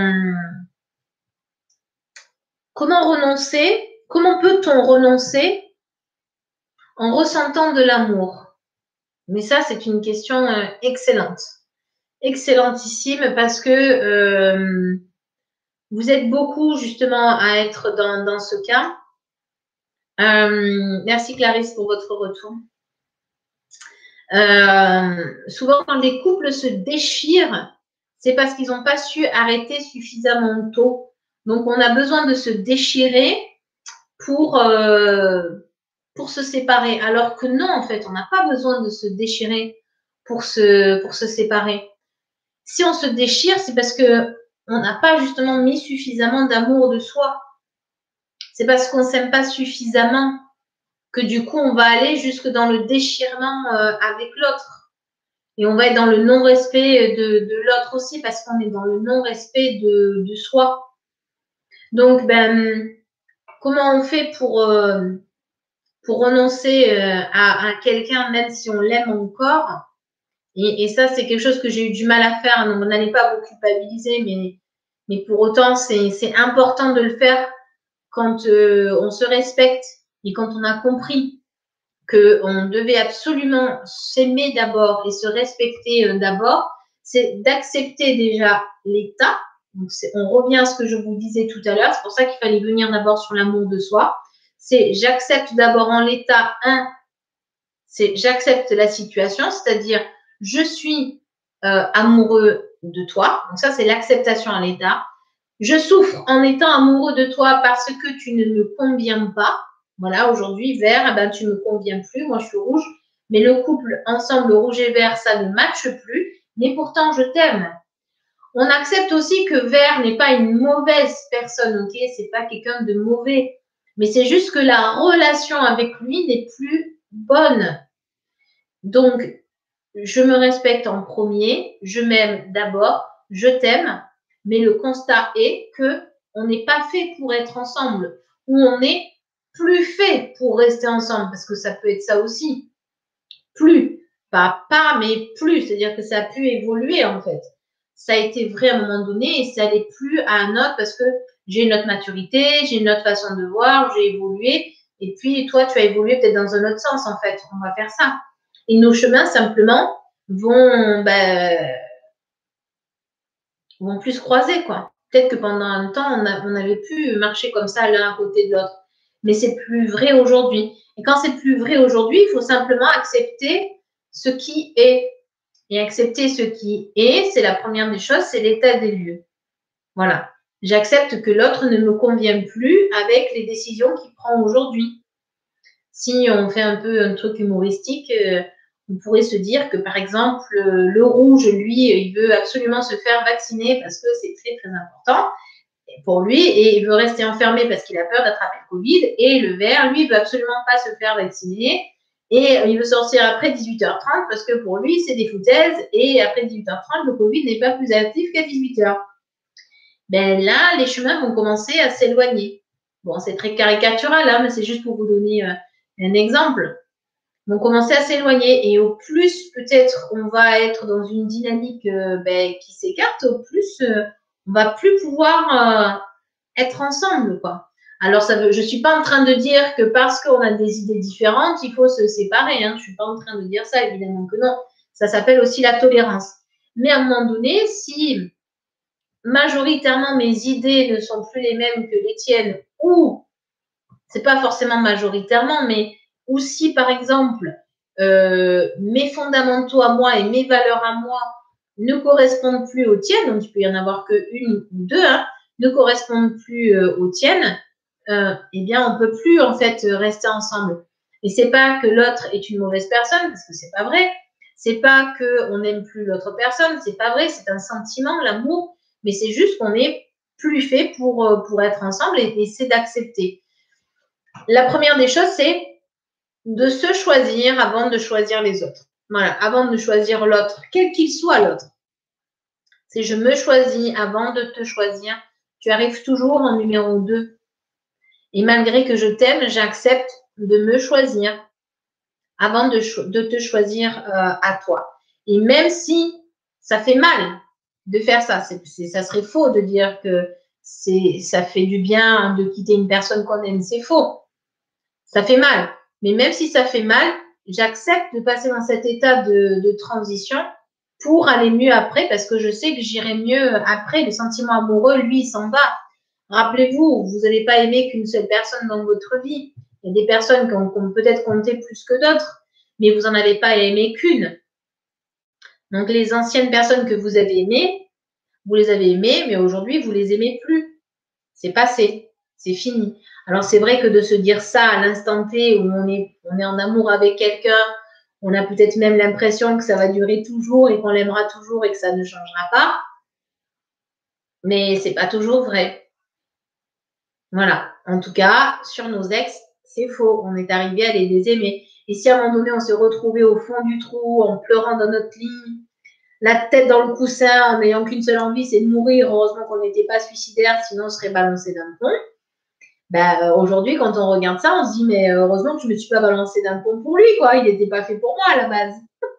comment renoncer? Comment peut-on renoncer en ressentant de l'amour? Mais ça, c'est une question excellente. Excellentissime parce que vous êtes beaucoup justement à être dans ce cas. Merci Clarisse pour votre retour. Souvent, quand les couples se déchirent, c'est parce qu'ils n'ont pas su arrêter suffisamment tôt. Donc, on a besoin de se déchirer pour se séparer. Alors que non, en fait, on n'a pas besoin de se déchirer pour se séparer. Si on se déchire, c'est parce que on n'a pas justement mis suffisamment d'amour de soi. C'est parce qu'on ne s'aime pas suffisamment que du coup, on va aller jusque dans le déchirement avec l'autre. Et on va être dans le non-respect de l'autre aussi parce qu'on est dans le non-respect de soi. Donc, comment on fait pour renoncer à quelqu'un même si on l'aime encore? Et ça, c'est quelque chose que j'ai eu du mal à faire. Donc, n'allez pas vous culpabiliser, mais pour autant, c'est important de le faire quand on se respecte et quand on a compris qu'on devait absolument s'aimer d'abord et se respecter d'abord, c'est d'accepter déjà l'état. Donc, on revient à ce que je vous disais tout à l'heure. C'est pour ça qu'il fallait venir d'abord sur l'amour de soi. C'est j'accepte d'abord en l'état c'est j'accepte la situation, c'est-à-dire je suis amoureux de toi. Donc ça, c'est l'acceptation à l'état. Je souffre en étant amoureux de toi parce que tu ne me conviens pas. Voilà, aujourd'hui, vert, tu ne me conviens plus. Moi, je suis rouge mais le couple ensemble rouge et vert, ça ne matche plus, mais pourtant je t'aime. On accepte aussi que vert n'est pas une mauvaise personne, ok? C'est pas quelqu'un de mauvais, mais c'est juste que la relation avec lui n'est plus bonne. Donc, je me respecte en premier, je m'aime d'abord, je t'aime, mais le constat est que on n'est pas fait pour être ensemble, ou on n'est plus fait pour rester ensemble, parce que ça peut être ça aussi. Plus, pas mais plus, c'est-à-dire que ça a pu évoluer en fait. Ça a été vrai à un moment donné et ça n'est plus à un autre parce que j'ai une autre maturité, j'ai une autre façon de voir, j'ai évolué et puis toi tu as évolué peut-être dans un autre sens en fait. On va faire ça. Et nos chemins simplement vont plus se croiser quoi. Peut-être que pendant un temps on avait pu marcher comme ça l'un à côté de l'autre, mais c'est plus vrai aujourd'hui. Et quand c'est plus vrai aujourd'hui, il faut simplement accepter ce qui est. Et accepter ce qui est, c'est la première des choses, c'est l'état des lieux. Voilà. J'accepte que l'autre ne me convient plus avec les décisions qu'il prend aujourd'hui. Si on fait un peu un truc humoristique, on pourrait se dire que, par exemple, le rouge, lui, il veut absolument se faire vacciner parce que c'est très, très important pour lui et il veut rester enfermé parce qu'il a peur d'attraper le Covid. Et le vert, lui, il veut absolument pas se faire vacciner et il veut sortir après 18h30 parce que pour lui, c'est des foutaises et après 18h30, le Covid n'est pas plus actif qu'à 18h. Ben là, les chemins vont commencer à s'éloigner. Bon, c'est très caricatural, hein, mais c'est juste pour vous donner un exemple. Ils vont commencer à s'éloigner et au plus, peut-être, on va être dans une dynamique qui s'écarte, au plus, on va plus pouvoir être ensemble, quoi. Alors, je suis pas en train de dire que parce qu'on a des idées différentes, il faut se séparer. Hein. Je suis pas en train de dire ça, évidemment que non. Ça s'appelle aussi la tolérance. Mais à un moment donné, si majoritairement mes idées ne sont plus les mêmes que les tiennes, ou c'est pas forcément majoritairement, mais ou si par exemple mes fondamentaux à moi et mes valeurs à moi ne correspondent plus aux tiennes, donc il peut y en avoir qu'une ou deux, hein, ne correspondent plus aux tiennes, eh bien on peut plus en fait rester ensemble. Et c'est pas que l'autre est une mauvaise personne, parce que c'est pas vrai. C'est pas que on n'aime plus l'autre personne, c'est pas vrai. C'est un sentiment, l'amour, mais c'est juste qu'on n'est plus fait pour être ensemble et c'est d'accepter. La première des choses, c'est de se choisir avant de choisir les autres. Voilà, avant de choisir l'autre, quel qu'il soit l'autre. C'est je me choisis avant de te choisir. Tu arrives toujours en numéro 2. Et malgré que je t'aime, j'accepte de me choisir avant de te choisir à toi. Et même si ça fait mal de faire ça, ça serait faux de dire que ça fait du bien de quitter une personne qu'on aime, c'est faux. Ça fait mal. Mais même si ça fait mal, j'accepte de passer dans cet état de transition pour aller mieux après parce que je sais que j'irai mieux après. Le sentiment amoureux, lui, il s'en va. Rappelez-vous, vous n'allez pas aimer qu'une seule personne dans votre vie. Il y a des personnes qui ont peut-être compté plus que d'autres, mais vous n'en avez pas aimé qu'une. Donc, les anciennes personnes que vous avez aimées, vous les avez aimées, mais aujourd'hui, vous les aimez plus. C'est passé, c'est fini. Alors, c'est vrai que de se dire ça à l'instant T où on est en amour avec quelqu'un, on a peut-être même l'impression que ça va durer toujours et qu'on l'aimera toujours et que ça ne changera pas. Mais c'est pas toujours vrai. Voilà. En tout cas, sur nos ex, c'est faux. On est arrivé à les aimer. Et si à un moment donné, on se retrouvait au fond du trou, en pleurant dans notre lit, la tête dans le coussin, en n'ayant qu'une seule envie, c'est de mourir. Heureusement qu'on n'était pas suicidaire, sinon on serait balancé d'un pont. Ben, aujourd'hui, quand on regarde ça, on se dit, mais heureusement que je ne me suis pas balancé d'un pont pour lui, quoi. Il n'était pas fait pour moi à la base.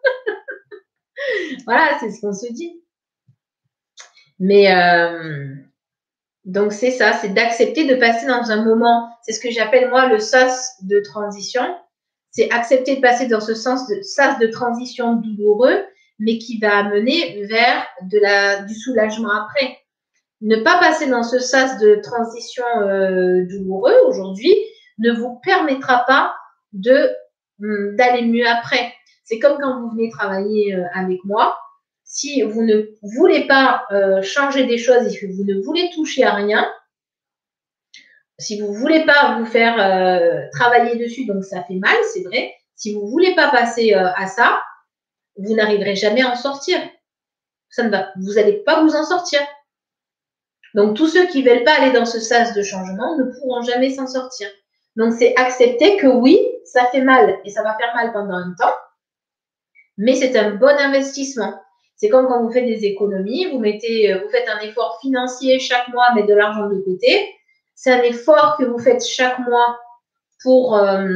Voilà, c'est ce qu'on se dit. Mais donc, c'est ça, c'est d'accepter de passer dans un moment, c'est ce que j'appelle moi le sas de transition. C'est accepter de passer dans ce sas de transition douloureux, mais qui va amener vers du soulagement après. Ne pas passer dans ce sas de transition douloureux aujourd'hui ne vous permettra pas d'aller mieux après. C'est comme quand vous venez travailler avec moi. Si vous ne voulez pas changer des choses et que vous ne voulez toucher à rien, si vous ne voulez pas vous faire travailler dessus, donc ça fait mal, c'est vrai, Si vous ne voulez pas passer à ça, vous n'arriverez jamais à en sortir. Ça ne va, vous n'allez pas vous en sortir. Donc, tous ceux qui ne veulent pas aller dans ce sas de changement ne pourront jamais s'en sortir. Donc, c'est accepter que oui, ça fait mal et ça va faire mal pendant un temps, mais c'est un bon investissement. C'est comme quand vous faites des économies, vous faites un effort financier chaque mois, mettre de l'argent de côté. C'est un effort que vous faites chaque mois pour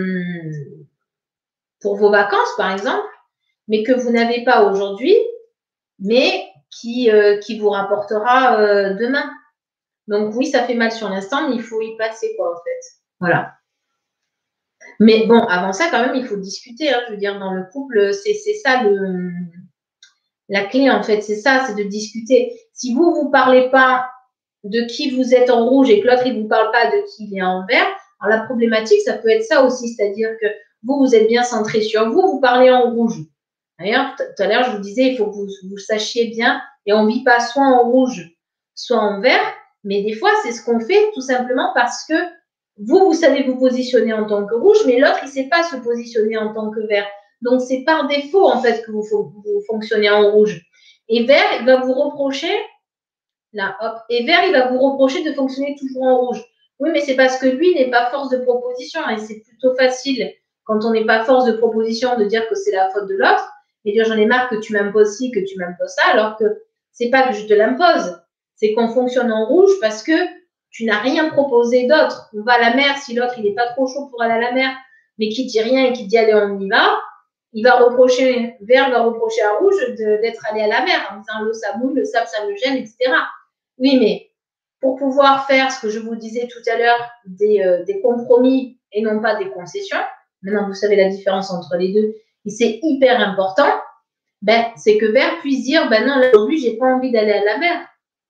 vos vacances, par exemple, mais que vous n'avez pas aujourd'hui, mais qui vous rapportera demain. Donc oui, ça fait mal sur l'instant, mais il faut y passer, quoi, en fait. Voilà. Mais bon, avant ça, quand même, il faut discuter. Hein, je veux dire, dans le couple, c'est ça la clé, en fait. C'est ça, c'est de discuter. Si vous parlez pas de qui vous êtes en rouge et que l'autre, il vous parle pas de qui il est en vert, alors la problématique, ça peut être ça aussi. C'est-à-dire que vous êtes bien centré sur vous, vous parlez en rouge. D'ailleurs, tout à l'heure, je vous disais, il faut que vous sachiez bien, et on ne vit pas soit en rouge, soit en vert, mais des fois, c'est ce qu'on fait tout simplement parce que vous savez vous positionner en tant que rouge, mais l'autre, il ne sait pas se positionner en tant que vert. Donc, c'est par défaut, en fait, que vous fonctionnez en rouge. Et vert, il va vous reprocher, là, hop, et vert, il va vous reprocher de fonctionner toujours en rouge. Oui, mais c'est parce que lui n'est pas force de proposition, et c'est plutôt facile, quand on n'est pas force de proposition, de dire que c'est la faute de l'autre, et dire j'en ai marre que tu m'imposes ci, que tu m'imposes ça, alors que c'est pas que je te l'impose, c'est qu'on fonctionne en rouge parce que tu n'as rien proposé d'autre. On va à la mer, si l'autre il n'est pas trop chaud pour aller à la mer, mais qui dit rien et qui dit allez on y va, il va reprocher, vert va reprocher à rouge d'être allé à la mer en disant l'eau ça mouille, le sable ça me gêne, etc. Oui, mais pour pouvoir faire ce que je vous disais tout à l'heure, des compromis et non pas des concessions, maintenant vous savez la différence entre les deux, et c'est hyper important, c'est que vert puisse dire, non, là, aujourd'hui, j'ai pas envie d'aller à la mer.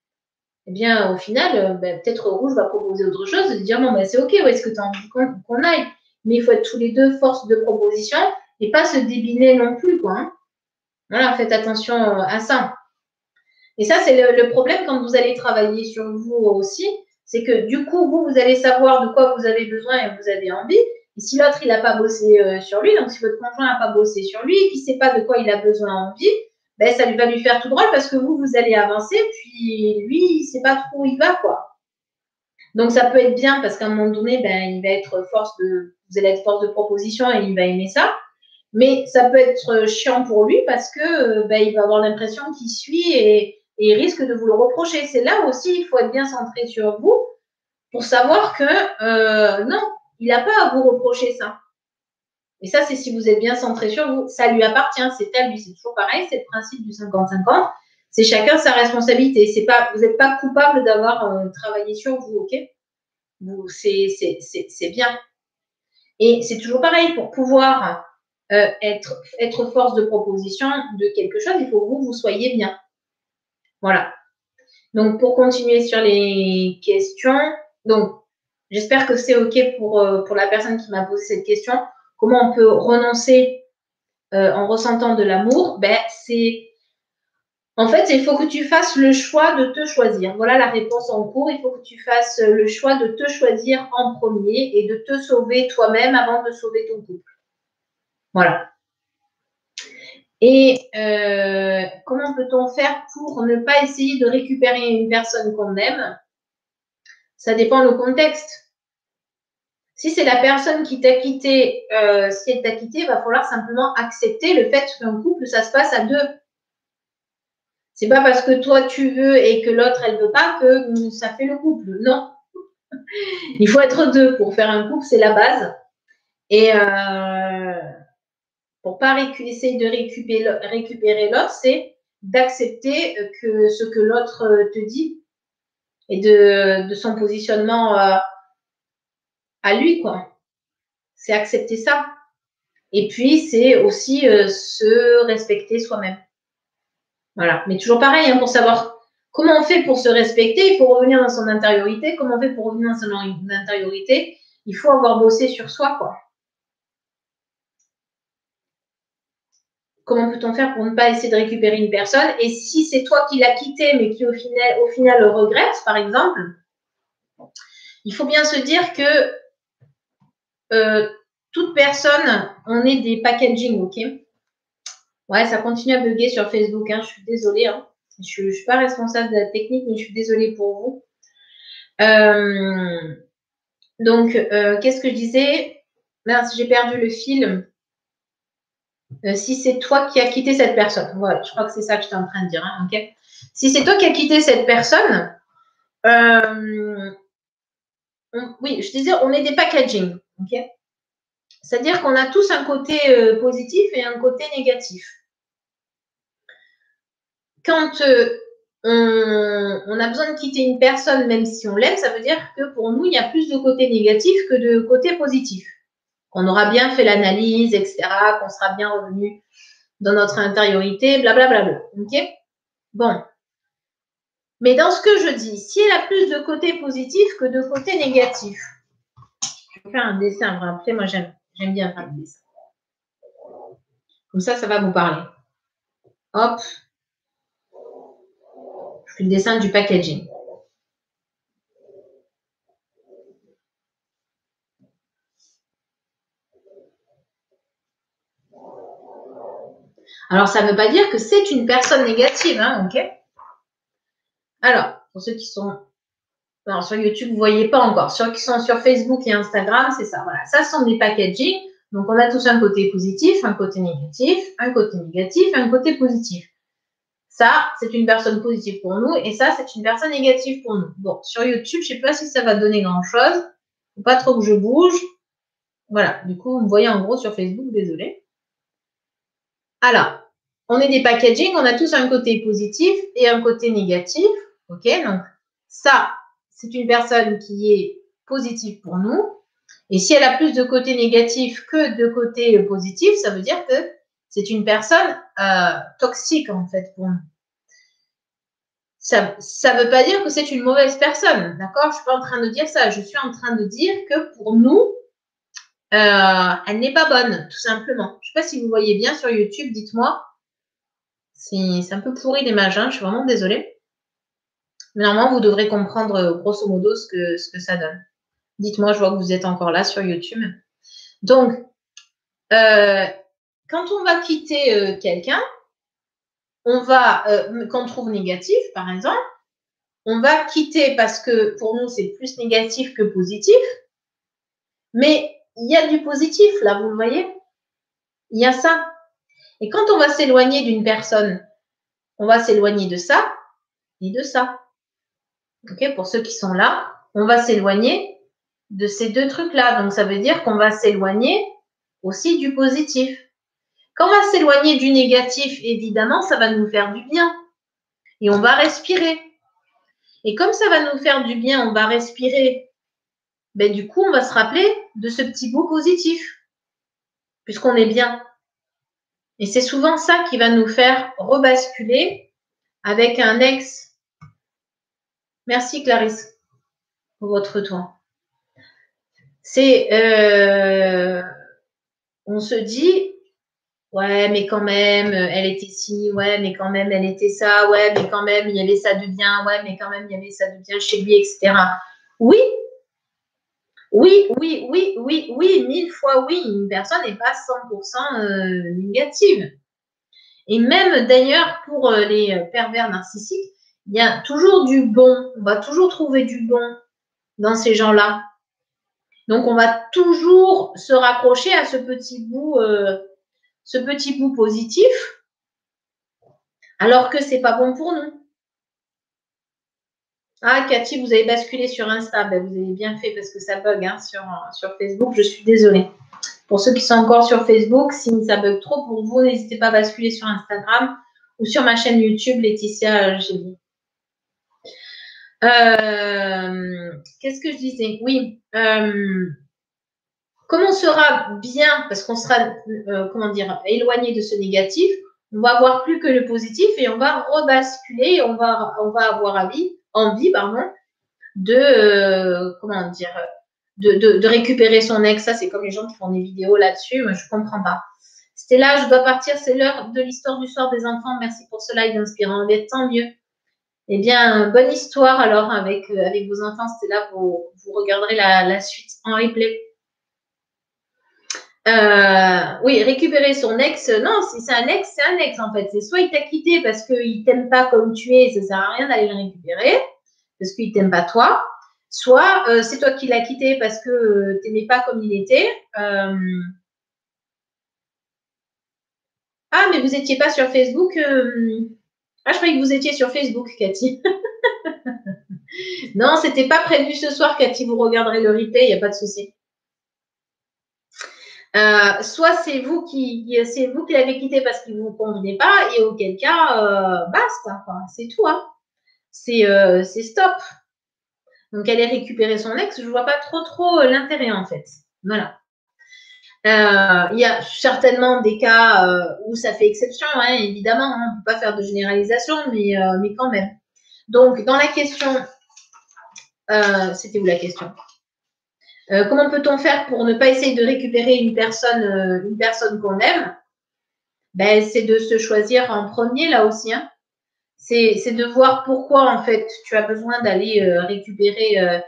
Eh bien, au final, peut-être rouge va proposer autre chose, de dire, non, c'est OK, où est-ce que tu as envie qu'on aille? Mais il faut être tous les deux force de proposition et pas se débiner non plus, quoi. Hein. Voilà, faites attention à ça. Et ça, c'est le problème quand vous allez travailler sur vous aussi, c'est que du coup, vous allez savoir de quoi vous avez besoin et vous avez envie. Et si l'autre, il n'a pas bossé sur lui, donc si votre conjoint n'a pas bossé sur lui et qu'il ne sait pas de quoi il a besoin envie, ça va lui faire tout drôle parce que vous allez avancer, puis lui, il ne sait pas trop où il va, quoi. Donc, ça peut être bien parce qu'à un moment donné, il va être vous allez être force de proposition et il va aimer ça. Mais ça peut être chiant pour lui parce que il va avoir l'impression qu'il suit et il risque de vous le reprocher. C'est là aussi, il faut être bien centré sur vous pour savoir que non, il n'a pas à vous reprocher ça. Et ça, c'est si vous êtes bien centré sur vous. Ça lui appartient, c'est à lui. C'est toujours pareil, c'est le principe du 50-50. C'est chacun sa responsabilité. Vous n'êtes pas coupable d'avoir travaillé sur vous, ok? C'est bien. Et c'est toujours pareil, pour pouvoir être force de proposition de quelque chose, il faut que vous soyez bien. Voilà. Donc, pour continuer sur les questions, donc, j'espère que c'est OK pour la personne qui m'a posé cette question. Comment on peut renoncer en ressentant de l'amour? En fait, il faut que tu fasses le choix de te choisir. Voilà la réponse en cours. Il faut que tu fasses le choix de te choisir en premier et de te sauver toi-même avant de sauver ton couple. Voilà. Et comment peut-on faire pour ne pas essayer de récupérer une personne qu'on aime? Ça dépend du contexte. Si c'est la personne qui t'a quitté, si elle t'a quitté, il va falloir simplement accepter le fait qu'un couple, ça se passe à deux. C'est pas parce que toi tu veux et que l'autre elle veut pas que ça fait le couple. Non. Il faut être deux pour faire un couple, c'est la base. Et pour pas essayer de récupérer l'autre, c'est d'accepter que ce que l'autre te dit et de son positionnement à lui, quoi. C'est accepter ça. Et puis, c'est aussi se respecter soi-même. Voilà. Mais toujours pareil, hein, pour savoir comment on fait pour se respecter, il faut revenir dans son intériorité. Comment on fait pour revenir dans son intériorité? Il faut avoir bossé sur soi, quoi. Comment peut-on faire pour ne pas essayer de récupérer une personne? Et si c'est toi qui l'as quitté, mais qui au final le regrette, par exemple, il faut bien se dire que toute personne, on est des packaging, ok? Ouais, ça continue à bugger sur Facebook, hein, je suis désolée. Hein. Je ne suis pas responsable de la technique, mais je suis désolée pour vous. Donc, qu'est-ce que je disais? Mince, j'ai perdu le fil. Si c'est toi qui as quitté cette personne. Voilà, je crois que c'est ça que j'étais en train de dire. Hein, ok. Si c'est toi qui as quitté cette personne, oui, je disais, on est des packaging. Ok. C'est-à-dire qu'on a tous un côté positif et un côté négatif. Quand on a besoin de quitter une personne, même si on l'aime, ça veut dire que pour nous, il y a plus de côté négatif que de côté positif. Qu'on aura bien fait l'analyse, etc., qu'on sera bien revenu dans notre intériorité, blablabla. Ok? Bon. Mais dans ce que je dis, si elle a plus de côté positif que de côté négatif, je vais faire un dessin. Après, moi, j'aime bien faire des dessins. Comme ça va vous parler. Hop. Je fais le dessin du packaging. Alors, ça ne veut pas dire que c'est une personne négative, hein, ok? Alors, pour ceux qui sont sur YouTube, vous ne voyez pas encore. Ceux qui sont sur Facebook et Instagram, c'est ça. Voilà, ça sont des packaging. Donc, on a tous un côté positif, un côté négatif, un côté négatif, un côté positif. Ça, c'est une personne positive pour nous et ça, c'est une personne négative pour nous. Bon, sur YouTube, je ne sais pas si ça va donner grand-chose. Il ne faut pas trop que je bouge. Voilà, du coup, vous me voyez en gros sur Facebook, désolé. Alors, on est des packaging, on a tous un côté positif et un côté négatif. Ok, donc ça, c'est une personne qui est positive pour nous. Et si elle a plus de côté négatif que de côté positif, ça veut dire que c'est une personne toxique en fait pour nous. Ça ne veut pas dire que c'est une mauvaise personne, d'accord? Je ne suis pas en train de dire ça. Je suis en train de dire que pour nous, elle n'est pas bonne, tout simplement. Je ne sais pas si vous voyez bien sur YouTube, dites-moi. C'est un peu pourri l'image, hein, je suis vraiment désolée. Mais normalement, vous devrez comprendre grosso modo ce que ça donne. Dites-moi, je vois que vous êtes encore là sur YouTube. Donc, quand on va quitter quelqu'un, on va, qu'on trouve négatif, par exemple, on va quitter parce que pour nous, c'est plus négatif que positif. Mais il y a du positif, là, vous le voyez? Il y a ça. Et quand on va s'éloigner d'une personne, on va s'éloigner de ça et de ça. Ok, pour ceux qui sont là, on va s'éloigner de ces deux trucs-là. Donc, ça veut dire qu'on va s'éloigner aussi du positif. Quand on va s'éloigner du négatif, évidemment, ça va nous faire du bien. Et on va respirer. Et comme ça va nous faire du bien, on va respirer. Ben, du coup, on va se rappeler de ce petit bout positif. Puisqu'on est bien. Et c'est souvent ça qui va nous faire rebasculer avec un ex. Merci Clarisse pour votre retour. C'est, on se dit, ouais, mais quand même, elle était ci, ouais, mais quand même, elle était ça, ouais, mais quand même, il y avait ça de bien, ouais, mais quand même, il y avait ça de bien chez lui, etc. Oui, oui, oui, oui, oui, oui, 1000 fois oui, une personne n'est pas 100% négative. Et même d'ailleurs, pour les pervers narcissiques, il y a toujours du bon. On va toujours trouver du bon dans ces gens-là. Donc, on va toujours se raccrocher à ce petit bout positif, alors que c'est pas bon pour nous. Ah, Cathy, vous avez basculé sur Insta. Ben, vous avez bien fait parce que ça bug hein, sur Facebook. Je suis désolée. Pour ceux qui sont encore sur Facebook, si ça bug trop pour vous, n'hésitez pas à basculer sur Instagram ou sur ma chaîne YouTube, Laetitia Gély. Qu'est-ce que je disais? Oui. Comme on sera bien, parce qu'on sera, éloigné de ce négatif, on va avoir plus que le positif et on va rebasculer, on va avoir envie, de récupérer son ex. Ça, c'est comme les gens qui font des vidéos là-dessus. Moi, je comprends pas. C'était là, je dois partir. C'est l'heure de l'histoire du soir des enfants. Merci pour ce live inspirant. Mais tant mieux. Eh bien, bonne histoire alors avec vos enfants. C'était là, vous regarderez la suite en replay. Oui, récupérer son ex, non, si c'est un ex en fait. C'est soit il t'a quitté parce qu'il t'aime pas comme tu es, ça sert à rien d'aller le récupérer, parce qu'il t'aime pas toi. Soit c'est toi qui l'as quitté parce que t'aimais pas comme il était. Ah, mais vous n'étiez pas sur Facebook. Ah, je croyais que vous étiez sur Facebook, Cathy. Non, c'était pas prévu ce soir, Cathy. Vous regarderez le replay, il n'y a pas de souci. Soit c'est vous qui l'avez quitté parce qu'il ne vous convenait pas, et auquel cas, basta, quoi. C'est tout, hein. C'est stop. Donc, aller récupérer son ex, je ne vois pas trop l'intérêt, en fait. Voilà. Il y a certainement des cas où ça fait exception, hein, évidemment. On ne peut pas faire de généralisation, mais quand même. Donc, dans la question, c'était où la question? Comment peut-on faire pour ne pas essayer de récupérer une personne qu'on aime? Ben, c'est de se choisir en premier là aussi. Hein. C'est de voir pourquoi en fait tu as besoin d'aller récupérer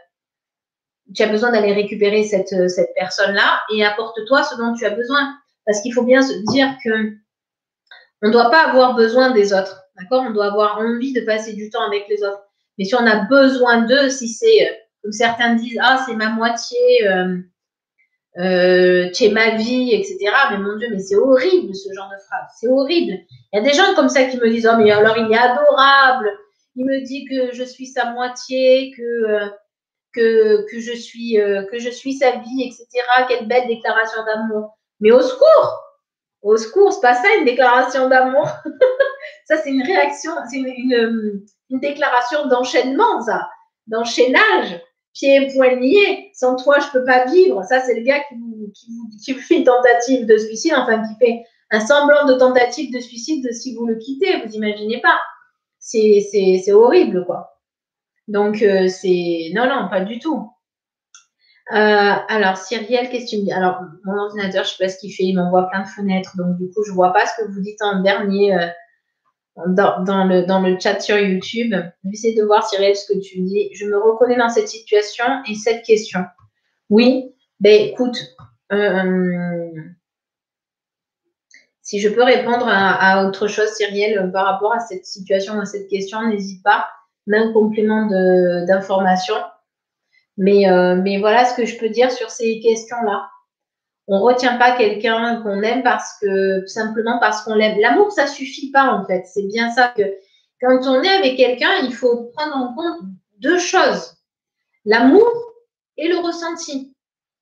cette personne-là et apporte-toi ce dont tu as besoin. Parce qu'il faut bien se dire que on ne doit pas avoir besoin des autres, d'accord? On doit avoir envie de passer du temps avec les autres. Mais si on a besoin d'eux, si c'est comme certains disent, ah c'est ma moitié, tu es ma vie, etc. Mais mon Dieu, mais c'est horrible ce genre de phrase, c'est horrible. Il y a des gens comme ça qui me disent, oh mais alors il est adorable, il me dit que je suis sa moitié, que je suis sa vie, etc. Quelle belle déclaration d'amour. Mais au secours, c'est pas ça une déclaration d'amour. Ça, c'est une réaction, c'est une déclaration d'enchaînement, ça, d'enchaînage, pieds et poings liés. Sans toi, je peux pas vivre. Ça, c'est le gars qui vous fait une tentative de suicide, enfin, qui fait un semblant de tentative de suicide si vous le quittez. Vous imaginez pas. C'est horrible, quoi. Donc, non, pas du tout. Alors, Cyrielle, qu'est-ce que tu me dis? Alors, mon ordinateur, je sais pas ce qu'il fait, il m'envoie plein de fenêtres, donc du coup, je vois pas ce que vous dites en dernier dans le chat sur YouTube. J'essaie de voir, Cyrielle, ce que tu dis. Je me reconnais dans cette situation et cette question. Oui, ben écoute, si je peux répondre à autre chose, Cyrielle, par rapport à cette situation, à cette question, n'hésite pas. Même complément d'information. Mais voilà ce que je peux dire sur ces questions-là. On ne retient pas quelqu'un qu'on aime simplement parce qu'on l'aime. L'amour, ça ne suffit pas, en fait. C'est bien ça que quand on est avec quelqu'un, il faut prendre en compte deux choses. L'amour et le ressenti.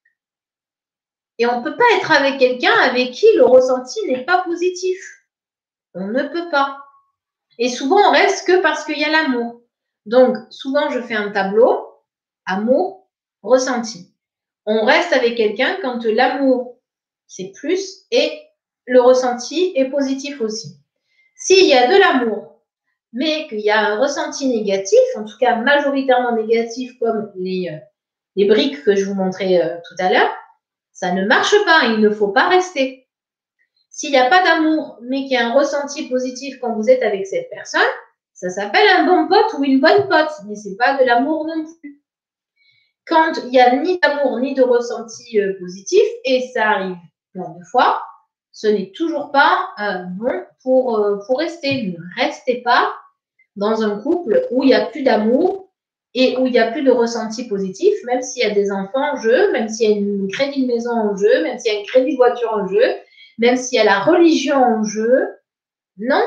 Et on ne peut pas être avec quelqu'un avec qui le ressenti n'est pas positif. On ne peut pas. Et souvent, on reste que parce qu'il y a l'amour. Donc, souvent, je fais un tableau, amour, ressenti. On reste avec quelqu'un quand l'amour, c'est plus, et le ressenti est positif aussi. S'il y a de l'amour, mais qu'il y a un ressenti négatif, en tout cas majoritairement négatif, comme les briques que je vous montrais tout à l'heure, ça ne marche pas, il ne faut pas rester. S'il n'y a pas d'amour, mais qu'il y a un ressenti positif quand vous êtes avec cette personne, ça s'appelle un bon pote ou une bonne pote, mais ce n'est pas de l'amour non plus. Quand il n'y a ni d'amour ni de ressenti positif, et ça arrive plein de fois, ce n'est toujours pas bon pour rester. Ne restez pas dans un couple où il n'y a plus d'amour et où il n'y a plus de ressenti positif, même s'il y a des enfants en jeu, même s'il y a un crédit de maison en jeu, même s'il y a un crédit de voiture en jeu, même s'il y a la religion en jeu. Non,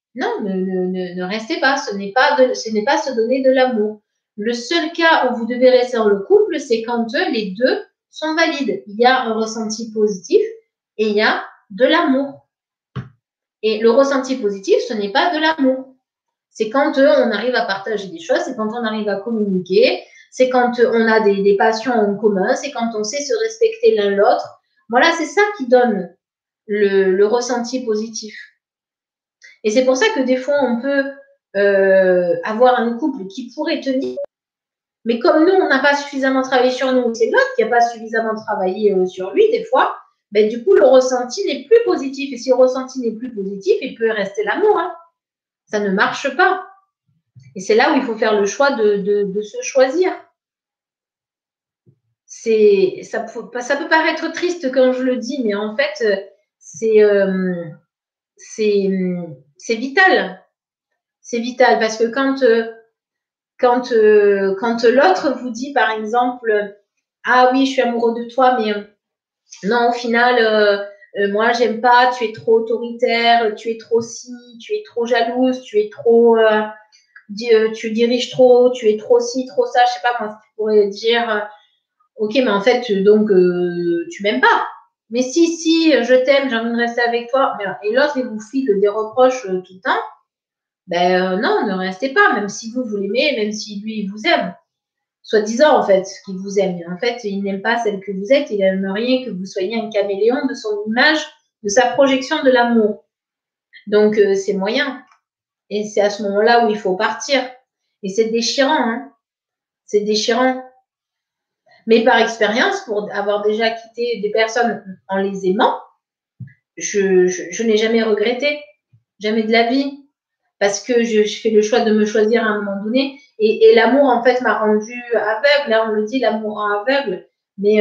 ne restez pas. Ce n'est pas se donner de l'amour. Le seul cas où vous devez rester dans le couple, c'est quand les deux sont valides. Il y a un ressenti positif et il y a de l'amour. Et le ressenti positif, ce n'est pas de l'amour. C'est quand on arrive à partager des choses, c'est quand on arrive à communiquer, c'est quand on a des passions en commun, c'est quand on sait se respecter l'un l'autre. Voilà, c'est ça qui donne le ressenti positif. Et c'est pour ça que des fois, on peut avoir un couple qui pourrait tenir, mais comme nous, on n'a pas suffisamment travaillé sur nous, c'est l'autre qui n'a pas suffisamment travaillé sur lui, des fois, ben, du coup, le ressenti n'est plus positif. Et si le ressenti n'est plus positif, il peut rester l'amour. Hein. Ça ne marche pas. Et c'est là où il faut faire le choix de se choisir. ça peut paraître triste quand je le dis, mais en fait, c'est vital. C'est vital parce que quand l'autre vous dit, par exemple, ah oui, je suis amoureux de toi, mais non, au final, moi, j'aime pas, tu es trop autoritaire, tu es trop ci, tu es trop jalouse, tu es trop, tu diriges trop, tu es trop ci, trop ça, je sais pas moi, tu pourrais dire, ok, mais en fait, donc, tu m'aimes pas. Mais si, je t'aime, j'ai envie de rester avec toi. Et l'autre, il vous file des reproches tout le temps. Ben non, ne restez pas, même si vous l'aimez, même si lui, il vous aime. Soi-disant, en fait, qu'il vous aime. En fait, il n'aime pas celle que vous êtes, il aimerait que vous soyez un caméléon de son image, de sa projection de l'amour. Donc, c'est moyen. Et c'est à ce moment-là où il faut partir. Et c'est déchirant, hein. C'est déchirant. Mais par expérience, pour avoir déjà quitté des personnes en les aimant, je n'ai jamais regretté. Jamais de la vie. Parce que je fais le choix de me choisir à un moment donné. Et l'amour, en fait, m'a rendue aveugle. Là, on le dit, l'amour rend aveugle. Mais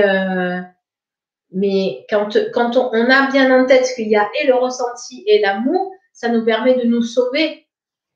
quand on a bien en tête qu'il y a et le ressenti et l'amour, ça nous permet de nous sauver.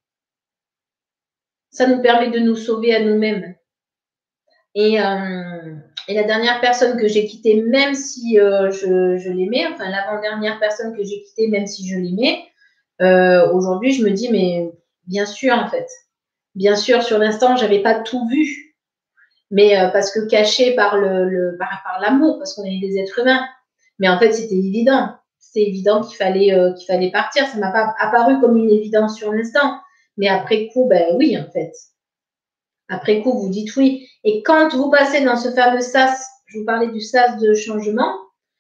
Ça nous permet de nous sauver à nous-mêmes. Et la dernière personne que j'ai quittée, même si je l'aimais, enfin l'avant-dernière personne que j'ai quittée, même si je l'aimais, aujourd'hui, je me dis, mais bien sûr, en fait. Bien sûr, sur l'instant, j'avais pas tout vu. Mais parce que caché par par l'amour, parce qu'on est des êtres humains. Mais en fait, c'était évident. C'était évident qu'il fallait partir. Ça m'a pas apparu comme une évidence sur l'instant. Mais après coup, ben oui, en fait. Après coup, vous dites oui. Et quand vous passez dans ce fameux sas, je vous parlais du sas de changement,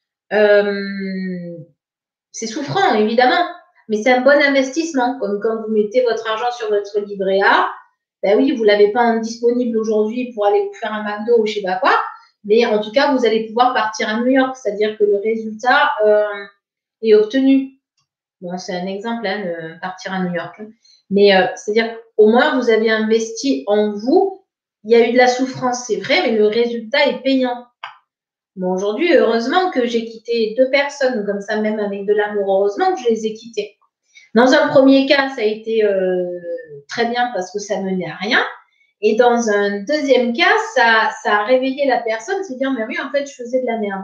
c'est souffrant, évidemment. Mais c'est un bon investissement. Comme quand vous mettez votre argent sur votre livret A, ben oui, vous ne l'avez pas disponible aujourd'hui pour aller vous faire un McDo ou je ne sais pas quoi, mais en tout cas, vous allez pouvoir partir à New York, c'est-à-dire que le résultat est obtenu. Bon, c'est un exemple, hein, de partir à New York. Mais c'est-à-dire qu'au moins, vous avez investi en vous. Il y a eu de la souffrance, c'est vrai, mais le résultat est payant. Bon, aujourd'hui, heureusement que j'ai quitté 2 personnes comme ça, même avec de l'amour, heureusement que je les ai quittées. Dans un premier cas, ça a été très bien parce que ça menait à rien. Et dans un deuxième cas, ça a réveillé la personne, se dire, mais oui, en fait, je faisais de la merde.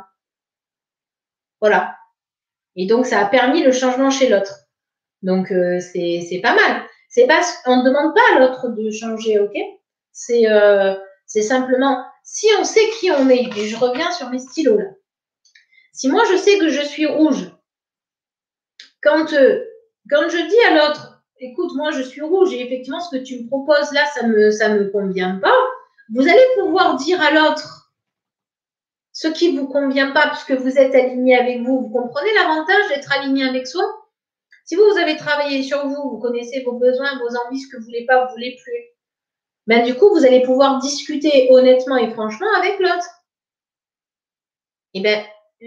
Voilà. Et donc, ça a permis le changement chez l'autre. Donc, c'est pas mal. C'est pas, on ne demande pas à l'autre de changer, ok? C'est simplement, si on sait qui on est, et je reviens sur mes stylos là. Si moi, je sais que je suis rouge, quand je dis à l'autre, écoute, moi, je suis rouge et effectivement, ce que tu me proposes là, ça me convient pas, vous allez pouvoir dire à l'autre ce qui ne vous convient pas puisque vous êtes aligné avec vous. Vous comprenez l'avantage d'être aligné avec soi? Si vous avez travaillé sur vous, vous connaissez vos besoins, vos envies, ce que vous voulez pas, vous voulez plus, ben, du coup, vous allez pouvoir discuter honnêtement et franchement avec l'autre. Et ben,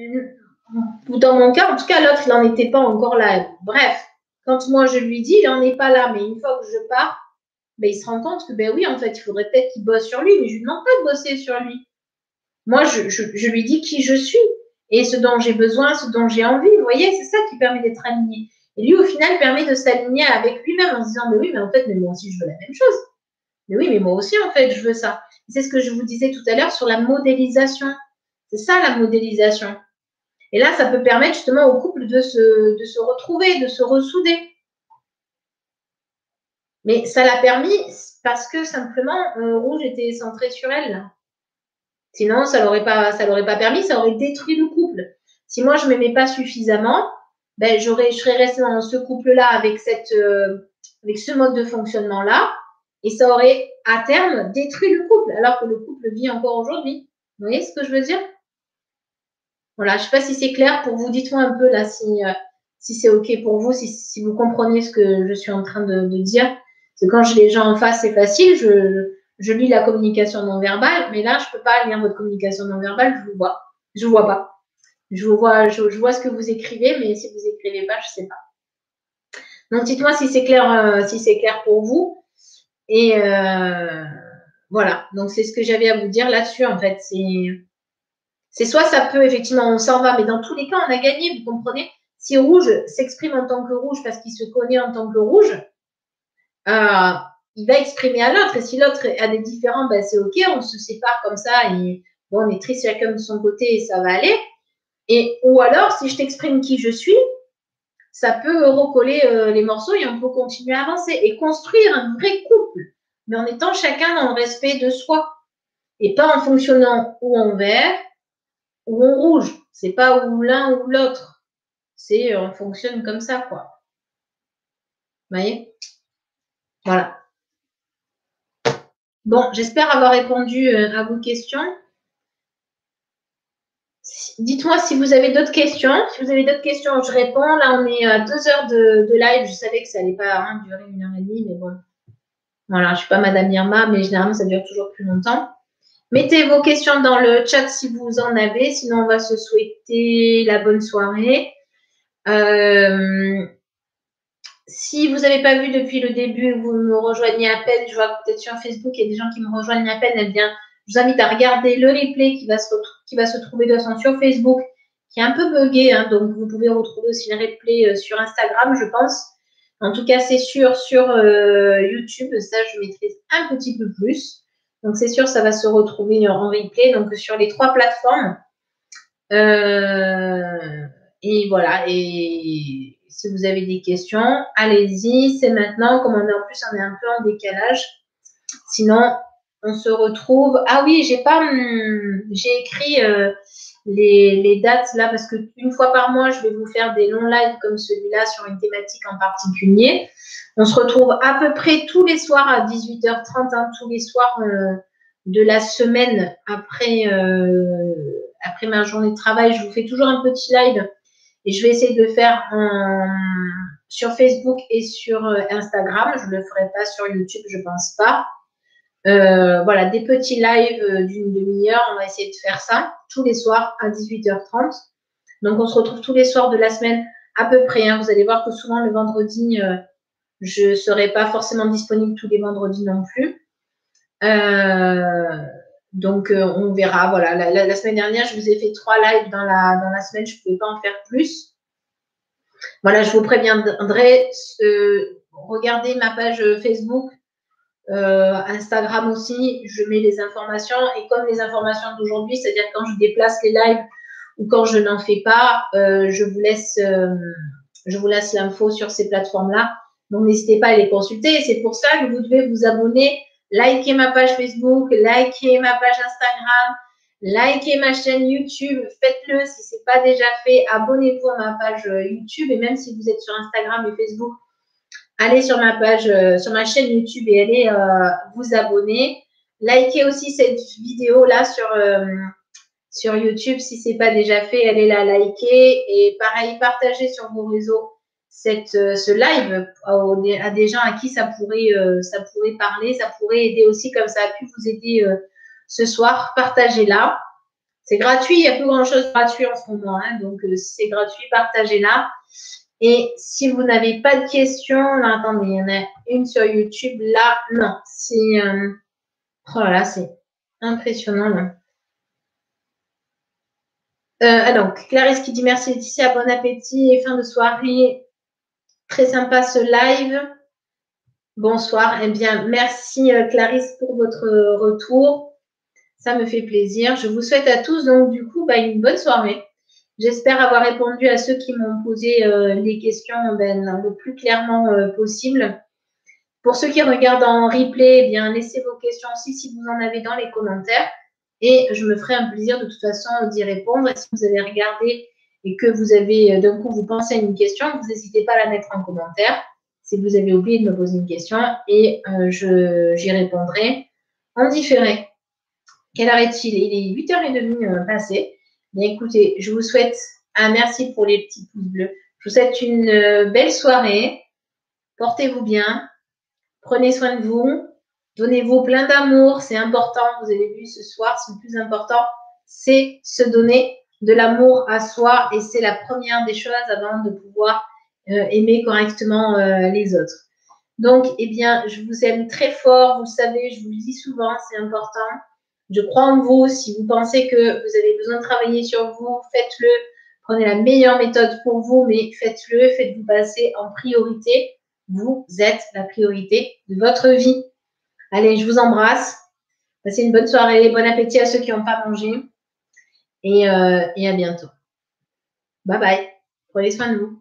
dans mon cas, en tout cas, l'autre, il n'en était pas encore là. Bref, quand moi je lui dis, il n'en est pas là, mais une fois que je pars, ben, il se rend compte que, ben oui, en fait, il faudrait peut-être qu'il bosse sur lui, mais je ne lui demande pas de bosser sur lui. Moi, je lui dis qui je suis et ce dont j'ai besoin, ce dont j'ai envie. Vous voyez, c'est ça qui permet d'être aligné. Et lui, au final, permet de s'aligner avec lui-même en se disant, mais oui, mais en fait, mais moi aussi, je veux la même chose. Mais oui, mais moi aussi, en fait, je veux ça. C'est ce que je vous disais tout à l'heure sur la modélisation. C'est ça, la modélisation. Et là, ça peut permettre justement au couple de se retrouver, de se ressouder. Mais ça l'a permis parce que simplement, Rouge était centré sur elle. Sinon, ça l'aurait pas permis, ça aurait détruit le couple. Si moi, je ne m'aimais pas suffisamment, ben, je serais restée dans ce couple-là avec ce mode de fonctionnement-là, et ça aurait, à terme, détruit le couple, alors que le couple vit encore aujourd'hui. Vous voyez ce que je veux dire? Voilà, je ne sais pas si c'est clair pour vous. Dites-moi un peu là si c'est OK pour vous, si vous comprenez ce que je suis en train de dire. Parce que quand j'ai les gens en face, c'est facile. Je lis la communication non verbale, mais là, je ne peux pas lire votre communication non verbale, je vous vois. Je ne vois pas. Je vois ce que vous écrivez, mais si vous écrivez pas, je ne sais pas. Donc, dites-moi si c'est clair pour vous. Et voilà. Donc, c'est ce que j'avais à vous dire là-dessus, en fait. C'est soit ça peut, effectivement, on s'en va, mais dans tous les cas, on a gagné, vous comprenez? Si rouge s'exprime en tant que rouge parce qu'il se connaît en tant que rouge, il va exprimer à l'autre. Et si l'autre a des différents, ben c'est OK, on se sépare comme ça et bon, on est triste chacun de son côté et ça va aller. Ou alors, si je t'exprime qui je suis, ça peut recoller les morceaux et on peut continuer à avancer et construire un vrai couple, mais en étant chacun dans le respect de soi et pas en fonctionnant ou en vert ou en rouge. C'est pas ou l'un ou l'autre. C'est on fonctionne comme ça, quoi. Vous voyez? Voilà. Bon, j'espère avoir répondu à vos questions. Dites-moi si vous avez d'autres questions. Si vous avez d'autres questions, je réponds. Là, on est à 2 heures de live. Je savais que ça n'allait pas durer 1h30, mais bon. Voilà, je ne suis pas Madame Irma, mais généralement, ça dure toujours plus longtemps. Mettez vos questions dans le chat si vous en avez. Sinon, on va se souhaiter la bonne soirée. Si vous n'avez pas vu depuis le début, vous me rejoignez à peine. Je vois peut-être sur Facebook, il y a des gens qui me rejoignent à peine. Eh bien, je vous invite à regarder le replay qui va se trouver de toute façon sur Facebook, qui est un peu buggé. Hein, donc, vous pouvez retrouver aussi le replay sur Instagram, je pense. En tout cas, c'est sûr sur YouTube. Ça, je maîtrise un petit peu plus. Donc, c'est sûr, ça va se retrouver en replay. Donc, sur les 3 plateformes. Et voilà. Et si vous avez des questions, allez-y. C'est maintenant. Comme on est en plus, on est un peu en décalage. Sinon, on se retrouve. Ah oui, j'ai écrit les dates là parce que une fois par mois, je vais vous faire des longs lives comme celui-là sur une thématique en particulier. On se retrouve à peu près tous les soirs à 18h30, hein, tous les soirs de la semaine après ma journée de travail. Je vous fais toujours un petit live et je vais essayer de le faire sur Facebook et sur Instagram. Je ne le ferai pas sur YouTube, je ne pense pas. Voilà, des petits lives d'une demi-heure. On va essayer de faire ça tous les soirs à 18h30. Donc, on se retrouve tous les soirs de la semaine à peu près. Hein. Vous allez voir que souvent, le vendredi, je ne serai pas forcément disponible tous les vendredis non plus. Donc, on verra. Voilà, la semaine dernière, je vous ai fait 3 lives dans la semaine. Je ne pouvais pas en faire plus. Voilà, je vous préviendrai. Regardez ma page Facebook. Instagram aussi, je mets les informations et comme les informations d'aujourd'hui, c'est-à-dire quand je déplace les lives ou quand je n'en fais pas, je vous laisse l'info sur ces plateformes-là. Donc, n'hésitez pas à les consulter. C'est pour ça que vous devez vous abonner, liker ma page Facebook, liker ma page Instagram, liker ma chaîne YouTube. Faites-le si ce n'est pas déjà fait. Abonnez-vous à ma page YouTube et même si vous êtes sur Instagram et Facebook, allez sur ma page, sur ma chaîne YouTube et allez vous abonner. Likez aussi cette vidéo-là sur YouTube si ce n'est pas déjà fait. Allez la liker et pareil, partagez sur vos réseaux ce live à des gens à qui ça pourrait parler, ça pourrait aider aussi comme ça a pu vous aider ce soir. Partagez-la. C'est gratuit, il n'y a plus grand-chose gratuit en ce moment. Hein, donc, c'est gratuit, partagez-la. Et si vous n'avez pas de questions, là, attendez, il y en a une sur YouTube. Là, non. C'est oh là là, c'est impressionnant. Là. Alors, Clarisse qui dit merci Laetitia, bon appétit et fin de soirée. Très sympa ce live. Bonsoir. Eh bien, merci Clarisse pour votre retour. Ça me fait plaisir. Je vous souhaite à tous, donc, du coup, une bonne soirée. J'espère avoir répondu à ceux qui m'ont posé les questions le plus clairement possible. Pour ceux qui regardent en replay, eh bien, laissez vos questions aussi si vous en avez dans les commentaires. Et je me ferai un plaisir de toute façon d'y répondre. Et si vous avez regardé et que vous avez d'un coup vous pensez à une question, vous n'hésitez pas à la mettre en commentaire. Si vous avez oublié de me poser une question et j'y répondrai en différé. Quelle heure est-il? Il est 8h30 passé. Bien écoutez, je vous souhaite un merci pour les petits pouces bleus. Je vous souhaite une belle soirée. Portez-vous bien. Prenez soin de vous. Donnez-vous plein d'amour. C'est important. Vous avez vu ce soir, c'est le plus important. C'est se donner de l'amour à soi. Et c'est la première des choses avant de pouvoir aimer correctement les autres. Donc, eh bien, je vous aime très fort. Vous le savez, je vous le dis souvent, c'est important. Je crois en vous. Si vous pensez que vous avez besoin de travailler sur vous, faites-le. Prenez la meilleure méthode pour vous, mais faites-le. Faites-vous passer en priorité. Vous êtes la priorité de votre vie. Allez, je vous embrasse. Passez une bonne soirée. Bon appétit à ceux qui n'ont pas mangé. Et à bientôt. Bye bye. Prenez soin de vous.